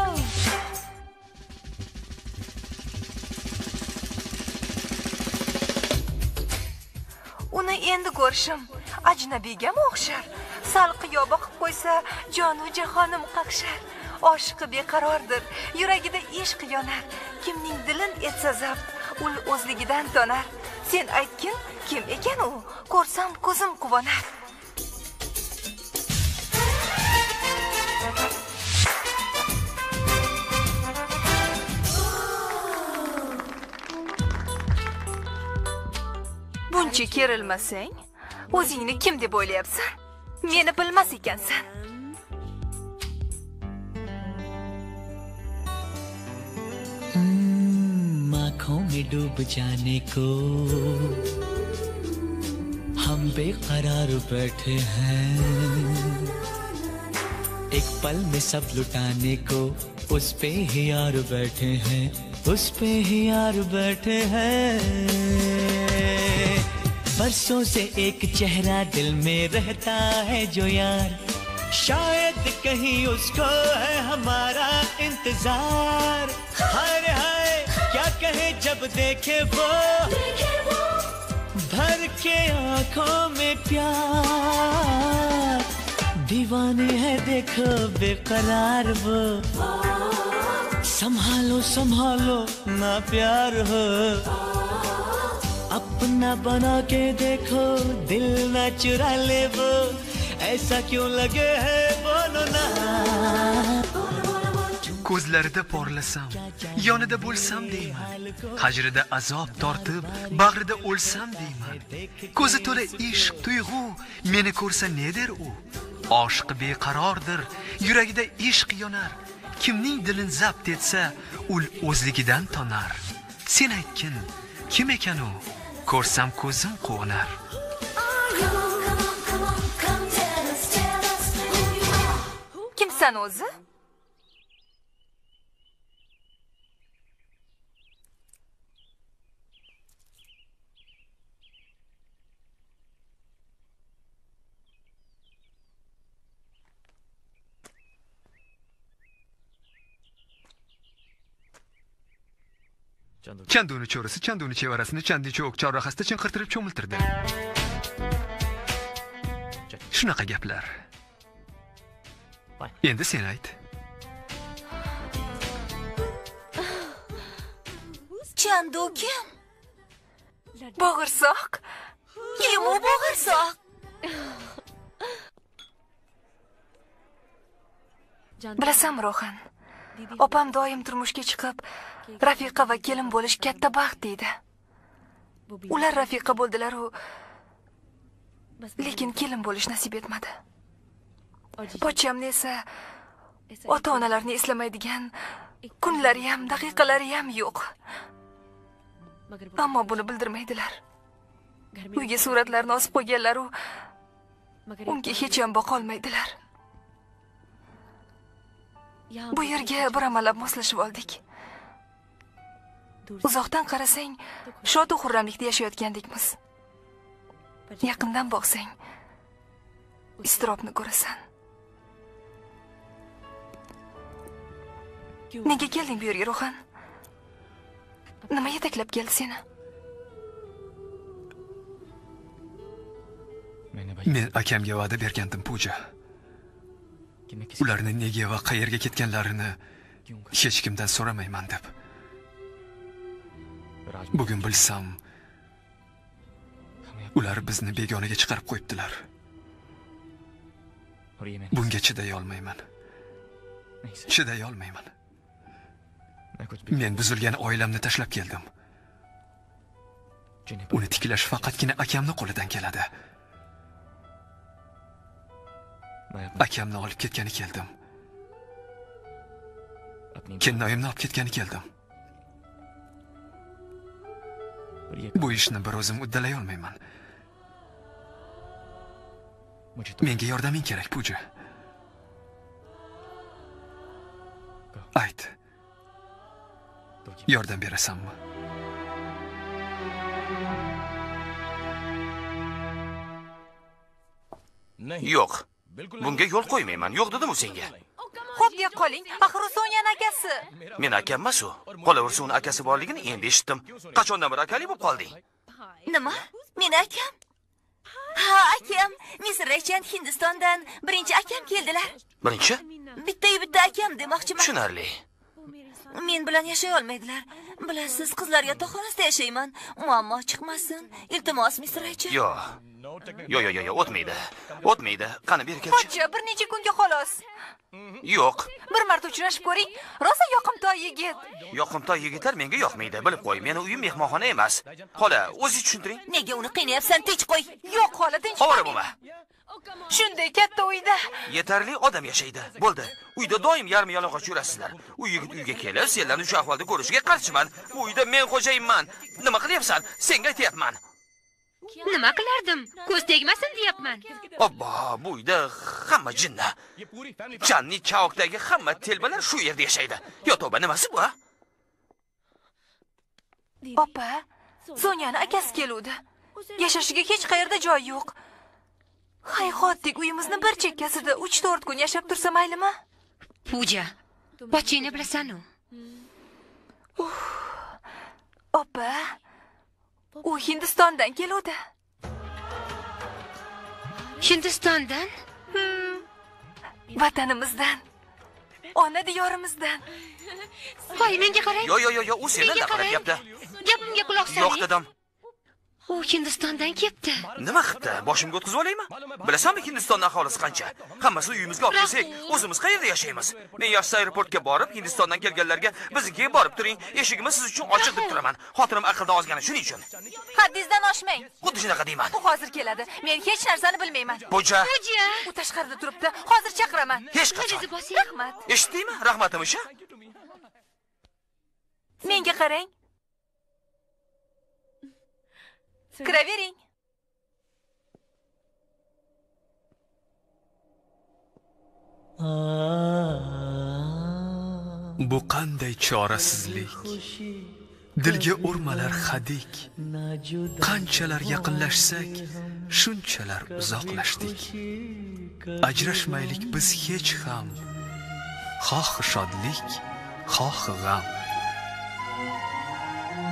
Uni endi ko'rishim ajnabiga o'xshar. Sal qiyoba qilib qo'ysa, jonu jahonim qaqshar. Oshiqi beqarordir, yuragida ishq yonar. Kimning dilin etsa zabt, ul o'zligidan tonar. Sen aytgin, kim ekan u? Ko'rsam ko'zim quvonar. Buncha kerilmasang, o'zingni kim deb o'ylayapsan? Meni bilmas ekansan. आँखों में डूब जाने को हम बेकरार बैठे हैं एक पल में सब लुटाने को उस पे ही यार बैठे हैं उस पे ही यार बैठे हैं बरसों से एक चेहरा दिल में रहता है जो यार शायद कहीं उसको है हमारा इंतजार हाय रे हाय क्या कहे जब देखे वो भर के आंखों में प्यार दीवानी है देखो बेकरार वो संभालो संभालो ना प्यार हो अपना बना के देखो दिल ना चुरा ले वो ऐसा क्यों लगे है बोलो ना ko'zlarida porlasam, yonida bo'lsam deyman. Hajrida azob tortib, bag'rida o'lsam deyman. Ko'zi to'la ishq, tuyg'u, meni ko'rsa ne der u? Oshiqi beqarordir, yuragida ishq yonar. Kimning dilin zabt etsa, ul o'zligidan tonar. Sen aytgin, kim ekan u? Ko'rsam ko'zim quvonar. Kimsan o'zi? Chanduni cho'risi chanduni chevarasini chandicho'q chorrahasida chinqirtirib cho'miltirdi. Shunaqa gaplar. Endi sen ayt. Chandu kim? Bo'g'irsoq? Kim u bo'g'irsoq? Bilasan, Rohan. Opam doim turmushga chiqib, rafiqa va kelin bo'lish katta baxt deydi. Ular rafiqa bo'ldilar-u, lekin kelin bo'lish nasib etmadi. Pochchamni esa ota-onalarni eslamaydigan kunlari ham, daqiqalari ham yo'q. Ammo buni bildirmaydilar. Uyga suratlarni osib qo'yganlar-u, unga hech ham boqa olmaydilar. Bu yerga bir amallab moslashib oldik. Uzoqdan qarasang, shod va xurramlikda yashayotgandekmiz. Yaqindan boqsang, iztirobni ko'rasan. Nega kelding bu yerga, Rohan? Nima yetaklab keldi seni? Men akamga va'da bergandim, Puja. Ularni nega va qayerga ketganlarini hech kimdan so'ramayman deb. Bugun bilsam, ular bizni begonaga chiqarib qo'yibdilar. Bunga chiday olmayman. Chiday olmayman. Men buzilgan oilamni tashlab keldim. Uni tiklash faqatgina akamni qo'lidan keladi. Akamni olib ketgani keldim. Kennoyimni olib ketgani keldim. Bu ishni bir o'zim uddalay olmayman. Menga yordaming kerak, Puja. Ayt. Yordam berasanmi? Yo'q. Bunga yo'l qo'ymayman. Yo'q dedim senga. Xo'p, deb qoling. Axir u Sonyaning akasi. Men akam emas-u. Qolaversa uni akasi borligini endi eshitdim. Qachondan beri akali bo'lib qolding? Nima? Meni akam? Ha, akam. Misrdan, Hindistondan birinchi akam keldilar. Birinchi? Bitta akam demoqchiman. Tushunarli. Men bilan yashay olmaydilar. Bilasiz, qizlar yotoqxonasida yashayman. Muammo chiqmasin. Iltimos, Mr. Raycha. Yo'q. O'tmaydi. O'tmaydi. Qani beri kelchi. Pochcha, bir necha kunga xolos. Yo'q. Bir marta uchrashib ko'ring. Rosa yoqimtoy yigit. Yoqimtoy yigitlar menga yoqmaydi. Bilib qo'y, meni uyim mehmonxona emas. Xola, o'zingiz tushuntiring. Nega uni qiynayapsan? Tinch qo'y. Yo'q, xola, tinch. Ovora bo'lma. Shunday katta uyda yetarli odam yashaydi. Bo'ldi. Uyda doim yarmi yalang'och yurasizlar. U yigit uyga kelib, senlarni shu ahvolda ko'rishiga qarshiman. Bu uyda men xo'jayinman. Nima qilyapsan? Senga aytayapman. Nima qilardim? Ko'z tegmasin deyapman. Obbo, bu uyda hamma jinna. Janni Chaokdagi hamma telbalar shu yerda yashaydi. Yo tavba, nimasi bu? Opa, Sonyaning akasi keluvdi. Yashashiga hech qayerda joy yo'q. Hayxotdek uyimizni bir chekkasida 3-4 kun yashab tursa maylimi? Puja, Pochchini bilasan-ku. Opa, u Hindistondan keluvdi. Hindistondan? Vatanimizdan. Ona diyorimizdan. Qo'y, menga qarang. Yo'q, u sendan qaryapti. Gapimga quloq soling. Yo'q dedim. U Hindistondan kelibdi. Nima qilibdi? Boshimga o'tkazib olaymi? Bilasanmi Hindistonning aholisi qancha? Hammasi uyimizga olib kelsak, o'zimiz qayerda yashaymiz? Men yaxshi aeroportga borib, Hindistondan kelganlarga biznikiga borib turing, eshigimiz siz uchun ochiq deb turaman. Xotirim aqldan ozgani shuning uchun. Haddingizdan oshmang. Xuddi shunaqa deyman. U hozir keladi. Men hech narsani bilmayman. Puja. U tashqarida turibdi. Hozir chaqiraman. Hech qachon. Rahmat. Eshitdingmi? Rahmatim-sha. Menga qarang. Kiravering. Bu qanday chorasizlik? Dilga urmalar hadik. Qanchalar yaqinlashsak, shunchalar uzoqlashdik. Ajrashmaylik biz hech ham. Xoh shodlik, xoh g'am.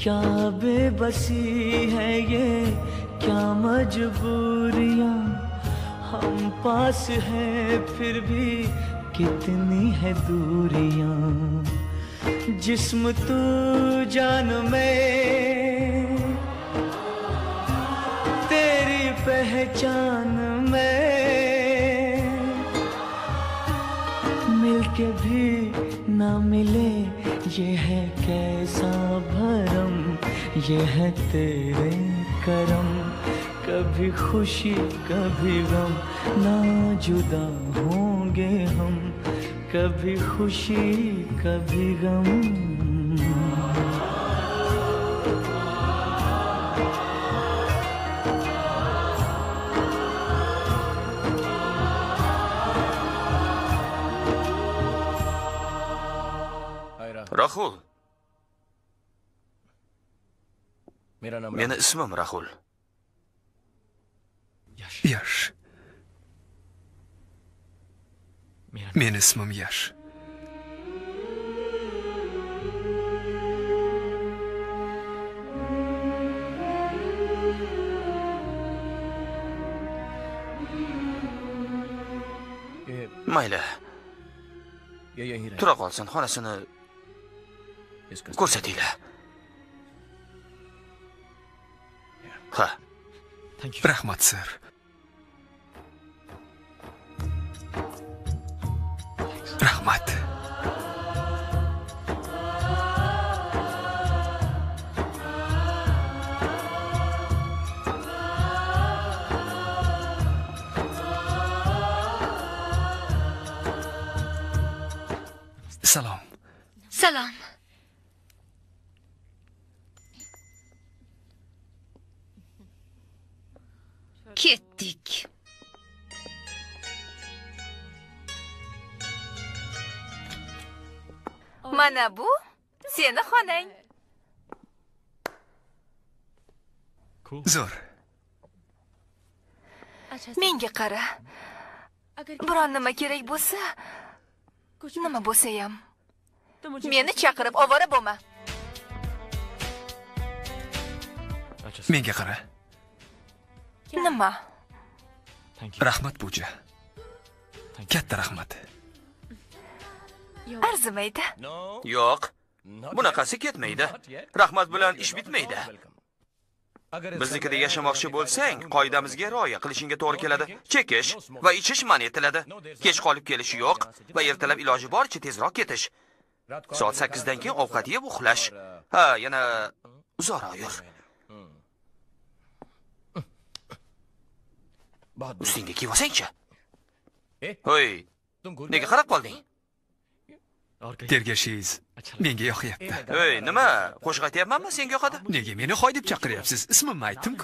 क्या बेबसी है ये, क्या मजबूरियां, हम पास हैं फिर भी कितनी है दूरियां। जिस्म तू जान में, तेरी पहचान में, मिलके भी ना मिले ये है कैसा भरम, ये है तेरे करम। कभी खुशी कभी गम, ना जुदा होंगे हम, कभी खुशी कभी गम। Rahul. Meni ismim Rahul. Yash. Meni ismim Yash. Mayli. Tura qolsin, xonasini ko'rsatinglar. Ha. Rahmat, sir. Rahmat. Salom. Salom. Ketdik. Mana bu seni xonang. Zo'r. Menga qara. Biron nima kerak bo'lsa, nima bo'lsa ham meni chaqirib ovora bo'lma. Menga qara. Nima? Rahmat buja. Katta rahmat. Arzimaydi. Yo'q. Bunaqasi ketmaydi. Rahmat bilan ish bitmaydi. Biznikida yashamoqchi bo'lsang, qoidamizga rioya qilishingga to'g'ri keladi. Chekish va ichish man etiladi. Kech qolib kelish yo'q va ertalab iloji boricha tezroq ketish. Soat 8 dan keyin ovqat yeb uxlash. Ha, yana uzoqroq yur. Ustingga kiyib olsang-chi. Hoy, nega qarab qolding? Tergashingiz menga yoqyapti. Ey, nima? Qo'shiq aytyapmanmi, senga yoqadi? Nega meni Xoy deb chaqiryapsiz? Ismimni aytdim-ku.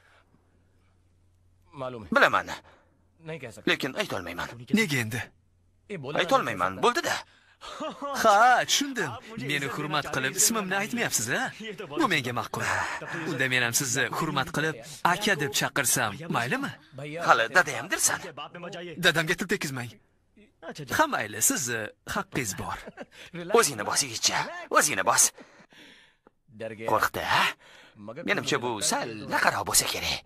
Bilaman. Lekin ayta olmayman. Nega endi? Ayta olmayman, bo'ldi-da. Ha, tushundim. Meni hurmat qilib ismimni aytmayapsiz-a? Bu menga ma'qul. Unda men ham sizni hurmat qilib aka deb chaqirsam, maylimi? Hali dadam dersan. Dadamga til tekizmang. Ha, mayli, sizni haqqingiz bor. O'zingni bos yigitcha, o'zingni bos. Qo'rqdi, ha? Menimcha bu sal naqaroq bo'lsa kerak.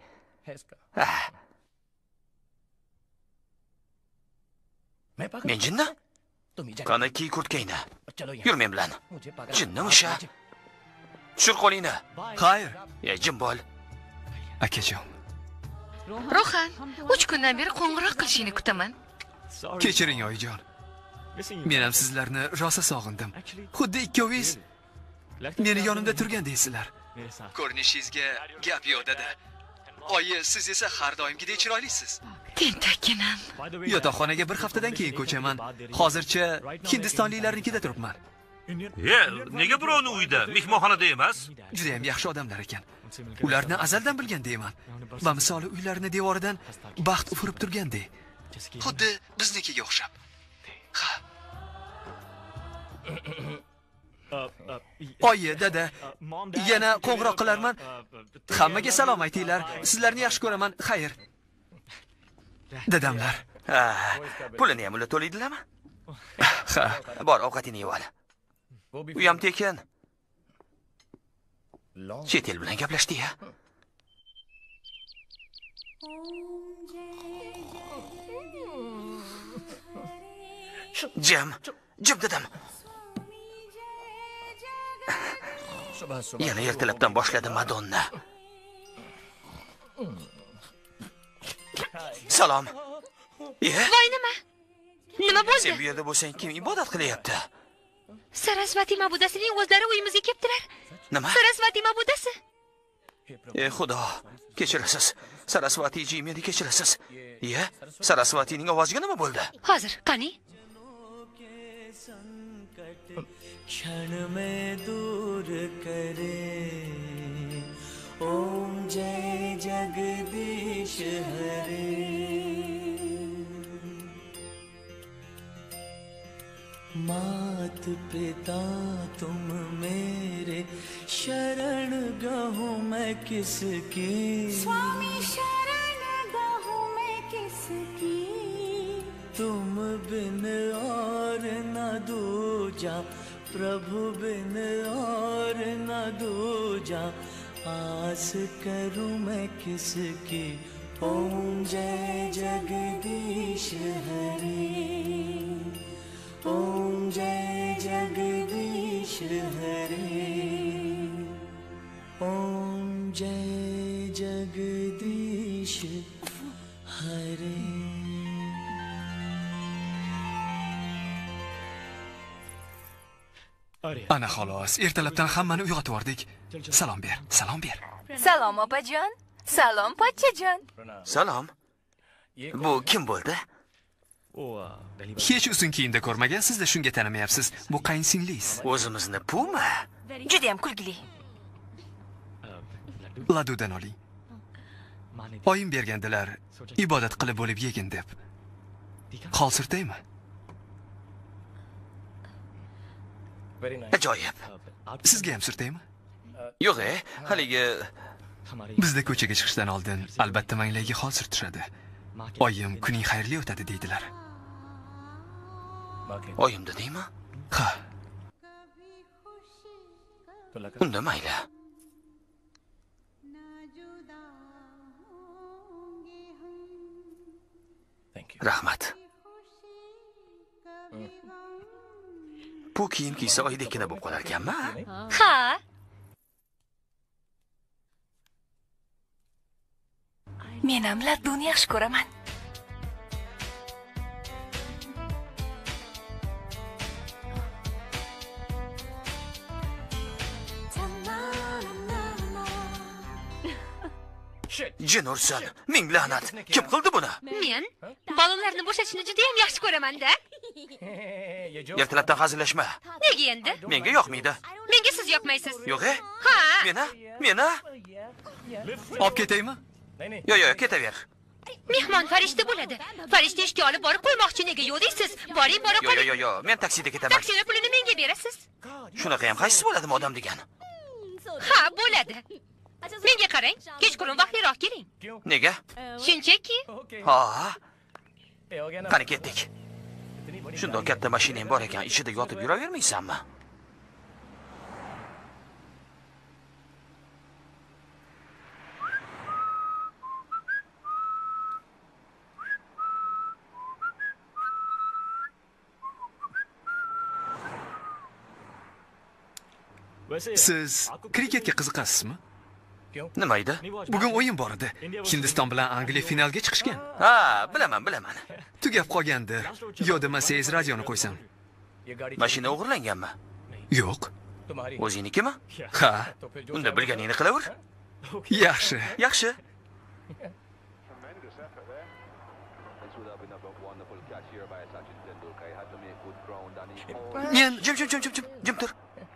Men jinni? Qani kiy kurtkangni. Yur men bilan. Jinni o'sha. Tushir qo'lingni. Xayr. Ey, jim bo'l. Akajon. Rohan, 3 kundan beri qo'ng'iroq qilishingni kutaman. Kechiring oyijon. Men ham sizlarni rosa sog'indim. Xuddi ikkovingiz meni yonimda turgandaysizlar. Ko'rinishingizga gap yo'q dada. Oyi, siz esa har doimgidek chiroylisiz. Tentakkinam. Yotoqxonaga bir haftadan keyin ko'chaman. Hozircha hindistonliklarnikida turibman. Nega birovni uyda, mehmonxonada emas? Juda ham yaxshi odamlar ekan. Ularni azaldan bilgan deyman. Va misoli uylarini devoridan baxt ufurib turgandek. Xuddi biznikiga o'xshab. Ha. Oyi, dada, yana qo'ng'iroq qilarman. Hammaga salom aytinglar. Sizlarni yaxshi ko'raman. Xayr. Dadamlar. Pulini ham ular to'laydilarmi? Ha, bor, ovqatingni yeb ol. U ham tekin. Chet el bilan gaplashdi-ya. Jim dedim. Yana ertalabdan boshladi Madonna. Salom. Voy nima? Nima bo'ldi? Sen bu yerda bo'lsang, kim ibodat qilyapti? Sarasvati ma'budasining o'zlari uyimizga kelibdilar. Nima? Sarasvati ma'budasi. Ey Xudo, kechirasiz. Sarasvatiji, meni kechirasiz. Sarasvatining ovoziga nima bo'ldi? Hozir, qani? क्षण में दूर करे ओम जय जगदीश हरे मात पिता तुम मेरे शरण गहूँ मैं किसकी स्वामी शरण गहूँ मैं किसकी तुम बिन और न दूजा प्रभु बिन और न दूजा आस करूं मैं किसकी ओम जय जगदीश हरे ओम जय जगदीश हरे ओम जय जगदीश हरे Ana xolos, ertalabdan hammani uyg'otib yubordik. Salom ber, salom ber. Salom opajon. Salom pochchajon. Salom. Bu kim bo'ldi? Hech uzun kiyimda ko'rmagansiz-da, shunga tanimayapsiz. Bu qaynsinglingiz. O'zimizni pulmi? Juda ham kulgili. Ladudan oling. Oyim bergandilar, ibodat qilib bo'lib yegin deb. Qol surtaymi? Ajoyib. Sizga ham surtaymi? Yo'q, haligi bizda ko'chaga chiqishdan oldin albatta manglayga xol surtishadi. Oyim kuning xayrli o'tadi deydilar. Oyim dedingmi? Ha. Unda mayli. Rahmat. Bu kiyim kiysa oydekkina bo'lib qolar ekanmi? Ha. Men ham ladduni yaxshi ko'raman. Jin ursin, ming la'nat. Kim qildi buni? Men balonlarni bo'shatishni juda ham yaxshi ko'raman-da. Ertalabdan hazillashma. Nega endi? Menga yoqmaydi. Menga siz yoqmaysiz. Yo'q, Ha. Meni? Olib ketaymi? Yo'q, ketaver. Mehmon farishta bo'ladi. Farishta ishga olib borib qo'ymoqchi, nega yo'q deysiz? Boring, borib qoling. Yo'q, men taksida ketaman. Taksini pulini menga berasiz. Shunaqa ham qaysi bo'ladimi odam degan? Ha, bo'ladi. Menga qarang, kechqurun vaqtliroq keling. Nega? Shunchaki. Ha. Qani ketdik. Shundoq katta mashinang bor ekan, ichida yotib yuravermaysanmi? Siz kriketga qiziqasizmi? Nima edi? Bugun o'yin bor edi. Hindiston bilan Angliya finalga chiqishgan. Ha, bilaman. Tugab qolgandir. Yo demasangiz radioni qo'ysam. Mashina o'g'irlanganmi? Yo'q. O'zingnikimi? Ha. Unda bilganingni qilaver. Yaxshi. Men jim tur.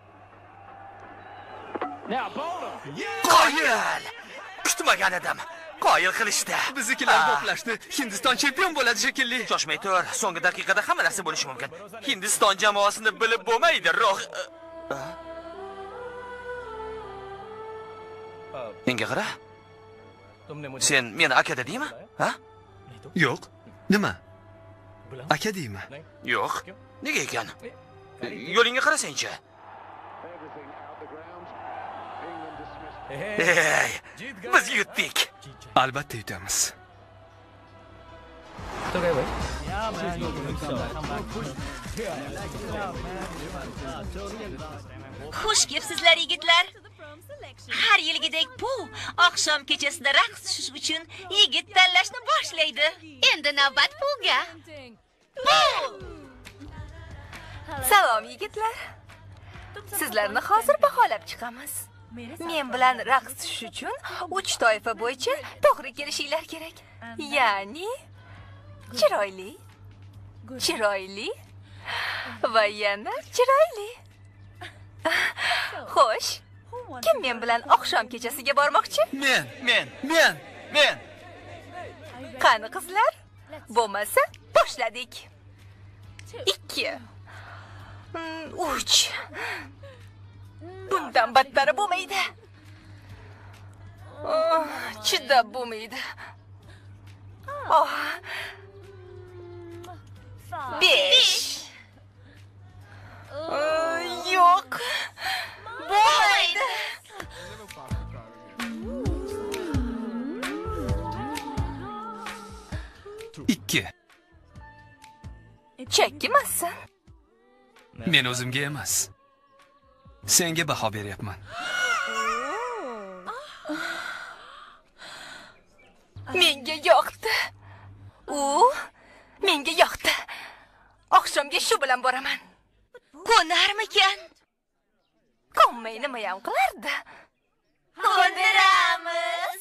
Qoyil! Kutmagan edim. Qoyil qilishdi. Biznikilar to'plashdi. Hindiston chempion bo'ladi shekilli. Shoshmay tur. So'nggi daqiqada hamma narsa bo'lishi mumkin. Hindiston jamoasini bilib bo'lmaydi, roh. Menga qara. Sen meni aka dedingmi? Ha? Yo'q. Nima? Aka deymi? Yo'q. Nega ekan? Yo'lingga qarasang-chi. Biz yutdik. Albatta yutamiz. Xush kelibsizlar yigitlar. Har yilgidek bu oqshom kechasida raqs tushish uchun yigit tanlashni boshlaydi. Endi navbat Puga. Salom yigitlar. Sizlarni hozir baholab chiqamiz. Men bilan raqs tushish uchun 3 toifa bo'yicha to'g'ri kelishinglar kerak. Ya'ni chiroyli, chiroyli va yana chiroyli. Xo'sh, kim men bilan oqshom kechasiga bormoqchi? Men. Qani qizlar? Bo'lmasa boshladik. 2 3 Bundan battari bo'lmaydi. Chidab bo'lmaydi. 5 Yo'q. Bo'lmaydi. Ikki. Chekkimassan? Men o'zimga emas. Senga baho beryapman. Menga yoqdi. Menga yoqdi. Oqshomga shu bilan boraman. Ko'narmikan? Ko'nmay nima ham qilardi? Ko'ndiramiz.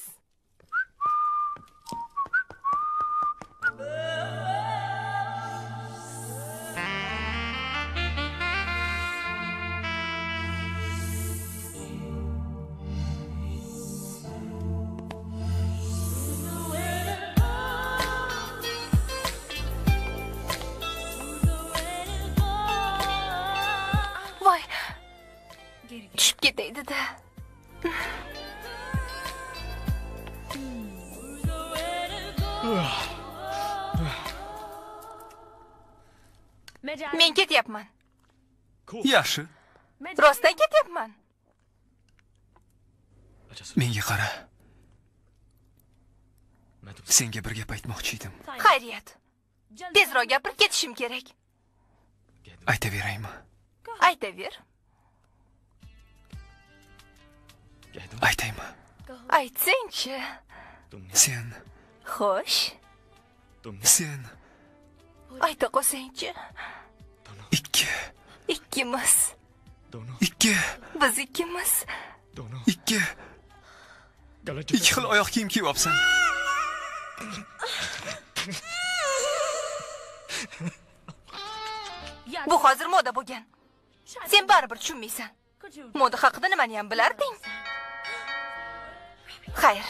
Voy. Tushib ketaydi-da. Men ketyapman. Yaxshi. Rostdan ketyapman. Menga qara. Senga bir gap aytmoqchi edim. Xayriyat. Tezroq gapirib ketishim kerak. Aytaveraymi? Aytaver. Aytaymi? Aytsang-chi. Sen. Xo'sh. Sen. Ayta qo'ysang-chi. 2. Ikkimiz. 2. Biz ikkimiz. 2. 2 xil oyoq kiyim kiyib olsan. Bu hozir moda bo'lgan. Sen baribir tushunmaysan. Moda haqida nimani ham bilarding? Xayr.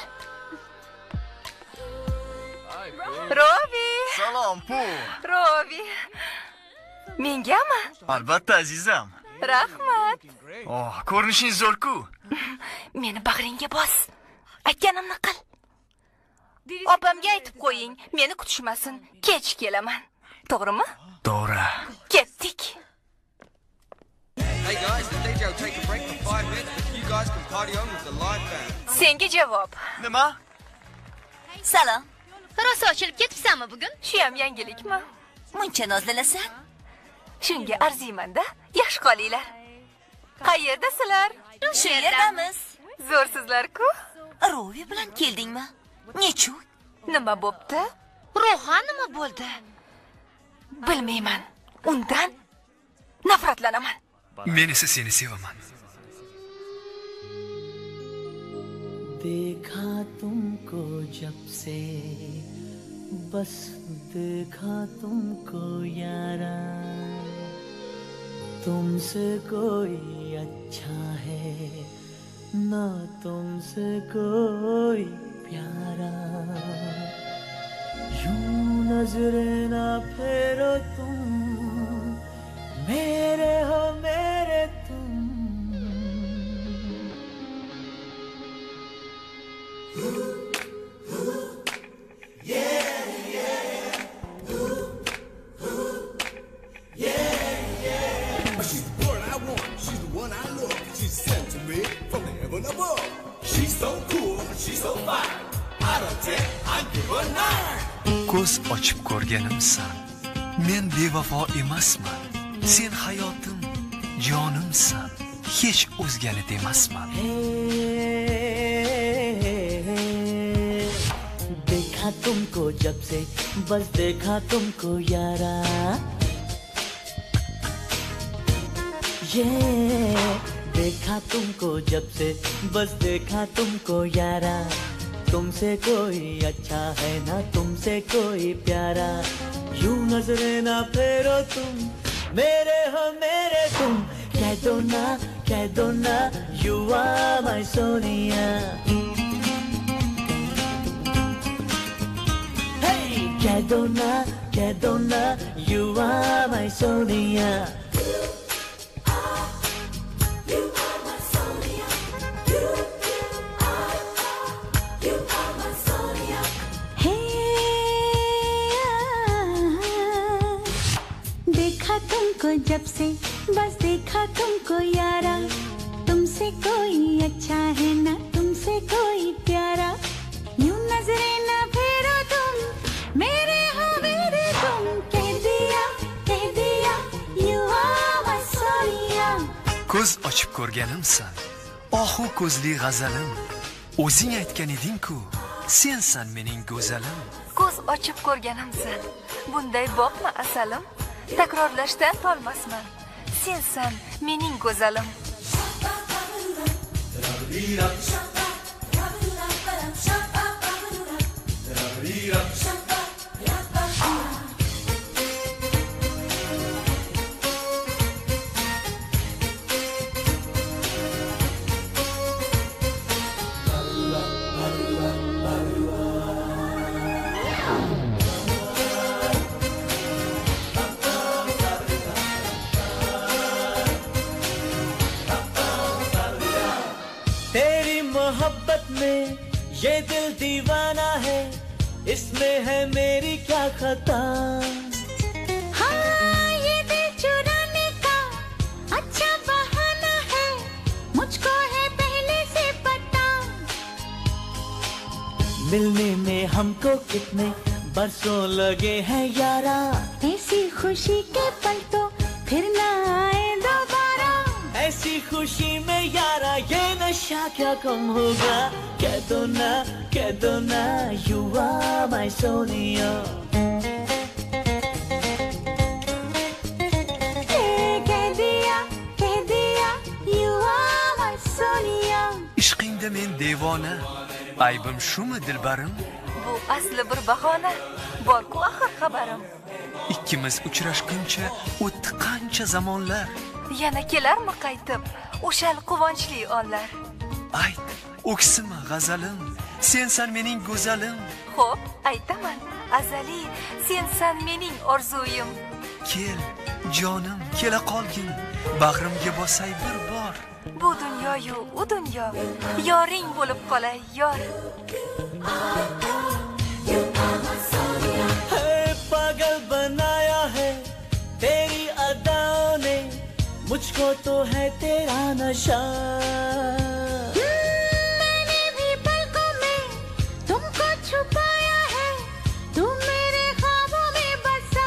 Robi. Salom, Pu. Robi. Mengami? Albatta, azizam. Rahmat. Ko'rinishingiz zo'r-ku. Meni bag'ringga bos. Aytganimni qil. Opamga aytib qo'ying, meni kutishmasin. Kech kelaman. To'g'rimi? To'g'ri. Ketdik. Hey guys, the DJ will take a break for 5 minutes, but you guys can party on with the live band. Senga javob. Nima? Salom. Rosa ochilib ketibsanmi bugun? Shu ham yangilikmi? Muncha nozlanasan? Shunga arziyman-da. Yaxshi qolinglar. Qayerdasizlar? Shu yerdamiz. Zo'rsizlar-ku. Rovi bilan keldingmi? Nechuk? Nima bo'pti? Rohan nima bo'ldi? Bilmayman. Undan nafratlanaman. Men esa seni sevaman. देखा तुमको जब से बस देखा तुमको यारा तुमसे कोई अच्छा है ना तुमसे कोई प्यारा यूं नजरें ना फेरो तुम मेरे हो मेरे तुम She's the girl I want, she's the one I love. She's sent to me from the heaven above. She Ko'z ochib ko'rganimsan. Men bevafo emasman. Sen hayotim, jonimsan. Hech o'zgani demasman. देखा तुमको जब से बस देखा तुमको यारा ये देखा तुमको जब से बस देखा तुमको यारा तुमसे कोई अच्छा है ना तुमसे कोई प्यारा यूं नजरे ना फेरो तुम मेरे हो मेरे तुम कह दो ना you are my Sonia कह दो ना you are my Sonia देखा तुमको जब से बस देखा तुमको यारा तुमसे कोई अच्छा है ना तुमसे कोई प्यारा यूं नजरे ना फेरो तुम मेरे हो मेरे तुम कह दिया you are my Sonia Ko'z ochib ko'rganimsan. Ohu ko'zli g'azalim. O'zing aytgan eding-ku, sensan mening go'zalim. Ko'z ochib ko'rganimsan. Bunday boqma asalim. Takrorlashdan tolmasman. Sensan mening go'zalim. तेरी मोहब्बत में ये दिल दीवाना है इसमें है मेरी क्या खता हाँ ये दिल चुराने का अच्छा बहाना है मुझको है पहले से पता मिलने में हमको कितने बरसों लगे हैं यारा ऐसी खुशी के पल तो फिर ना आए दोबारा ऐसी खुशी में यारा ये नशा क्या कम होगा कह दो ना you are my Sonia कह दिया you are my Sonia Ishqingda men devona. Aybim shumi dilbarim? Bu asli bir bahona. Bor-ku axir xabarim. Ikkimiz uchrashguncha o'tdi qancha zamonlar. Yana kelarmi qaytib o'shal quvonchli onlar? Ayt, o'ksima g'azalim. Sensan mening go'zalim. Xo'p, aytaman. Azali, sensan mening orzuyim. Kel, jonim, kela qolgin. Bag'rimga bosay bir bor. Bu dunyo-yu, u dunyo. Yoring bo'lib qolay, yor. पागल बनाया है तेरी अदाओं ने मुझको तो है तेरा नशा मैंने भी पलकों में तुमको छुपाया है तुम मेरे ख्वाबों में बसा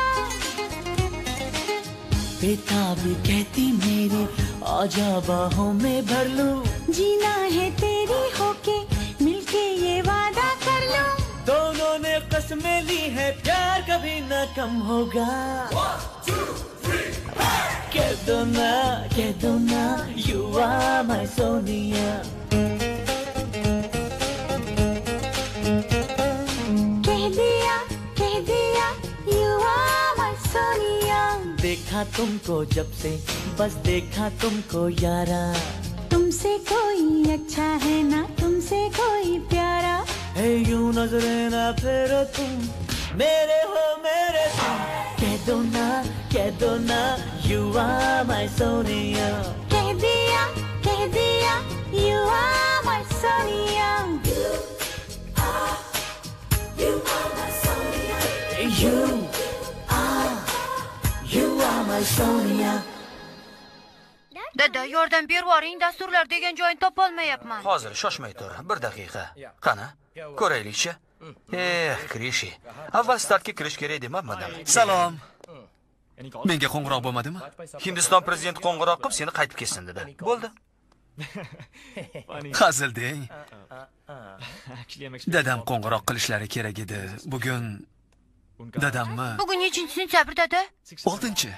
बेताबी कहती मेरी आजा बाहों में भर लूं जीना है तेरी होके मिलके ये वादा कर लूं दोनों ने कसमें ली है प्यार कभी न कम होगा 1, 2, 3 कह दो ना you are my Sonia कह दिया you are my Sonia देखा तुमको जब से बस देखा तुमको यारा तुमसे कोई अच्छा है ना तुमसे कोई प्यारा है यूं नजरे ना फेरो तुम मेरे हो मेरे तुम कह दो ना you are my Sonia कह दिया you are my Sonia you are my Sonia Dada, yordam bervoring, dasturlar degan joyini topolmayapman. Hozir shoshmay tur, bir daqiqa. Qani, ko'raylik-chi. Krishi. Avval startga kirish kerak demabmidim. Salom. Menga qo'ng'iroq bo'lmadimi? Hindiston prezidenti qo'ng'iroq qilib seni qaytib kelsin dedi. Bo'ldi. Hazil deng. Dadam qo'ng'iroq qilishlari kerak edi. Bugun dadammi? Bugun 3-sentyabr dada. 6-chi.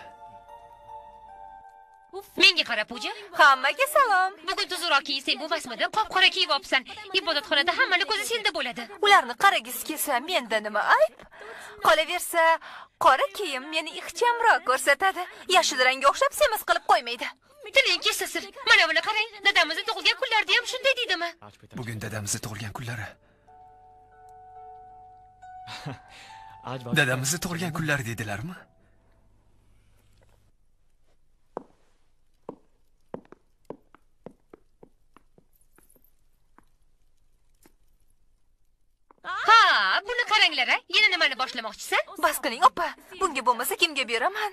Menga qara Puja. Hammaga salom. Bugun tuzukroq kiysang bo'lmasmidi? Qop-qora kiyib olibsan. Ibodatxonada hammaning ko'zi senda bo'ladi. Ularni qaragisi kelsa, menda nima ayb? Qolaversa, qora kiyim meni ixchamroq ko'rsatadi. Yashil rangga o'xshab semiz qilib qo'ymaydi. Tiling kesasin. Mana buni qarang. Dadamizni tug'ilgan kunlarida ham shunday deydimi? Bugun dadamizni tug'ilgan kunlari. Dadamizni tug'ilgan kunlari dedilarmi? Ha, buni qaranglar, yana nimani boshlamoqchisan? Bas qiling, opa. Bunga bo'lmasa kimga beraman?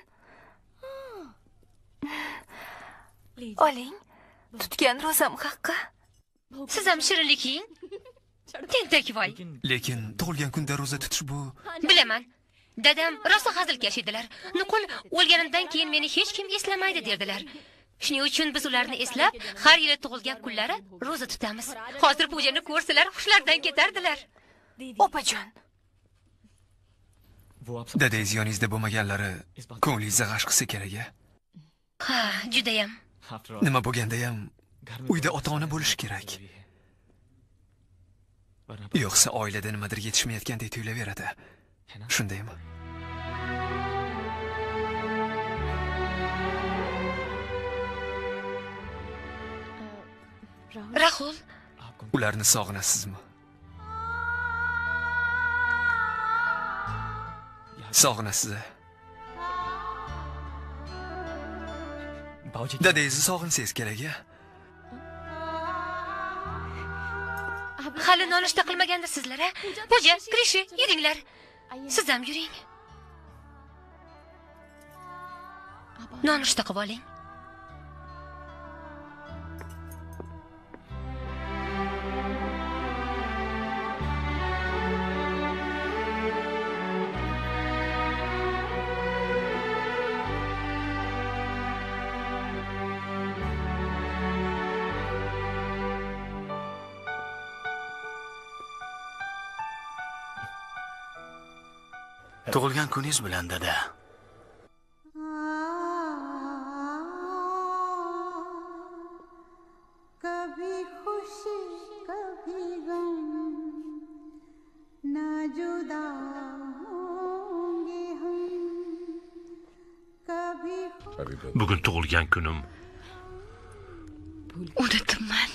Oling. Tutgan ro'zam haqqa. Siz ham shirinlik yeng. Tentakvoy. Lekin tug'ilgan kunda ro'za tutish bu... Bilaman. Dadam rosa hazilkash edilar. Nuqul o'lganimdan keyin meni hech kim eslamaydi derdilar. Shuning uchun biz ularni eslab, har yili tug'ilgan kunlari ro'za tutamiz. Hozir Pujani ko'rsalar, xushlaridan ketardilar. Opajon. Dadangiz yoningizda bo'lmaganlari ko'nglingizga g'ash qilsa kerak-a? Ha, judayam. Nima bo'lganda ham uyda ota-ona bo'lish kerak. Yo'qsa oilada nimadir yetishmayotgandek tuyulaveradi. Shundaymi? Rahul, ularni sog'inasizmi? Sog'inasiz. Dadangizni sog'insangiz kerak-a? hali nonushta qilmagandirsizlar, a? Puja, Krishi, yuringlar. Siz ham yuring. Nonushta qilib oling. Tug'ilgan kuningiz bilan dada. कभी खुशी कभी गम ना जुदा होंगे हम कभी Bugun tug'ilgan kunim. Unutibman.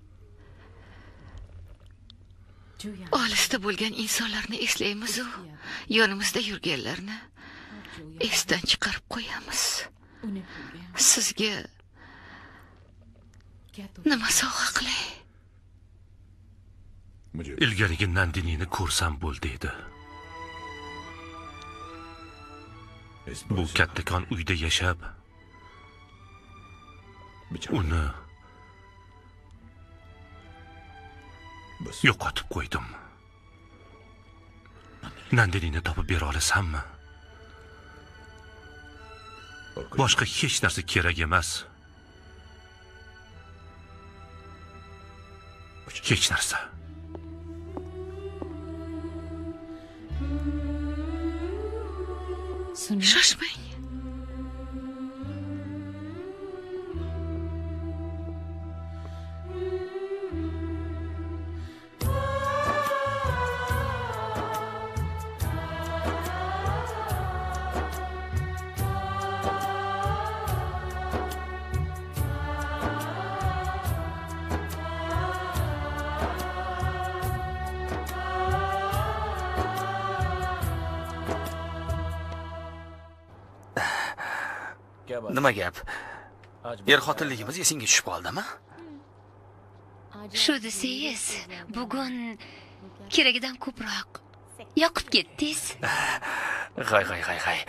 Olisda bo'lgan insonlarni eslaymiz-u, yonimizda yurganlarni esdan chiqarib qo'yamiz. Sizga nima sovg'a qilay? Ilgarigi Nandinini ko'rsam bo'ldi edi. Bu kattakon uyda yashab, uni yo'qotib qo'ydim. Nandinini topib bera olasammi? Boshqa hech narsa kerak emas. Hech narsa. Shoshmang. Nima gap? Er-xotinligimiz esingga tushib qoldimi? Shu desangiz, bugun keragidan ko'proq yoqib ketdingiz. G'ay.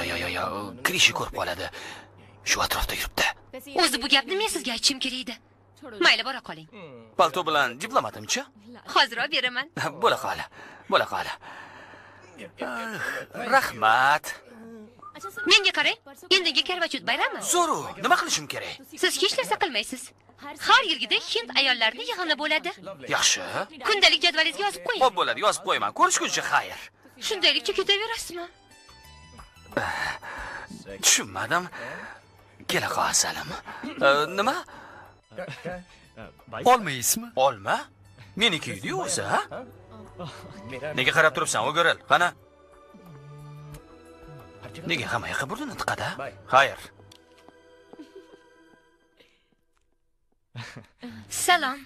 Yo. Krishi ko'rib qoladi. Shu atrofda yuribdi. O'zi bu gapni men sizga aytishim kerak edi. Mayli, bora qoling. Palto bilan diplomatimchi? Hozirroq beraman. Bo'la qoli. Bo'la qoli. Rahmat. Menga qarang. Endigi karvachut bayrami? Zo'ru, nima qilishim kerak? Siz hech narsa qilmaysiz. Har yilgidek Hind ayollarining yig'ini bo'ladi. Yaxshi. Kundalik jadvalingizga yozib qo'ying. Xo'p bo'ladi, yozib qo'yaman. Ko'rishguncha xayr. Shundaylikcha ketaverasizmi? Tushunmadim. Kela qolsalim. Nima? Olma yeysizmi? Olma? Meniki-yu o'zi, ha? Nega qarab turibsan, o'g'iril? Qani? Nega hamma yoqqa burnini tiqadi? Xayr. Salom.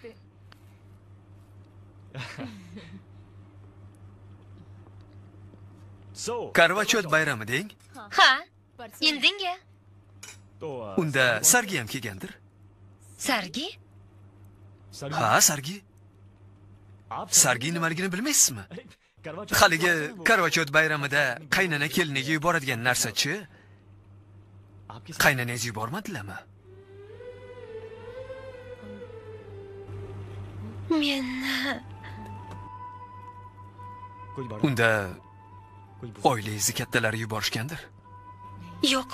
Karvachot bayrami deng. Ha, indinga. Unda Sargi ham kelgandir. Sargi? Ha, Sargi. Sargi nimaligini bilmaysizmi? Haligi karvachot bayramida qaynana keliniga yuboradigan narsa-chi? Qaynanangiz yubormadilarmi? Men Unda oilangizni kattalari yuborishgandir. Yo'q.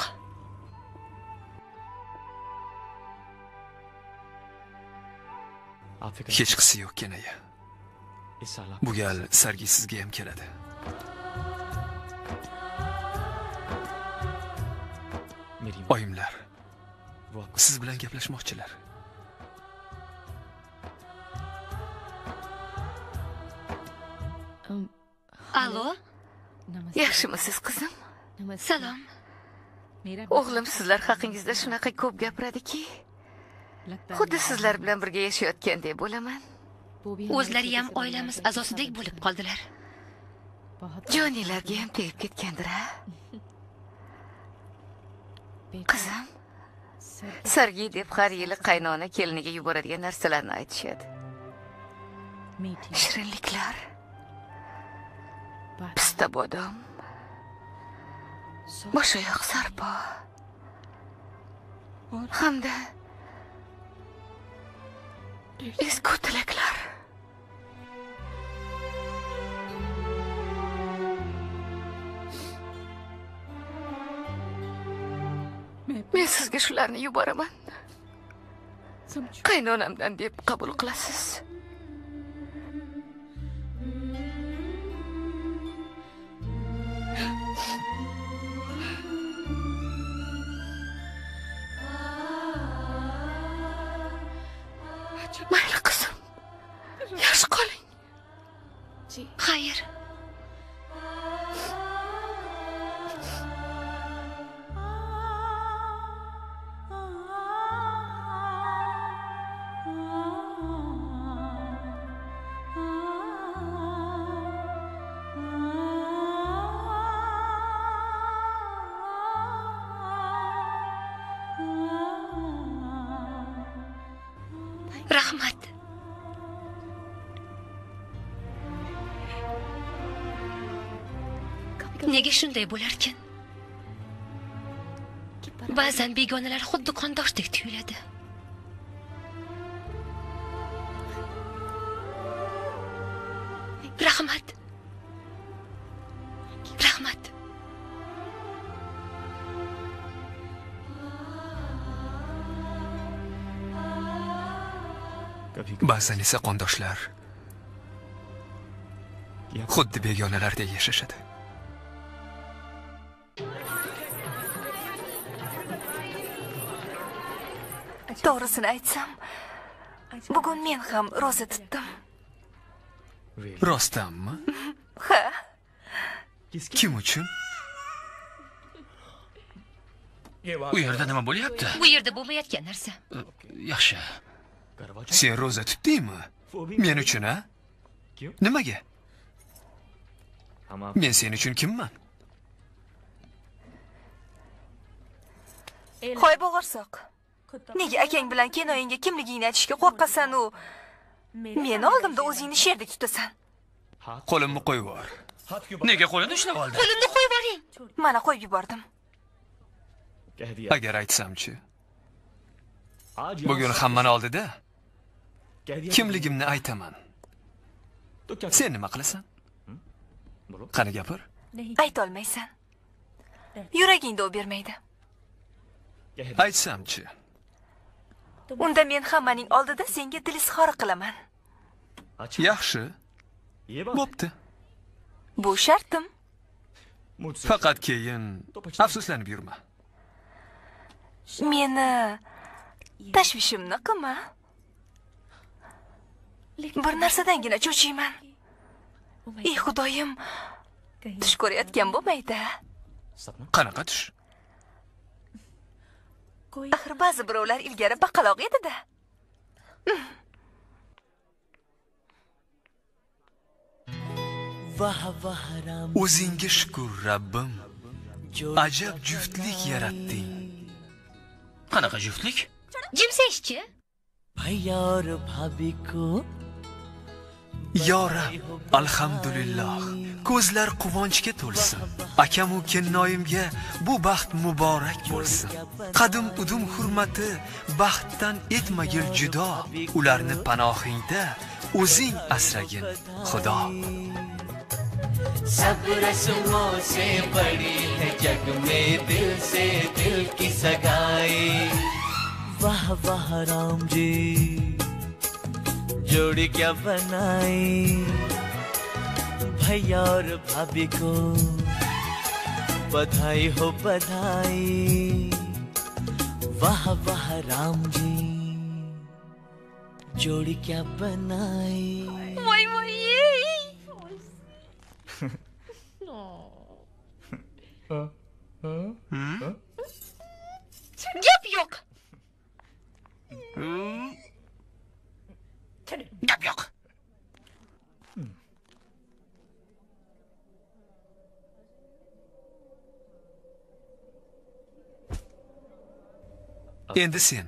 Hech qisi yo'q kenaya. Bu gal Sargi sizga ham keladi. Oyimlar, siz bilan gaplashmoqchilar. Alo? Yaxshimisiz qizim? Salom. O'g'lim sizlar haqingizda shunaqa ko'p gapiradiki, xuddi sizlar bilan birga yashayotgandek bo'laman. O'zlari ham oilamiz a'zosidek bo'lib qoldilar. Jonilarga ham tegib ketgandir, ha? Qizim, Sargi deb har yili qaynona keliniga yuboradigan narsalarni aytishadi. Shirinliklar, pista bodom, boshoyoq sarpo hamda ezgu tilaklar. Men sizga shularni yuboraman. Qaynonamdan deb qabul qilasiz. Mayli qizim. Yaxshi qoling. Xayr. Rahmat. Nega shunday bo'larkan? Ba'zan begonalar xuddi qondoshdek tuyuladi. Rahmat. Rahmat. Ba'zan esa qondoshlar xuddi begonalardek yashashadi. To'g'risini aytsam, bugun men ham roza tutdim. Rostdanmi? Ha. Kim uchun? U yerda nima bo'lyapti? Bu yerda bo'lmayotgan narsa. Yaxshi. Sen roza tutdingmi? Men uchun, ha? Nimaga? Men sen uchun kimman? Qo'y bo'g'irsoq. Nega akang bilan kinoyingga kimligingni aytishga qo'rqasan u? Meni oldimda o'zingni sherdek tutasan. Qo'limni qo'yib yubor. Nega qo'lini ushlab oldi? Qo'limni qo'yib yuboring. Mana qo'yib yubordim. Agar aytsamchi. Bugun hammani oldida Kimligimni aytaman. Sen nima qilasan? Qani gapir. Ayta olmaysan. Yuragingda u bermaydi. Aytsamchi. Unda men hammaning oldida senga dil izhori qilaman. Yaxshi. Bo'pti. Bu shartim. Faqat keyin afsuslanib yurma. Meni tashvishimni qilma. Bir narsadangina cho'chiyman. Ey Xudoyim, tush ko'rayotgan bo'lmaydi. Qanaqa tush? Axir ba'zi birovlar ilgari baqaloq edi-da. O'zingga shukr, Rabbim. Ajab juftlik yaratding. Qanaqa juftlik? Jimsashchi. भैया और भाभी को Yo Rab, alhamdulillah. Ko'zlar quvonchga to'lsin. Akam u kennoyimga bu baxt muborak bo'lsin. Qadim udum hurmati baxtdan etmagil judo. Ularni panohingda o'zing asragin, Xudo. सब रस्मों से बड़ी है जग में दिल से दिल की सगाई वाह वाह राम जी जोड़ी क्या बनाई भैया और भाभी को बधाई हो बधाई वाह वाह राम जी जोड़ी क्या बनाई Voy voy. Gap yo'q. Gap yo'q. Endi sen.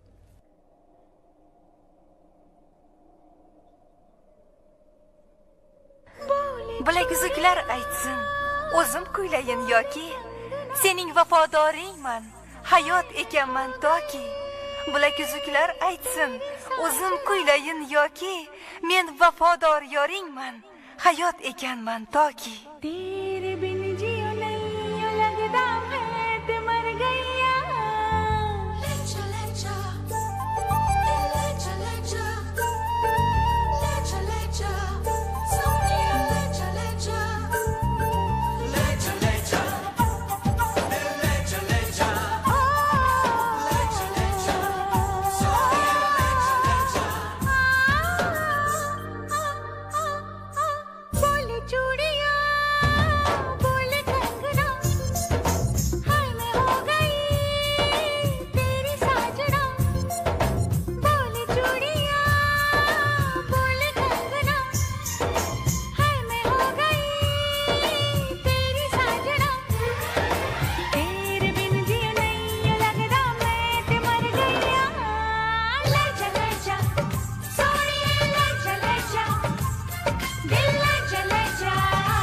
Bilaguzuklar aytsin, o'zim kuylayin yoki sening vafodoringman, hayot ekanman toki. Bilaguzuklar aytsin, o'zim kuylayin yoki men vafodor yoringman, hayot ekanman toki. तेरे बिन जियो नहीं लगता मैं ते मर गईया बोले चूड़िया बोले कंगना हाय मैं हो गई तेरी साजना बोले चूड़िया बोले कंगना हाय मैं हो गई तेरी साजना तेरे बिन जियो नहीं लगता मैं ते मर गईया ले जा सोनिए ले जा दिल ले जा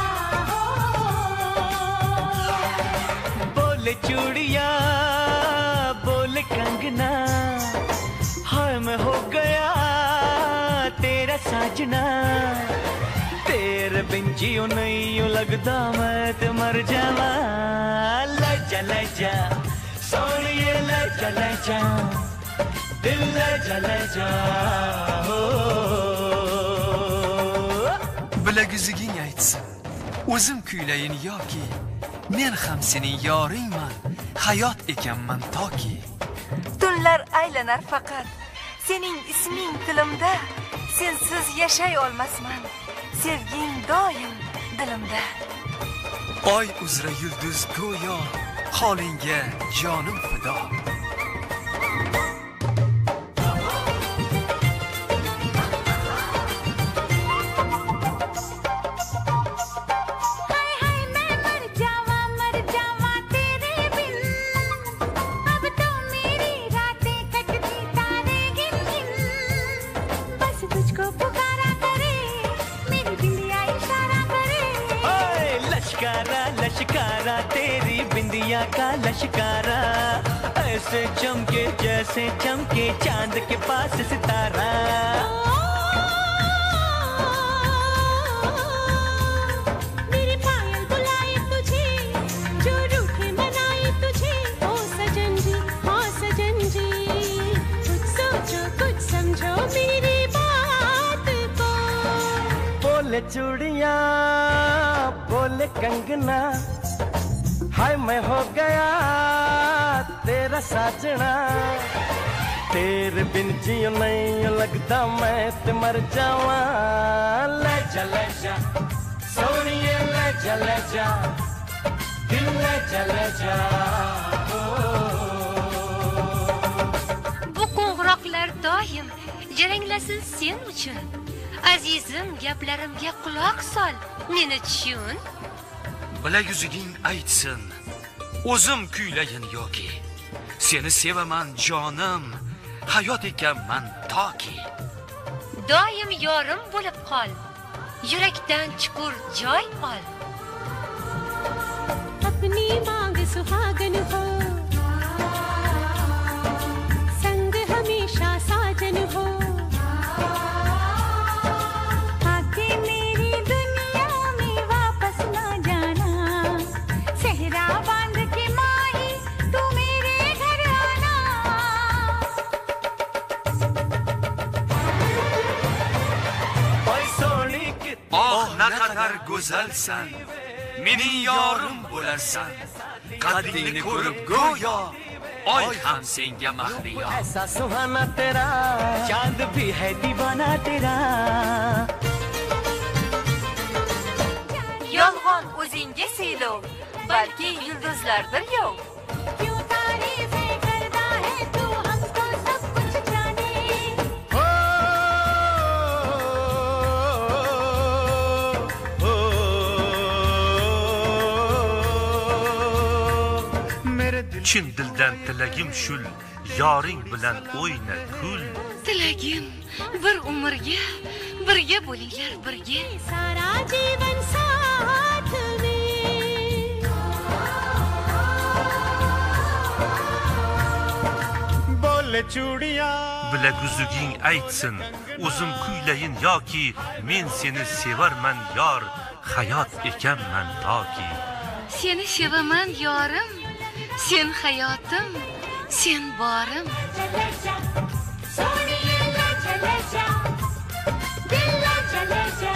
बोले चूड़िया बोले कंगना हाय मैं हो गया तेरा साजना तेरे बिन जियो नहीं यूं लगता मैं ते मर जावा ले जा सोनिए ले जा दिल ले जा हो Bilaguzuging aytsin. O'zim kuylayin yoki men ham sening yoringman, hayot ekanman toki. Tunlar aylanar faqat sening isming tilimda, sensiz yashay olmasman, sevging doim dilimda. Oy uzra yulduz go'yo, holingga jonim fido. हाय हाय मैं मर जावा तेरे बिन अब तो मेरी रातें कटती तारे गिन गिन बस तुझको पुकारा करे मेरी बिंदिया इशारा करे लश्कारा लश्कारा तेरी बिंद इंडिया का लश्कारा ऐसे चमके जैसे चमके चांद के पास सितारा मेरे पायल बुलाए तुझे जो रूठे मनाए तुझे ओ सजन जी हाँ सजन जी कुछ सोचो कुछ समझो मेरी बात को बोले चूड़ियां बोले कंगना हाय मैं हो गया तेरा साजना तेरे बिन जियो नहीं लगता मैं ते मर जावा ले जा सोनिए ले जा दिल ले जा Bu qo'ng'iroqlar doim jaranglasin sen uchun. Azizim, gaplarimga quloq sol. Meni tushun. Bilak yuziging aytsin. O'zim kuylayin yoki. Seni sevaman jonim. Hayot ekanman toki. Doim yorim bo'lib qol. Yurakdan chuqur joy ol. अपनी मांग सुहागन हो संग हमेशा साजन हो आके मेरी दुनिया में वापस ना जाना सेहरा बांध के माही तू मेरे घर आना ओए सोनी की Oh ne kadar güzelsen. Mening yorim bo'larsan. Qaddingni ko'rib go'yo oy ham senga mahliyo. ऐसा सुहाना तेरा चांद भी है दीवाना तेरा Yolg'on o'zingga siylov, balki yulduzlardir yov. क्यों तारीफें करता है तू हमको सब कुछ जाने chin dildan tilagim shul yoring bilan o'yna kul Tilagim bir umrga birga bo'linglar birga सारा जीवन साथ में बोले चूड़ियां bilaguzuging aytsin o'zim kuylayin yoki men seni sevarman yor hayot ekanman toki Seni sevaman yorim sen hayotim sen borim सोनिए ले जा दिल ले जा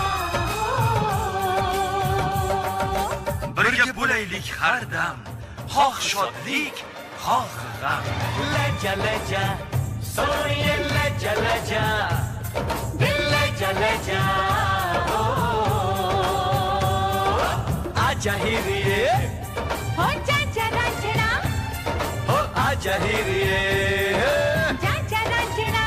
Birga bo'laylik har dam. Xoh shodlik, xoh g'am. ले जा सोनिए ले जा दिल ले जा आजा ही रे हो जा जरा जरा ओ आजा ही रे जा जरा जरा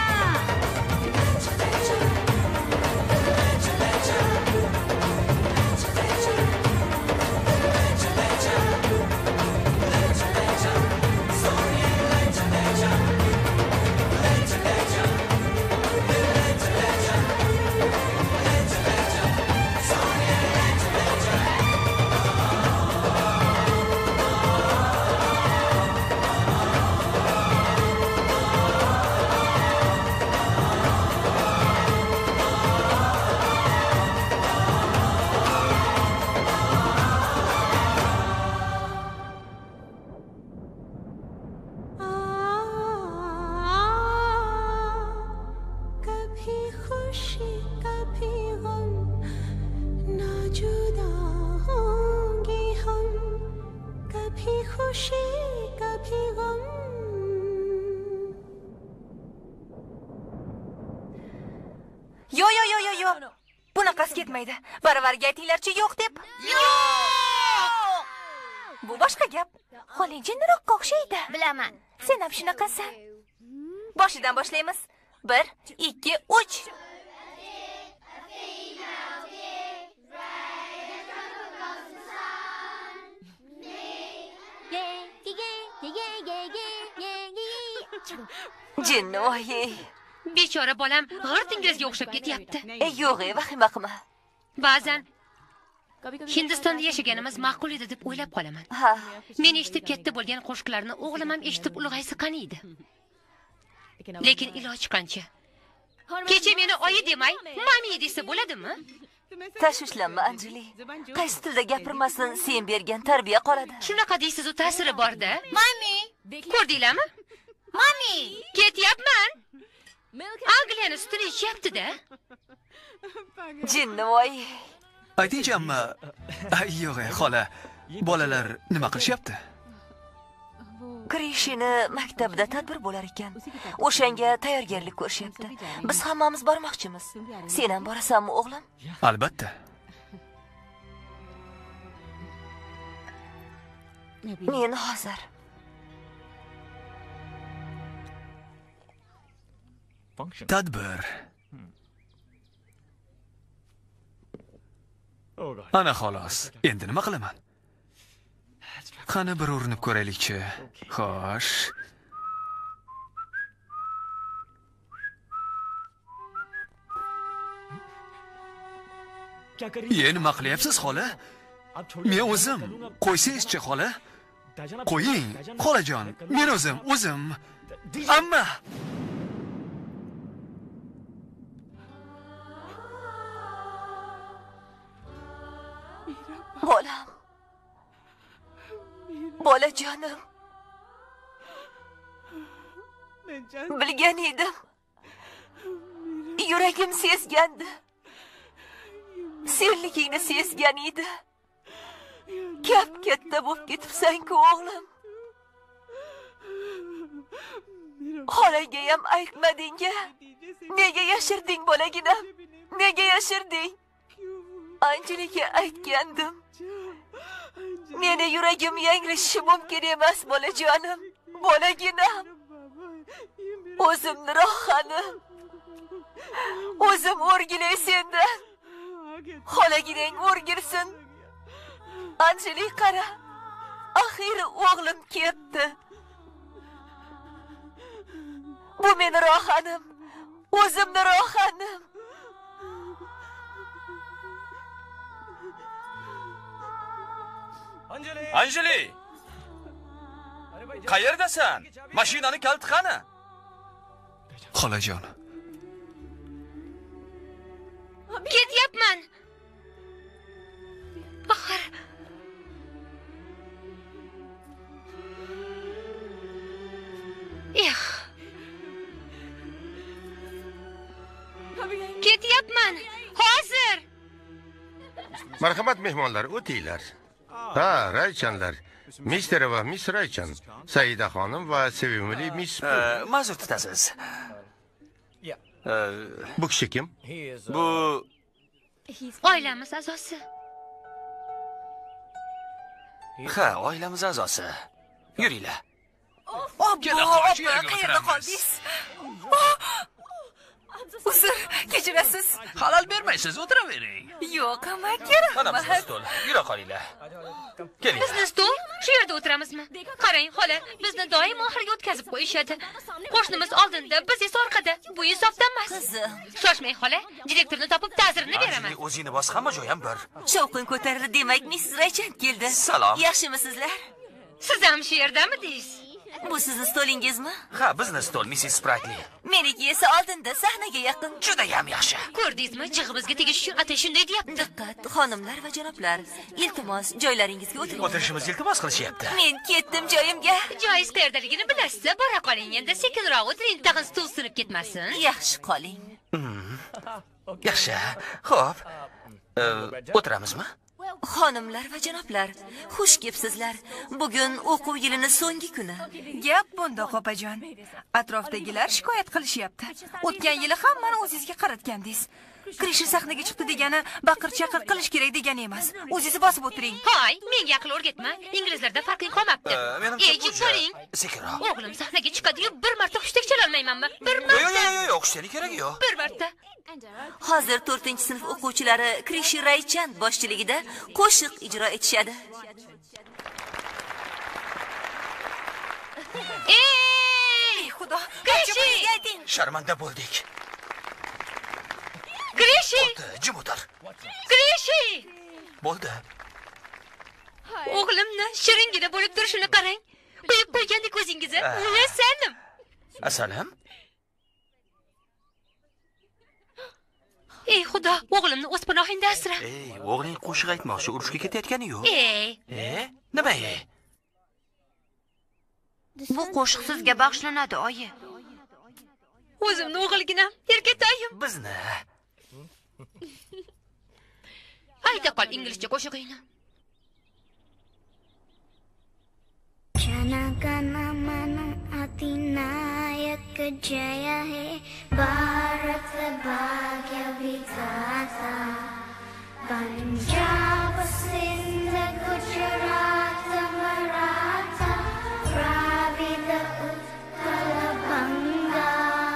कभी खुशी कभी गम ना जुदा होंगे हम कभी खुशी कभी गम Yo. Bunaqasi ketmaydi. Baravarga aytinglarchi yo'q deb. Bu boshqa gap. Xoling jinniroqqa o'xshaydi. Bilaman. Sen ham shunaqasan. Boshidan boshlaymiz. 1, 2, 3. Jinnoyi. Bechora bolam g'irt ingizga o'xshab ketyapti. Yo'q, vahima qilma. Ba'zan Hindistonda yashaganimiz ma'qul edi deb o'ylab qolaman. Ha. Men eshitib katta bo'lgan qo'shiqlarni o'g'lim ham eshitib ulg'aysa qani edi. Lekin iloji qancha. Kecha meni oyi demay, mami desa bo'ladimi? Tashvishlanma, Anjeli. Qaysi tilda gapirmasin, sen bergan tarbiya qoladi. Shunaqa deysiz, u ta'siri bor-da. Mami! Ko'rdinglarmi? Mami! Ketyapman. Angliyani sutini ichyapti-da. Jinnivoy. Aytingchi, amma. Yo'q, xola. Bolalar nima qilishyapti? Krishini maktabida tadbir bo'lar ekan. O'shanga tayyorgarlik ko'rishyapti. Biz hammamiz bormoqchimiz. Sen ham borasanmi, o'g'lim? Albatta. Men hozir. Tadbir. Ana xolos. Endi nima qilaman? Qani bir urinib ko'raylikchi. Xo'sh. Nima qilyapsiz, xola? Men o'zim. Qo'ysangizchi, xola. Qo'ying, xolajon. Men o'zim. Amma Bolam. Bolajonim. Bilgan edim. Yuragim sezgandi. Senligingni sezgan edi. Gap katta bo'lib ketibsan-ku, o'g'lim. Xolangga ham aytmading-a? Nega yashirding, bolaginam? Nega yashirding? Anjeliga aytgandim. Meni yuragim yanglishishi mumkin emas, bolajonim. Bolaginam. O'zimni rohanim. O'zim o'rgilay sendan. Xolaginang o'rgilsin. Anjeli qara. Axiri o'g'lim ketdi. Bu meni rohanim. O'zimni rohanim. Anjeli! Qayerdasan? Mashinani kaliti qani? Xolajon. Ketyapman. Axir Ketyapman. Hozir. Marhamat mehmonlar, o'tinglar. Ha, Raychanlar. Mister va Miss Raychan, Saida xonim va sevimli Miss. Ma'zur tutasiz. Bu kishi kim? Bu oilamiz a'zosi. Ha, oilamiz a'zosi. Yuringlar. Qayerda qoldingiz? Uzr, kechirasiz. Halol bermaysiz, o'tiravering. Yo'q, amma kerak. Mana bizning stol. Yura qolinglar. Keling. Bizni stol shu yerda o'tiramizmi? Qarang, xola, bizni doim oxirga o'tkazib qo'yishadi. Qo'shnimiz oldinda, biz esa orqada. Bu insofdan emas. Shoshmang, xola. Direktorni topib ta'zirini beraman. O'zingni bos, hamma joy ham bir. Shovqin ko'tarildi, demak, Miss Raychan keldi. Salom. Yaxshimisizlar? Siz ham shu yerdamidingiz? Bu sizning stolingizmi? Ha, bizni stol, Mrs. Sprightly. Meniki esa oldinda, sahnaga yaqin. Juda ham yaxshi. Ko'rdingizmi? Jig'imizga tegish uchun ata shunday deyapti. Diqqat, xonimlar va janoblar. Iltimos, joylaringizga o'tiring. O'tirishimiz iltimos qilishyapti. Men ketdim joyimga. Joyingiz qayerdaligini bilasizda, bora qoling. Endi sekinroq o'tiring, tag'in stol sinib ketmasin. Yaxshi qoling. Yaxshi. Xo'p. O'tiramizmi? Xonimlar va janoblar, xush kelibsizlar. Bugun o'quv yilining so'nggi kuni. Gap bunda, opajon. Atrofdagilar shikoyat qilishyapti. O'tgan yili hammani o'zingizga qaratgandingiz. Krishi sahnaga chiqdi degani baqir-chaqir qilish kerak degani emas. O'zingiz bosib o'tiring. Hoy, menga aql o'rgatma. Inglizlarda farqing qolmabdi. Ey, bo'ling. Sekinroq. O'g'lim sahnaga chiqadi-yu, bir marta hushtak chalolmaymanmi? Bir marta. Yo'q, hushtak keragi yo'q. Bir marta. Hozir 4-sinf o'quvchilari Krishi Raychan boshchiligida qo'shiq ijro etishadi. Ey, xudo, Krishi! Sharmanda bo'ldik. Krishi! Jim o'tir. Krishi! bo'ldi? O'g'limni shiringina bo'lib turishini qarang. Qo'yib qo'ygandek ko'zingizni. O'lasanim. Asalam? Ey xudo, o'g'limni o'z panohingda asra. Ey, o'g'ling qo'shiq aytmoqchi, urushga ketayotgani-yu. Nima Bu qo'shiq sizga bag'ishlanadi, oyi. O'zimni o'g'ilginam, erkatoyim. Bizni. Ayta qol inglizcha qo'shig'ingni. Janagana mana adinayak jaya hai Bharat bhagya vidhata Punjab Sindh Gujarat Maratha Dravid Utkal Banga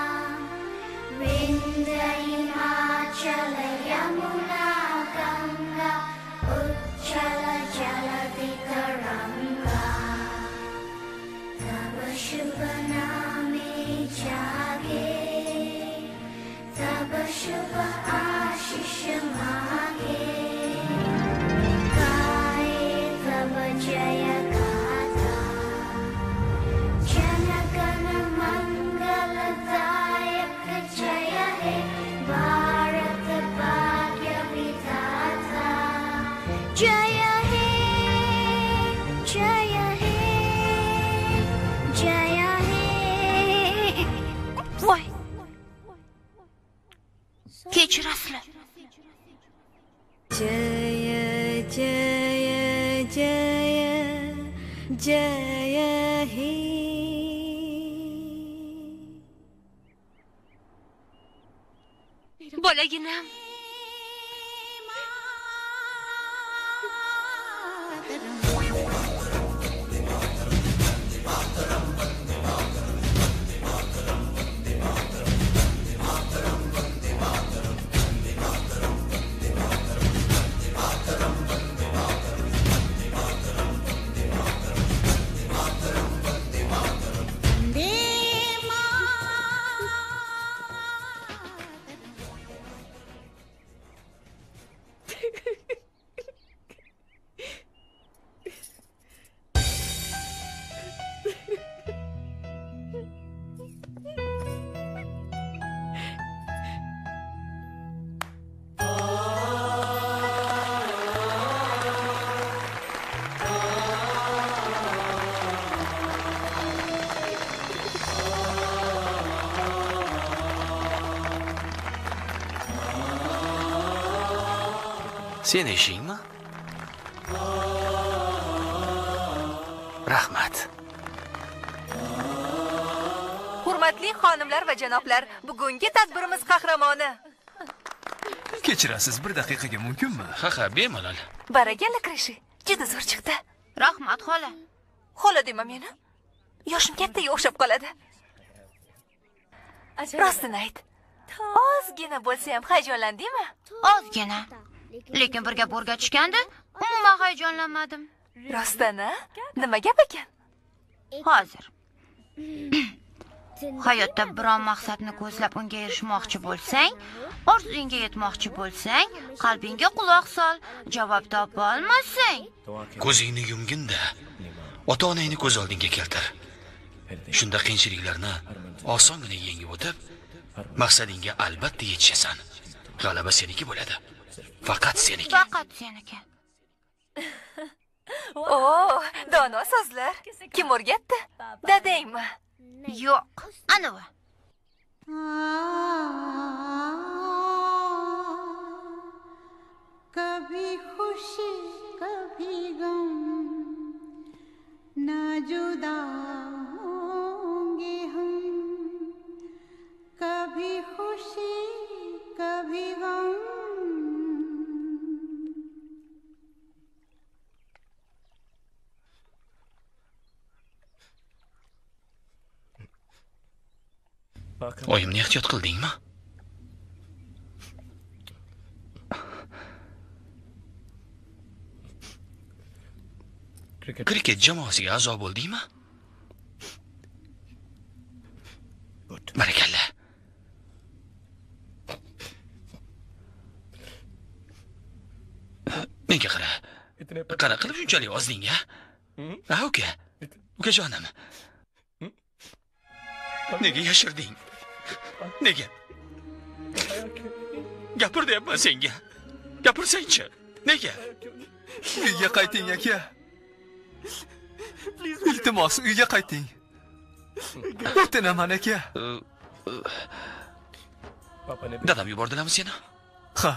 Vindhya Himachal Yamuna Ganga Uchala Jaladi Taranga शुभ नामे जागे तब शुभ आशीष मांगे गाए तब जय गाथा जन गण मंगलदायक जय हे भारत भाग्य विधाता जय हे जय हे Jaya he. Voy. Kechirasizlar. Jaya Jaya Jaya Jaya he. Bolaginam. Sen ishingmi? Rahmat. Hurmatli xonimlar va janoblar, bugungi tadbirimiz qahramoni. Kechirasiz, bir daqiqaga mumkinmi? Ha, bemalol. Barakalla Krishi, juda zo'r chiqdi. Rahmat xola. Xola dema meni. Yoshim kattaga o'xshab qoladi. Rostini ayt. Ozgina bo'lsa ham hayajonlandingmi? Ozgina. Lekin bir gap o'rgatishganda, umuman hayajonlanmadim. Rostana? Nima gap ekan? Hozir. Hayotda biron maqsadni ko'zlab unga erishmoqchi bo'lsang, orzungga yetmoqchi bo'lsang, qalbingga quloq sol. Javob topa olmasang, ko'zingni yumginda ota-onangni ko'z oldingga keltir. Shunda qiyinchiliklarni osongina yengib o'tib, maqsadingga albatta yetishasan. G'alaba seniki bo'ladi. Faqat seniki. Faqat seniki. Dono so'zlar. Kim o'rgatdi? Dadangmi? Yo'q, anavi. कभी खुशी कभी गम ना जुदा होंगे हम कभी खुशी कभी गम Oyimni ehtiyot qildingmi? Kriket jamoasiga a'zo bo'ldingmi? Barakalla. Menga qara. Qara qilib shunchalik ozding-a? Ha, uka. Ukajonim. Nega yashirding? Nega? Gapir deyapman senga. Gapirsang-chi. Nega? Uyga qayting, aka. Iltimos, uyga qayting. O'tinaman, aka. Dadam yubordilarmi seni? Ha.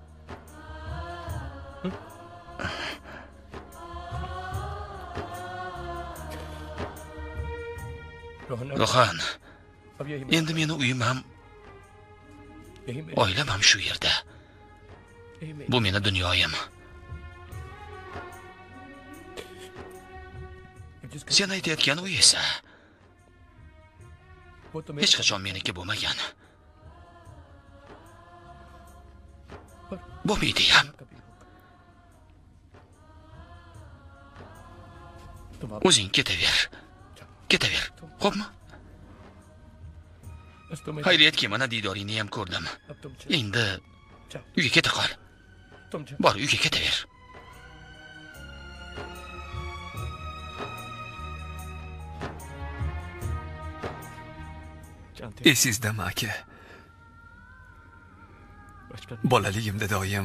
Rohan. Endi meni uyim ham, oilam ham shu yerda. Bu meni dunyoyim. Sen aytayotgan uy esa hech qachon meniki bo'lmagan. Bo'lmaydi ham. O'zing ketaver. Ketaver. Xo'pmi? Xayriyatki, mana didoringni ham ko'rdim. Endi uyga keta qol. Bor, uyga ketaver. Esizdami, aka? Bolaligimda doim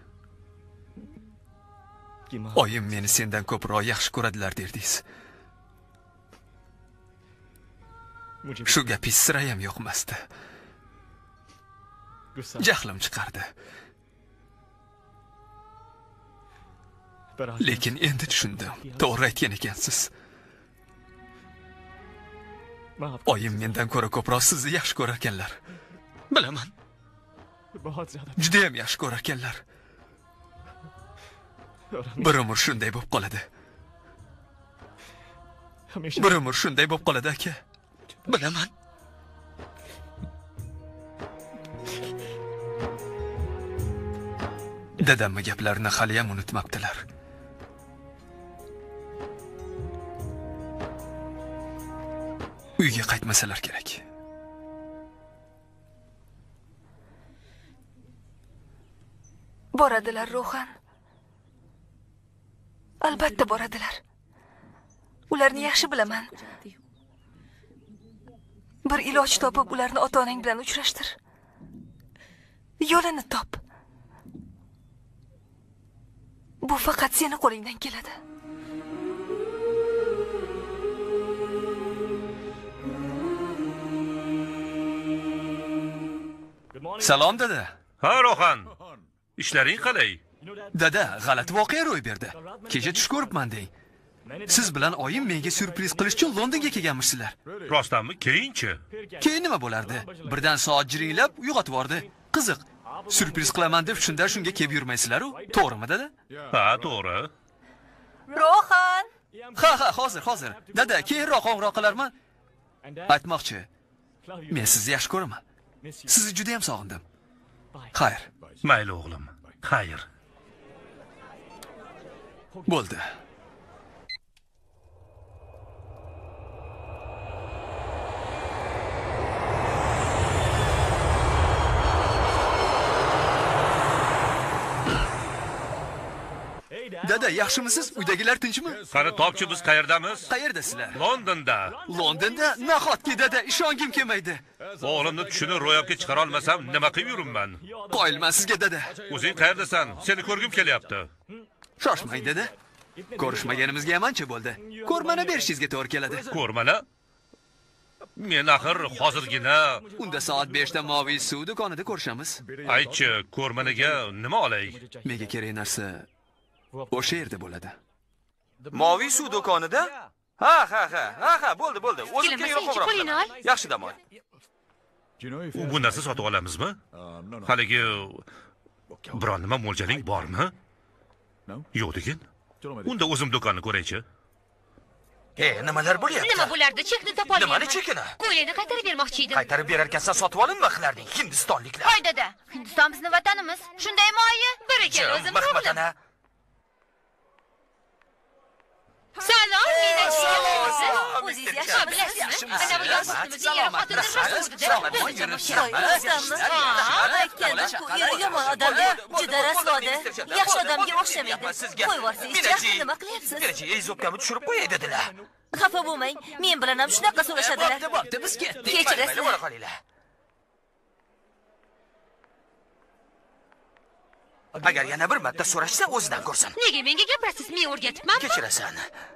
oyim meni sendan ko'proq yaxshi ko'radilar derdingiz. Shu gapingiz sirayam yoqmasdi. Jahlim chiqardi. Lekin endi tushundim. To'g'ri aytgan ekansiz. Oyim mendan ko'ra ko'proq sizni yaxshi ko'rar ekanlar. Bilaman. Juda ham yaxshi ko'rar ekanlar. Bir umr shunday bo'lib qoladi. Bir umr shunday bo'lib qoladi, aka. Bilaman. Dadamning gaplarini hali ham unutmabdilar. Uyga qaytmasalar kerak. Boradilar, Rohan. Albatta boradilar. Ularni yaxshi bilaman. Bir iloj topib, ularni ota-onang bilan uchrashtir. Yo'lini top. Bu faqat seni qo'lingdan keladi. Salom, dada. Ha, Rohan. Ishlaring qalay? Dada, g'alati voqea ro'y berdi. Kecha tush ko'ribman deng. Siz bilan oyim menga syurpriz qilish uchun Londonga kelganmishsizlar. Rostdanmi? Keyinchi? Keyin nima bo'lardi? Birdan soat jiringlab uyg'otib yubordi. Qiziq. Syurpriz qilaman deb shunga kelib yurmaysizlar-ku. To'g'rimi, dada? Ha, to'g'ri. Rohan. Ha, hozir. Dada, keyinroq qo'ng'iroq qilarman. Aytmoqchi, men sizni yaxshi ko'raman. Sizni juda ham sog'indim. Xayr. Mayli o'g'lim. Xayr. Bo'ldi. Dada, yaxshimisiz? Uydagilar tinchmi? Qani topchi, biz qayerdamiz? Qayerdasizlar? Londonda. Londonda? Nahotki, dada, ishongim kelmaydi. O'g'limni tushini ro'yobga chiqara olmasam, nima qilib yuribman? Qoyilman sizga, dada. O'zing qayerdasan? Seni ko'rgim kelyapti. Shoshmang, dada. Ko'rishmaganimizga ham ancha bo'ldi. Ko'rmana berishingizga to'g'ri keladi. Ko'rmana? Men axir hozirgina. Unda soat 5 da Moviy suv do'konida ko'rishamiz. Aytchi, ko'rmanaga nima olay? Menga kerak narsa o'sha yerda bo'ladi. Moviy suv do'konida? Ha, bo'ldi. O'zim keyinroq qo'ng'iroq. Yaxshi dam ol. Bu narsa sotib olamizmi? Haligi biron nima mo'ljaling bormi? Yo'q degin. Unda o'zim do'konni ko'raychi. Nimalar bo'lyapti? Nima bo'lardi? Chekni topolmayman. Nimani chekini? Ko'ylakni qaytarib bermoqchi edim. Qaytarib berarkansan sotib olinma qilarding, Hindistonliklar. Hoy dada, Hindiston bizning vatanimiz. Shundaymi, oyi? Barakalla o'zim o'g'lim. Salom, o'zingiz yaxshimisiz? Ana bu yolg'izimizning eri xotinni aytgandim-ku, eri yomon odamga juda rasvoda, yaxshi odamga o'xshamaydi. Qo'yvorsangiz-chi, nima qilyapsiz? Kecha ezobkamni tushirib qo'yay dedilar. Xafa bo'lmang, men bilan ham shunaqa so'rashadilar. Bo'pti, biz ketdik. Kechirasiz. Bora qolinglar. Agar yana bir marta so'rashsa, o'zidan ko'rsin. Nega menga gapirasiz? Men o'rgatibman. Kechirasan.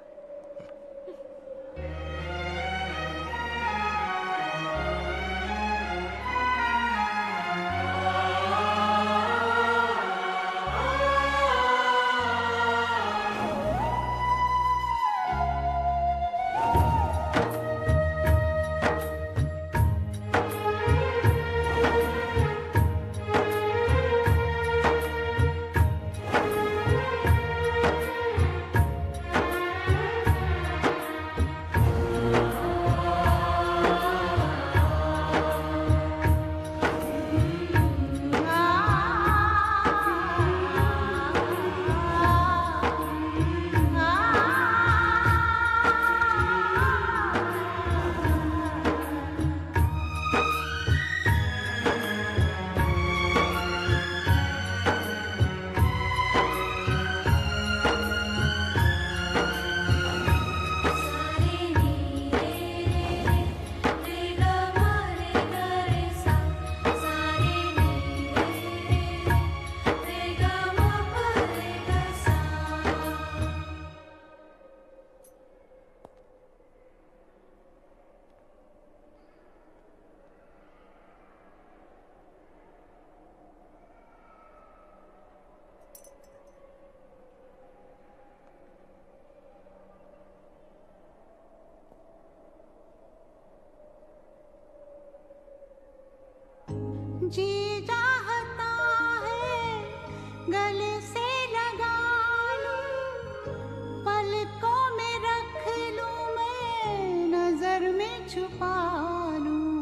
जी चाहता है गले से लगा लूं, पलकों में रख लूं, मैं नजर में छुपा लूं।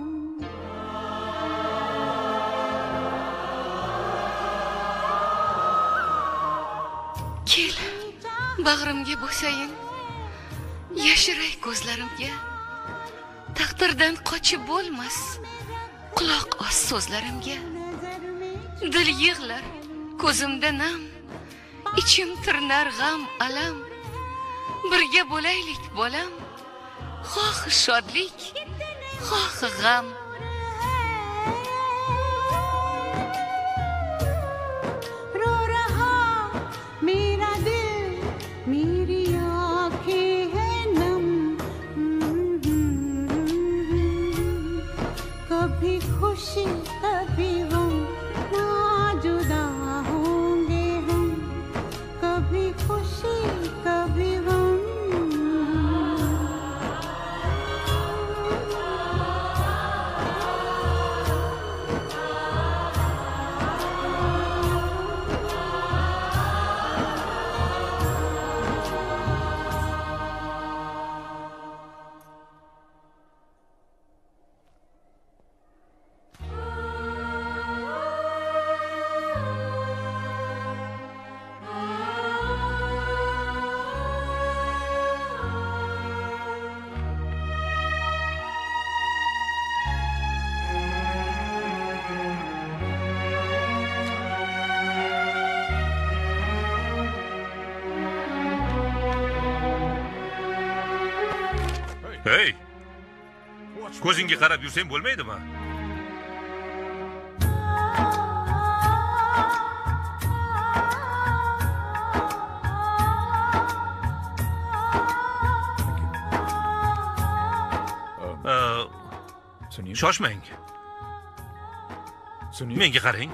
Kel, bag'rimga bosaying, yashiray ko'zlarimga. Taqdirdan qochib bo'lmas. Quloq os so'zlarimga. Dil yig'lar, ko'zimda nam, ichim tirnar g'am, alam. Birga bo'laylik, bolam. Xoh shodlik, xoh g'am. रो रहा मेरा दिल, मेरी आंखें हैं नम। कभी खुशी कभी गम, ना जुदा होंगे हम। कभी खुशी कभी गम। Hey! Ko'zingga qarab yursang bo'lmaydimi? Shoshmang. Menga qarang.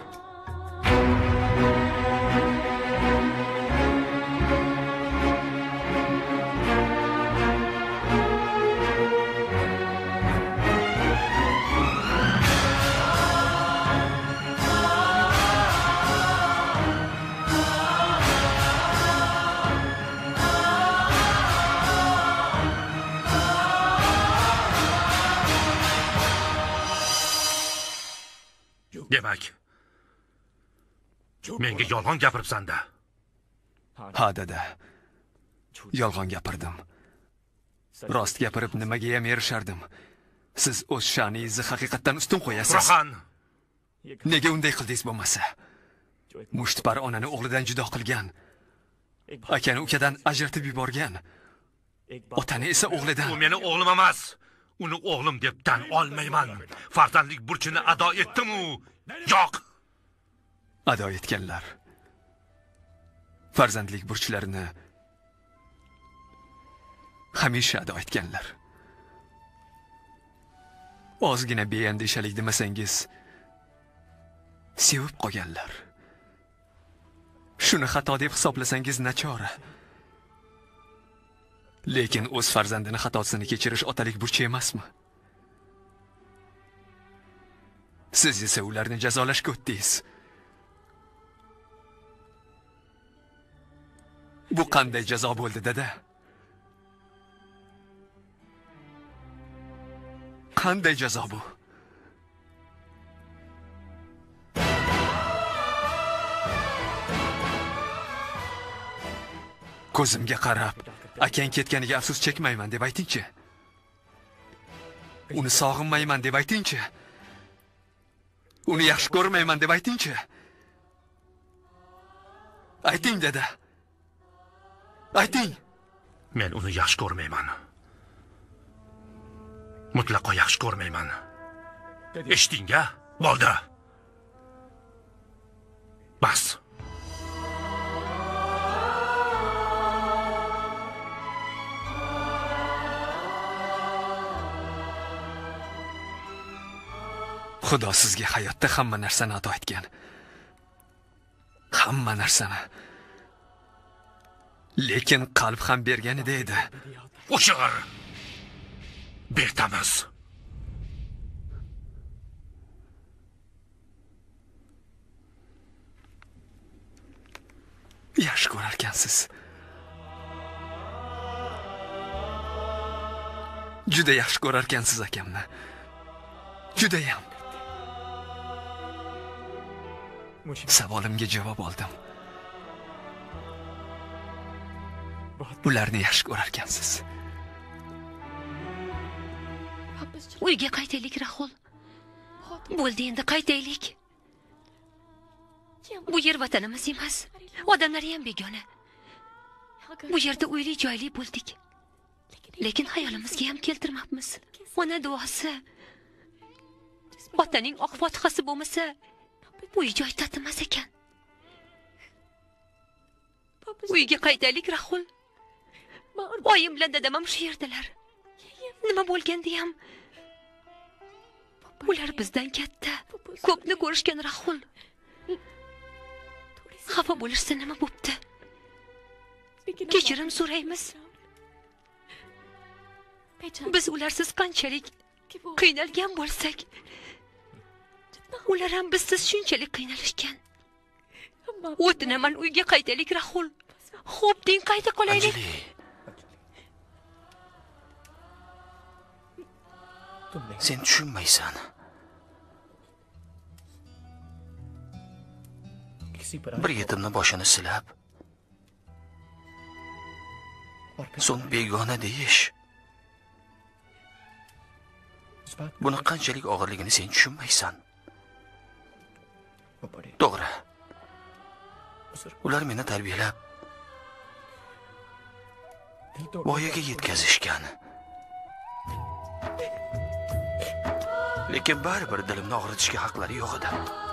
Demak, menga yolg'on gapiribsan-da. Ha, dada. Yolg'on gapirdim. Rost gapirib nimaga ham erishardim. Siz o'z sha'ningizni haqiqatdan ustun qo'yasiz. Rohan, nega unday qildingiz bo'lmasa? Mushtipar onani o'g'lidan judo qilgan. Akani ukadan ajratib yuborgan. Otani esa o'g'lidan. U meni o'g'lim emas. Uni o'g'lim deb tan olmayman. Farzandlik burchini ado etdim-u? Yo'q. Ado etganlar. Farzandlik burchlarini hamisha ado etganlar. Ozgina beandishalik demasangiz, sevib qolganlar. Shuni xato deb hisoblasangiz nachora. Lekin o'z farzandini xatosini kechirish otalik burchi emasmi? Siz esa ularni jazolashga o'tdingiz. Bu qanday jazo bo'ldi, dada? Qanday jazo bu? Ko'zimga qarab, akang ketganiga afsus chekmayman deb ayting-chi. Uni sog'inmayman deb ayting-chi. Uni yaxshi ko'rmayman deb ayting-chi. Ayting, dada. Ayting. Men uni yaxshi ko'rmayman. Mutlaqo yaxshi ko'rmayman. Eshitding-a? Bo'ldi. Bas. Xudo sizga hayotda hamma narsani ato etgan. Hamma narsani. Lekin qalb ham bergan edi. O'chig'ir. Betamiz. Yaxshi ko'rarkansiz. Juda yaxshi ko'rarkansiz akamni. Juda ham. Savolimga javob oldim. Ularni yaxshi ko'rarkansiz. Uyga qaytaylik, Rahul. Bo'ldi, endi qaytaylik. Bu yer vatanimiz emas. Odamlari ham begona. Bu yerda uyli joyli bo'ldik. Lekin hayolimizga ham keltirmabmiz. Ona duosi, otaning oq fotihasi bo'lmasa, uy joy tatimas ekan. Uyga qaytaylik, Rahul. Oyim bilan dadam ham shu yerdalar. Nima bo'lganda ham ular bizdan katta, ko'pni ko'rishgan, Rahul. Xafa bo'lishsa nima bo'pti? Kechirim so'raymiz. Biz ularsiz qanchalik qiynalgan bo'lsak, ular ham bizsiz shunchalik qiynalishgan. O'tinaman, uyga qaytaylik, Rahul. Xo'p, deng, qayta qolaylik. Sen tushunmaysan. Bir yetimni boshini silab, so'ng begona deyish. Buni qanchalik og'irligini sen tushunmaysan. To'g'ri. Ular meni tarbiyalab voyaga yetkazishgan. Lekin baribir dilimni og'ritishga haqlari yo'q edi.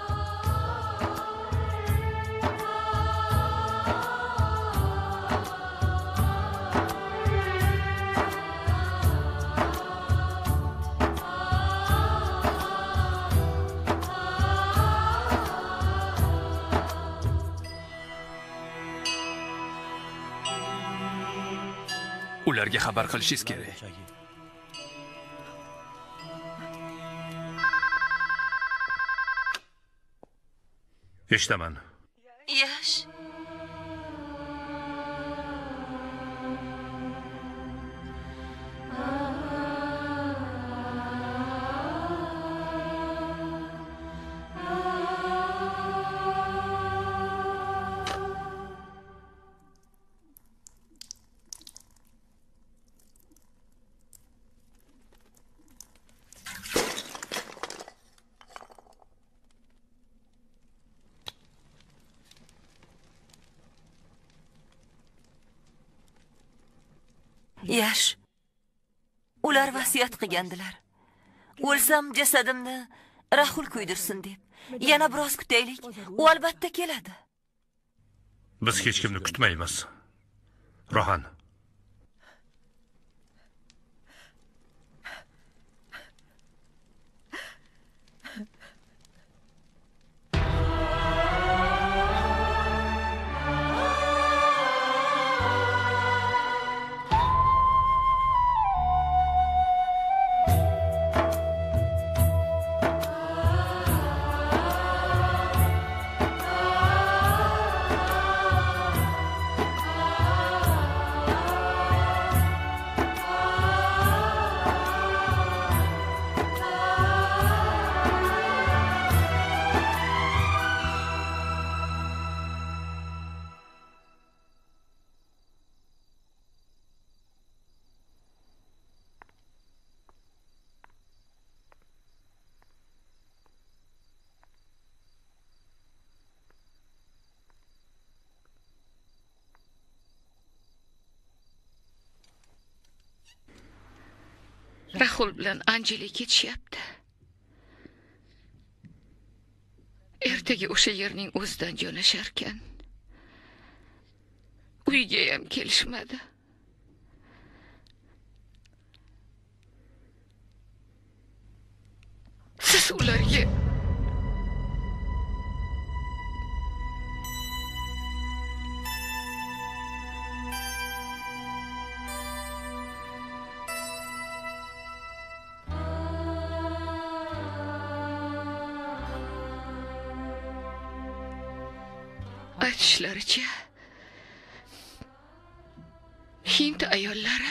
Ularga xabar qilishingiz kerak. Eshitaman. Yash. Yash. Ular vasiyat qilgandilar. O'lsam jasadimni Rahul kuydirsin deb. Yana biroz kutaylik. U albatta keladi. Biz hech kimni kutmaymiz. Rohan. Rahul bilan Anjeli ketishyapti. Ertaga o'sha yerning o'zidan jo'nashar ekan. Uyga ham kelishmadi. Siz ularga aytishlaricha Hind ayollari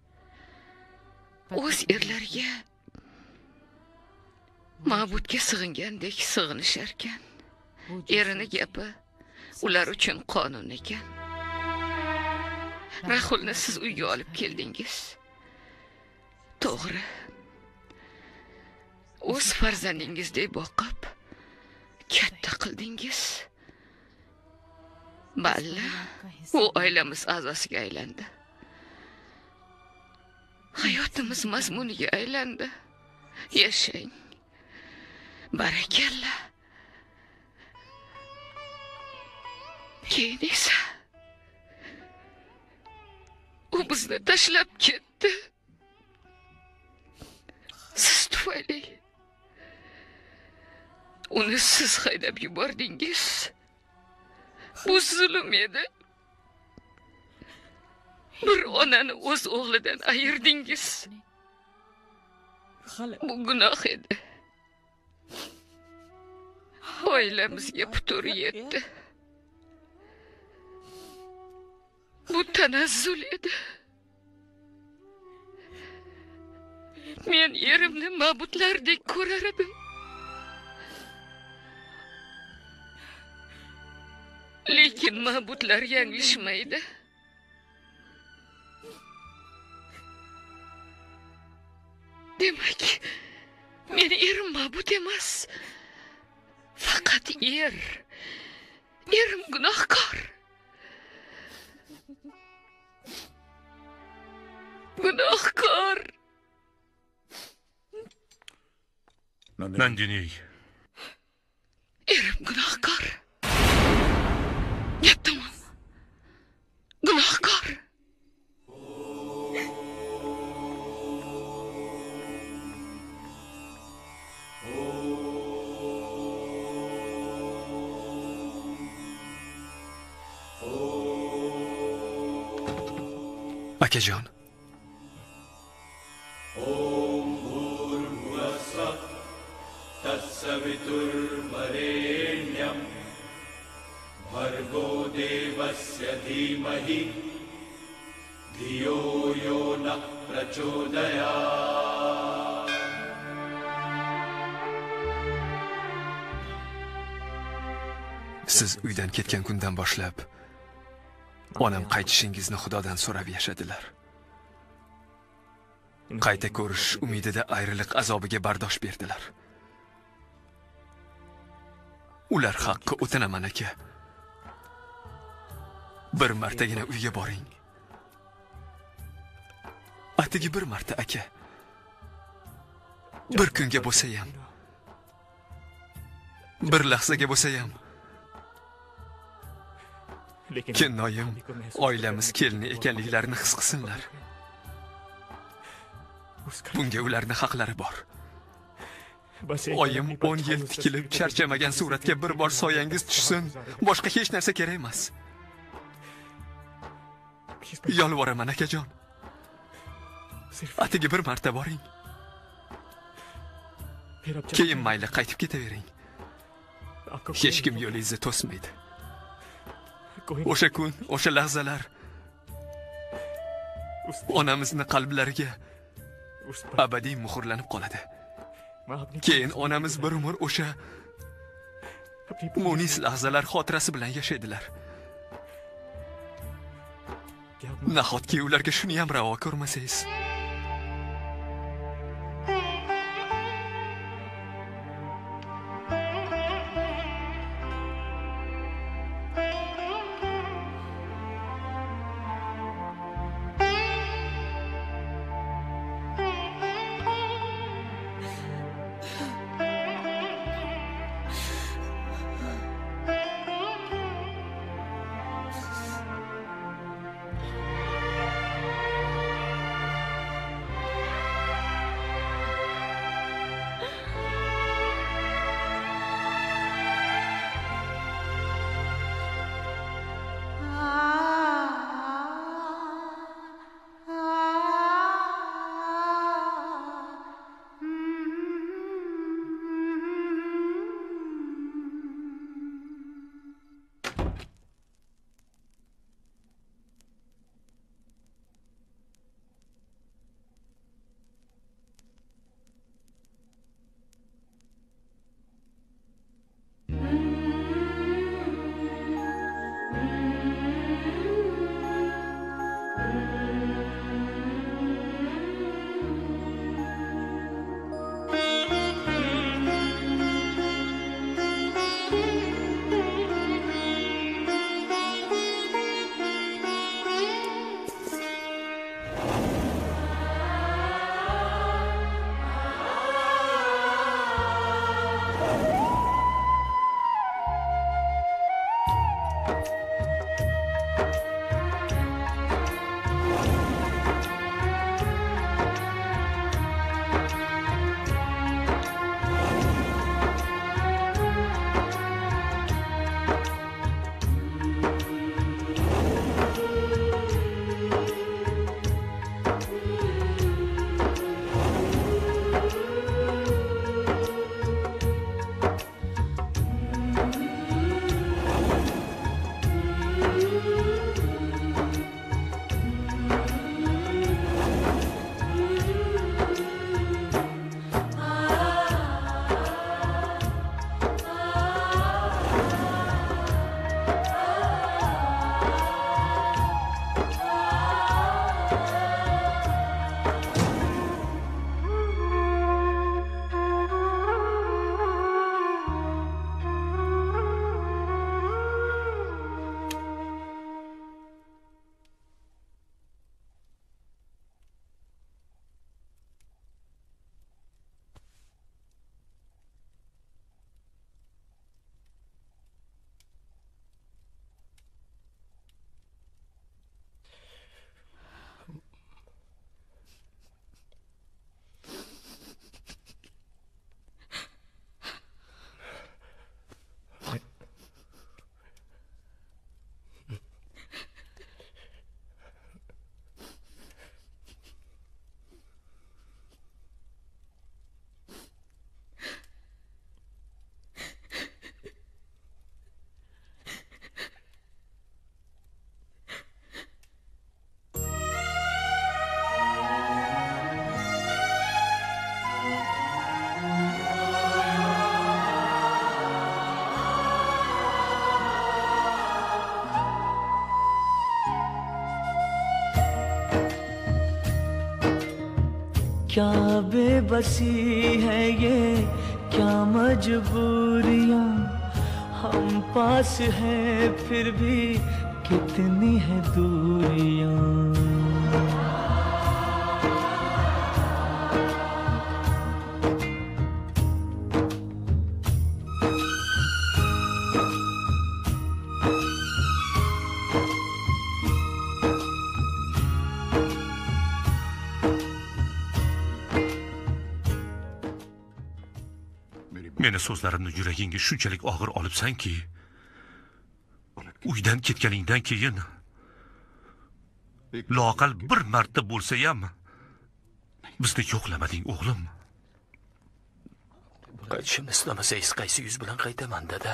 o'z erlariga ma'budga sig'ingandek sig'inishar ekan. Erini gapi ular uchun qonun ekan. Rahulni siz uyga olib keldingiz. To'g'ri. O'z farzandingizdek boqib katta qildingiz. Balla, u oilamiz a'zosiga aylandi. Hayotimiz mazmuniga aylandi. Yashang. Barakalla. Keyin esa u bizni tashlab ketdi. Siz tufayli uni siz haydab yubordingiz. Bu zulm edi. Bir onani o'z o'g'lidan ayırdingiz. Bu gunoh edi. Oilamizga putur yetdi. Bu tanazzul edi. Men erimni ma'budlardek ko'rar edim. Lekin ma'budlar yanglishmaydi. Demak, meni erim ma'bud emas. Faqat erim gunohkor. Gunohkor. Nandini. Erim gunohkor. Gap tamom. Gunohkor. Akajon. Om Bhurvasva Tatsaviturvarenyam Bhargo Devasya Dhimahi Dhiyo Yo Na Prachodayat. Siz uydan ketgan kundan boshlab onam qaytishingizni Xudodan so'rab yashadilar. Qayta ko'rish umidida ayriliq azobiga bardosh berdilar. Ular haqqi o'tinaman aka. Bir martagina uyga boring. atigi bir marta aka. Bir kunga bo'lsa ham, bir lahzaga bo'lsa ham Kennoyim oilamiz kelini ekanliklarini his qilsinlar. Bunga ularning haqlari bor. Oyim 10 yil tikilib charchamagan suratga bir bor soyangiz tushsin, boshqa hech narsa kerak emas. Yolvoraman akajon. Atigi bir marta boring. Keyin mayli qaytib ketavering. Hech kim yo'lingizni to'smaydi. O'sha kun, o'sha lahzalar onamizni qalblariga abadiy muhrlanib qoladi. Keyin onamiz bir umr o'sha munis lahzalar xotirasi bilan yashaydilar. Nahotki ularga shuni ham ravo ko'rmasangiz. क्या बेबसी है ये, क्या मजबूरियां, हम पास हैं फिर भी कितनी है दूरियां। Meni so'zlarimni yuragingga shunchalik og'ir olibsanki, uydan ketganingdan keyin loqal bir marta bo'lsa ham bizni yo'qlamading, o'g'lim. Qaytishimni istamasangiz qaysi yuz bilan qaytaman, dada?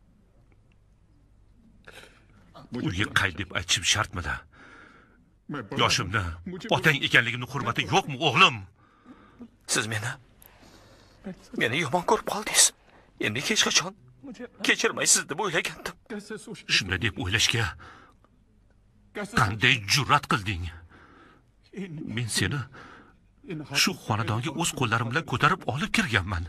Uyga qayt deb aytishim shartmidi? Yoshimda otang ekanligimni hurmati yo'qmi, o'g'lim? Siz meni yomon ko'rib qoldingiz. Endi hech qachon kechirmaysiz deb o'ylagandim. Shunday deb o'ylashga qanday jur'at qilding? Men seni shu xonadonga o'z qo'llarim bilan ko'tarib olib kirganman.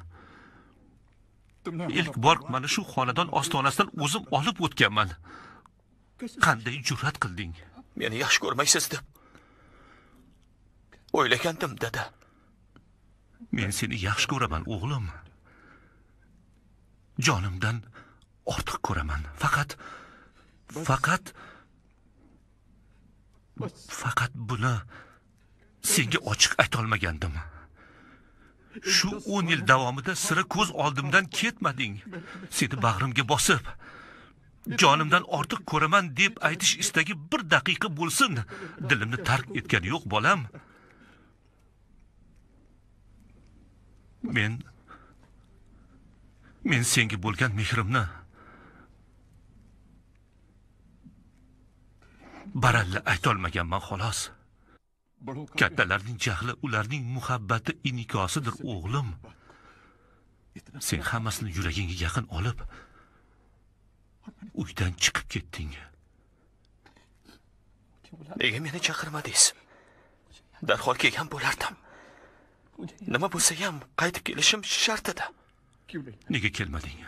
İlk bor mana shu xonadon ostonasidan o'zim olib o'tganman. Qanday jur'at qilding? Meni yaxshi ko'rmaysiz deb o'ylagandim, dada. Men seni yaxshi ko'raman, o'g'lim. Jonimdan ortiq ko'raman. Faqat buni senga ochiq ayta olmagandim. Shu 10 yil davomida sira ko'z oldimdan ketmading. Seni bag'rimga bosib, jonimdan ortiq ko'raman deb aytish istagi bir daqiqa bo'lsin dilimni tark etgani yo'q, bolam. Men senga bo'lgan mehrimni baralla ayta olmaganman, xolos. Kattalarning jahli ularning muhabbati inikosidir, o'g'lim. Sen hammasini yuragingga yaqin olib uydan chiqib ketding. Nega meni chaqirmadingiz? Darhol kelgan bo'lardim. Nima bo'lsa ham qaytib kelishim shart edi. Nega kelmading?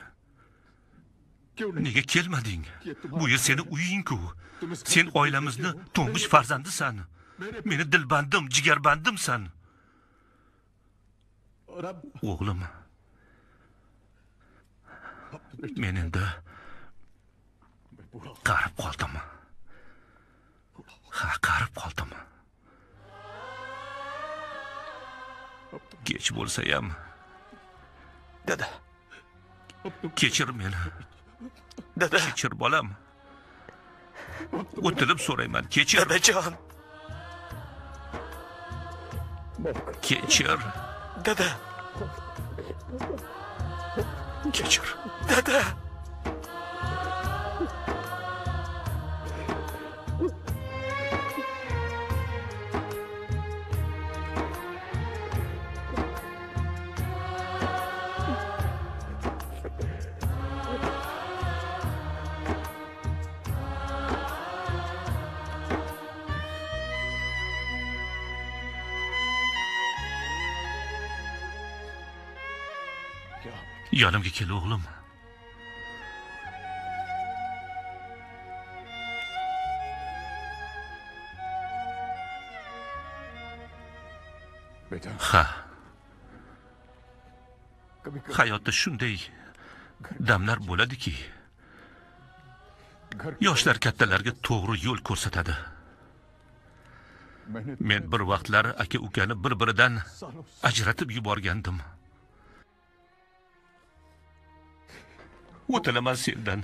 Nega kelmading? Bu yer seni uying-ku. Sen oilamizni to'ng'ich farzandisan. Meni dilbandim, jigarbandimsan. O'g'lim, men endi qarib qoldim. Qarib qoldim. Kech bo'lsa ham, dada, kechir meni. Dada, kechir bolam. O'tirib so'rayman, kechir. Dadajon. Kechir. Dada. Kechir. Dada. Yonimga kel, o'g'lim. Ha. Hayotda shunday damlar bo'ladiki, yoshlar kattalarga to'g'ri yo'l ko'rsatadi. Men bir vaqtlar aka-ukani bir-biridan ajratib yuborgandim. O'tinaman sendan.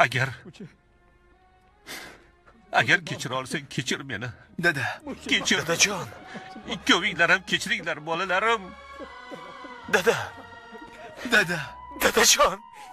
Agar kechira olsang, kechir meni. Dada, kechir. Dadajon. Ikkovinglar ham kechiringlar, bolalarim. Dada. Dada. Dadajon.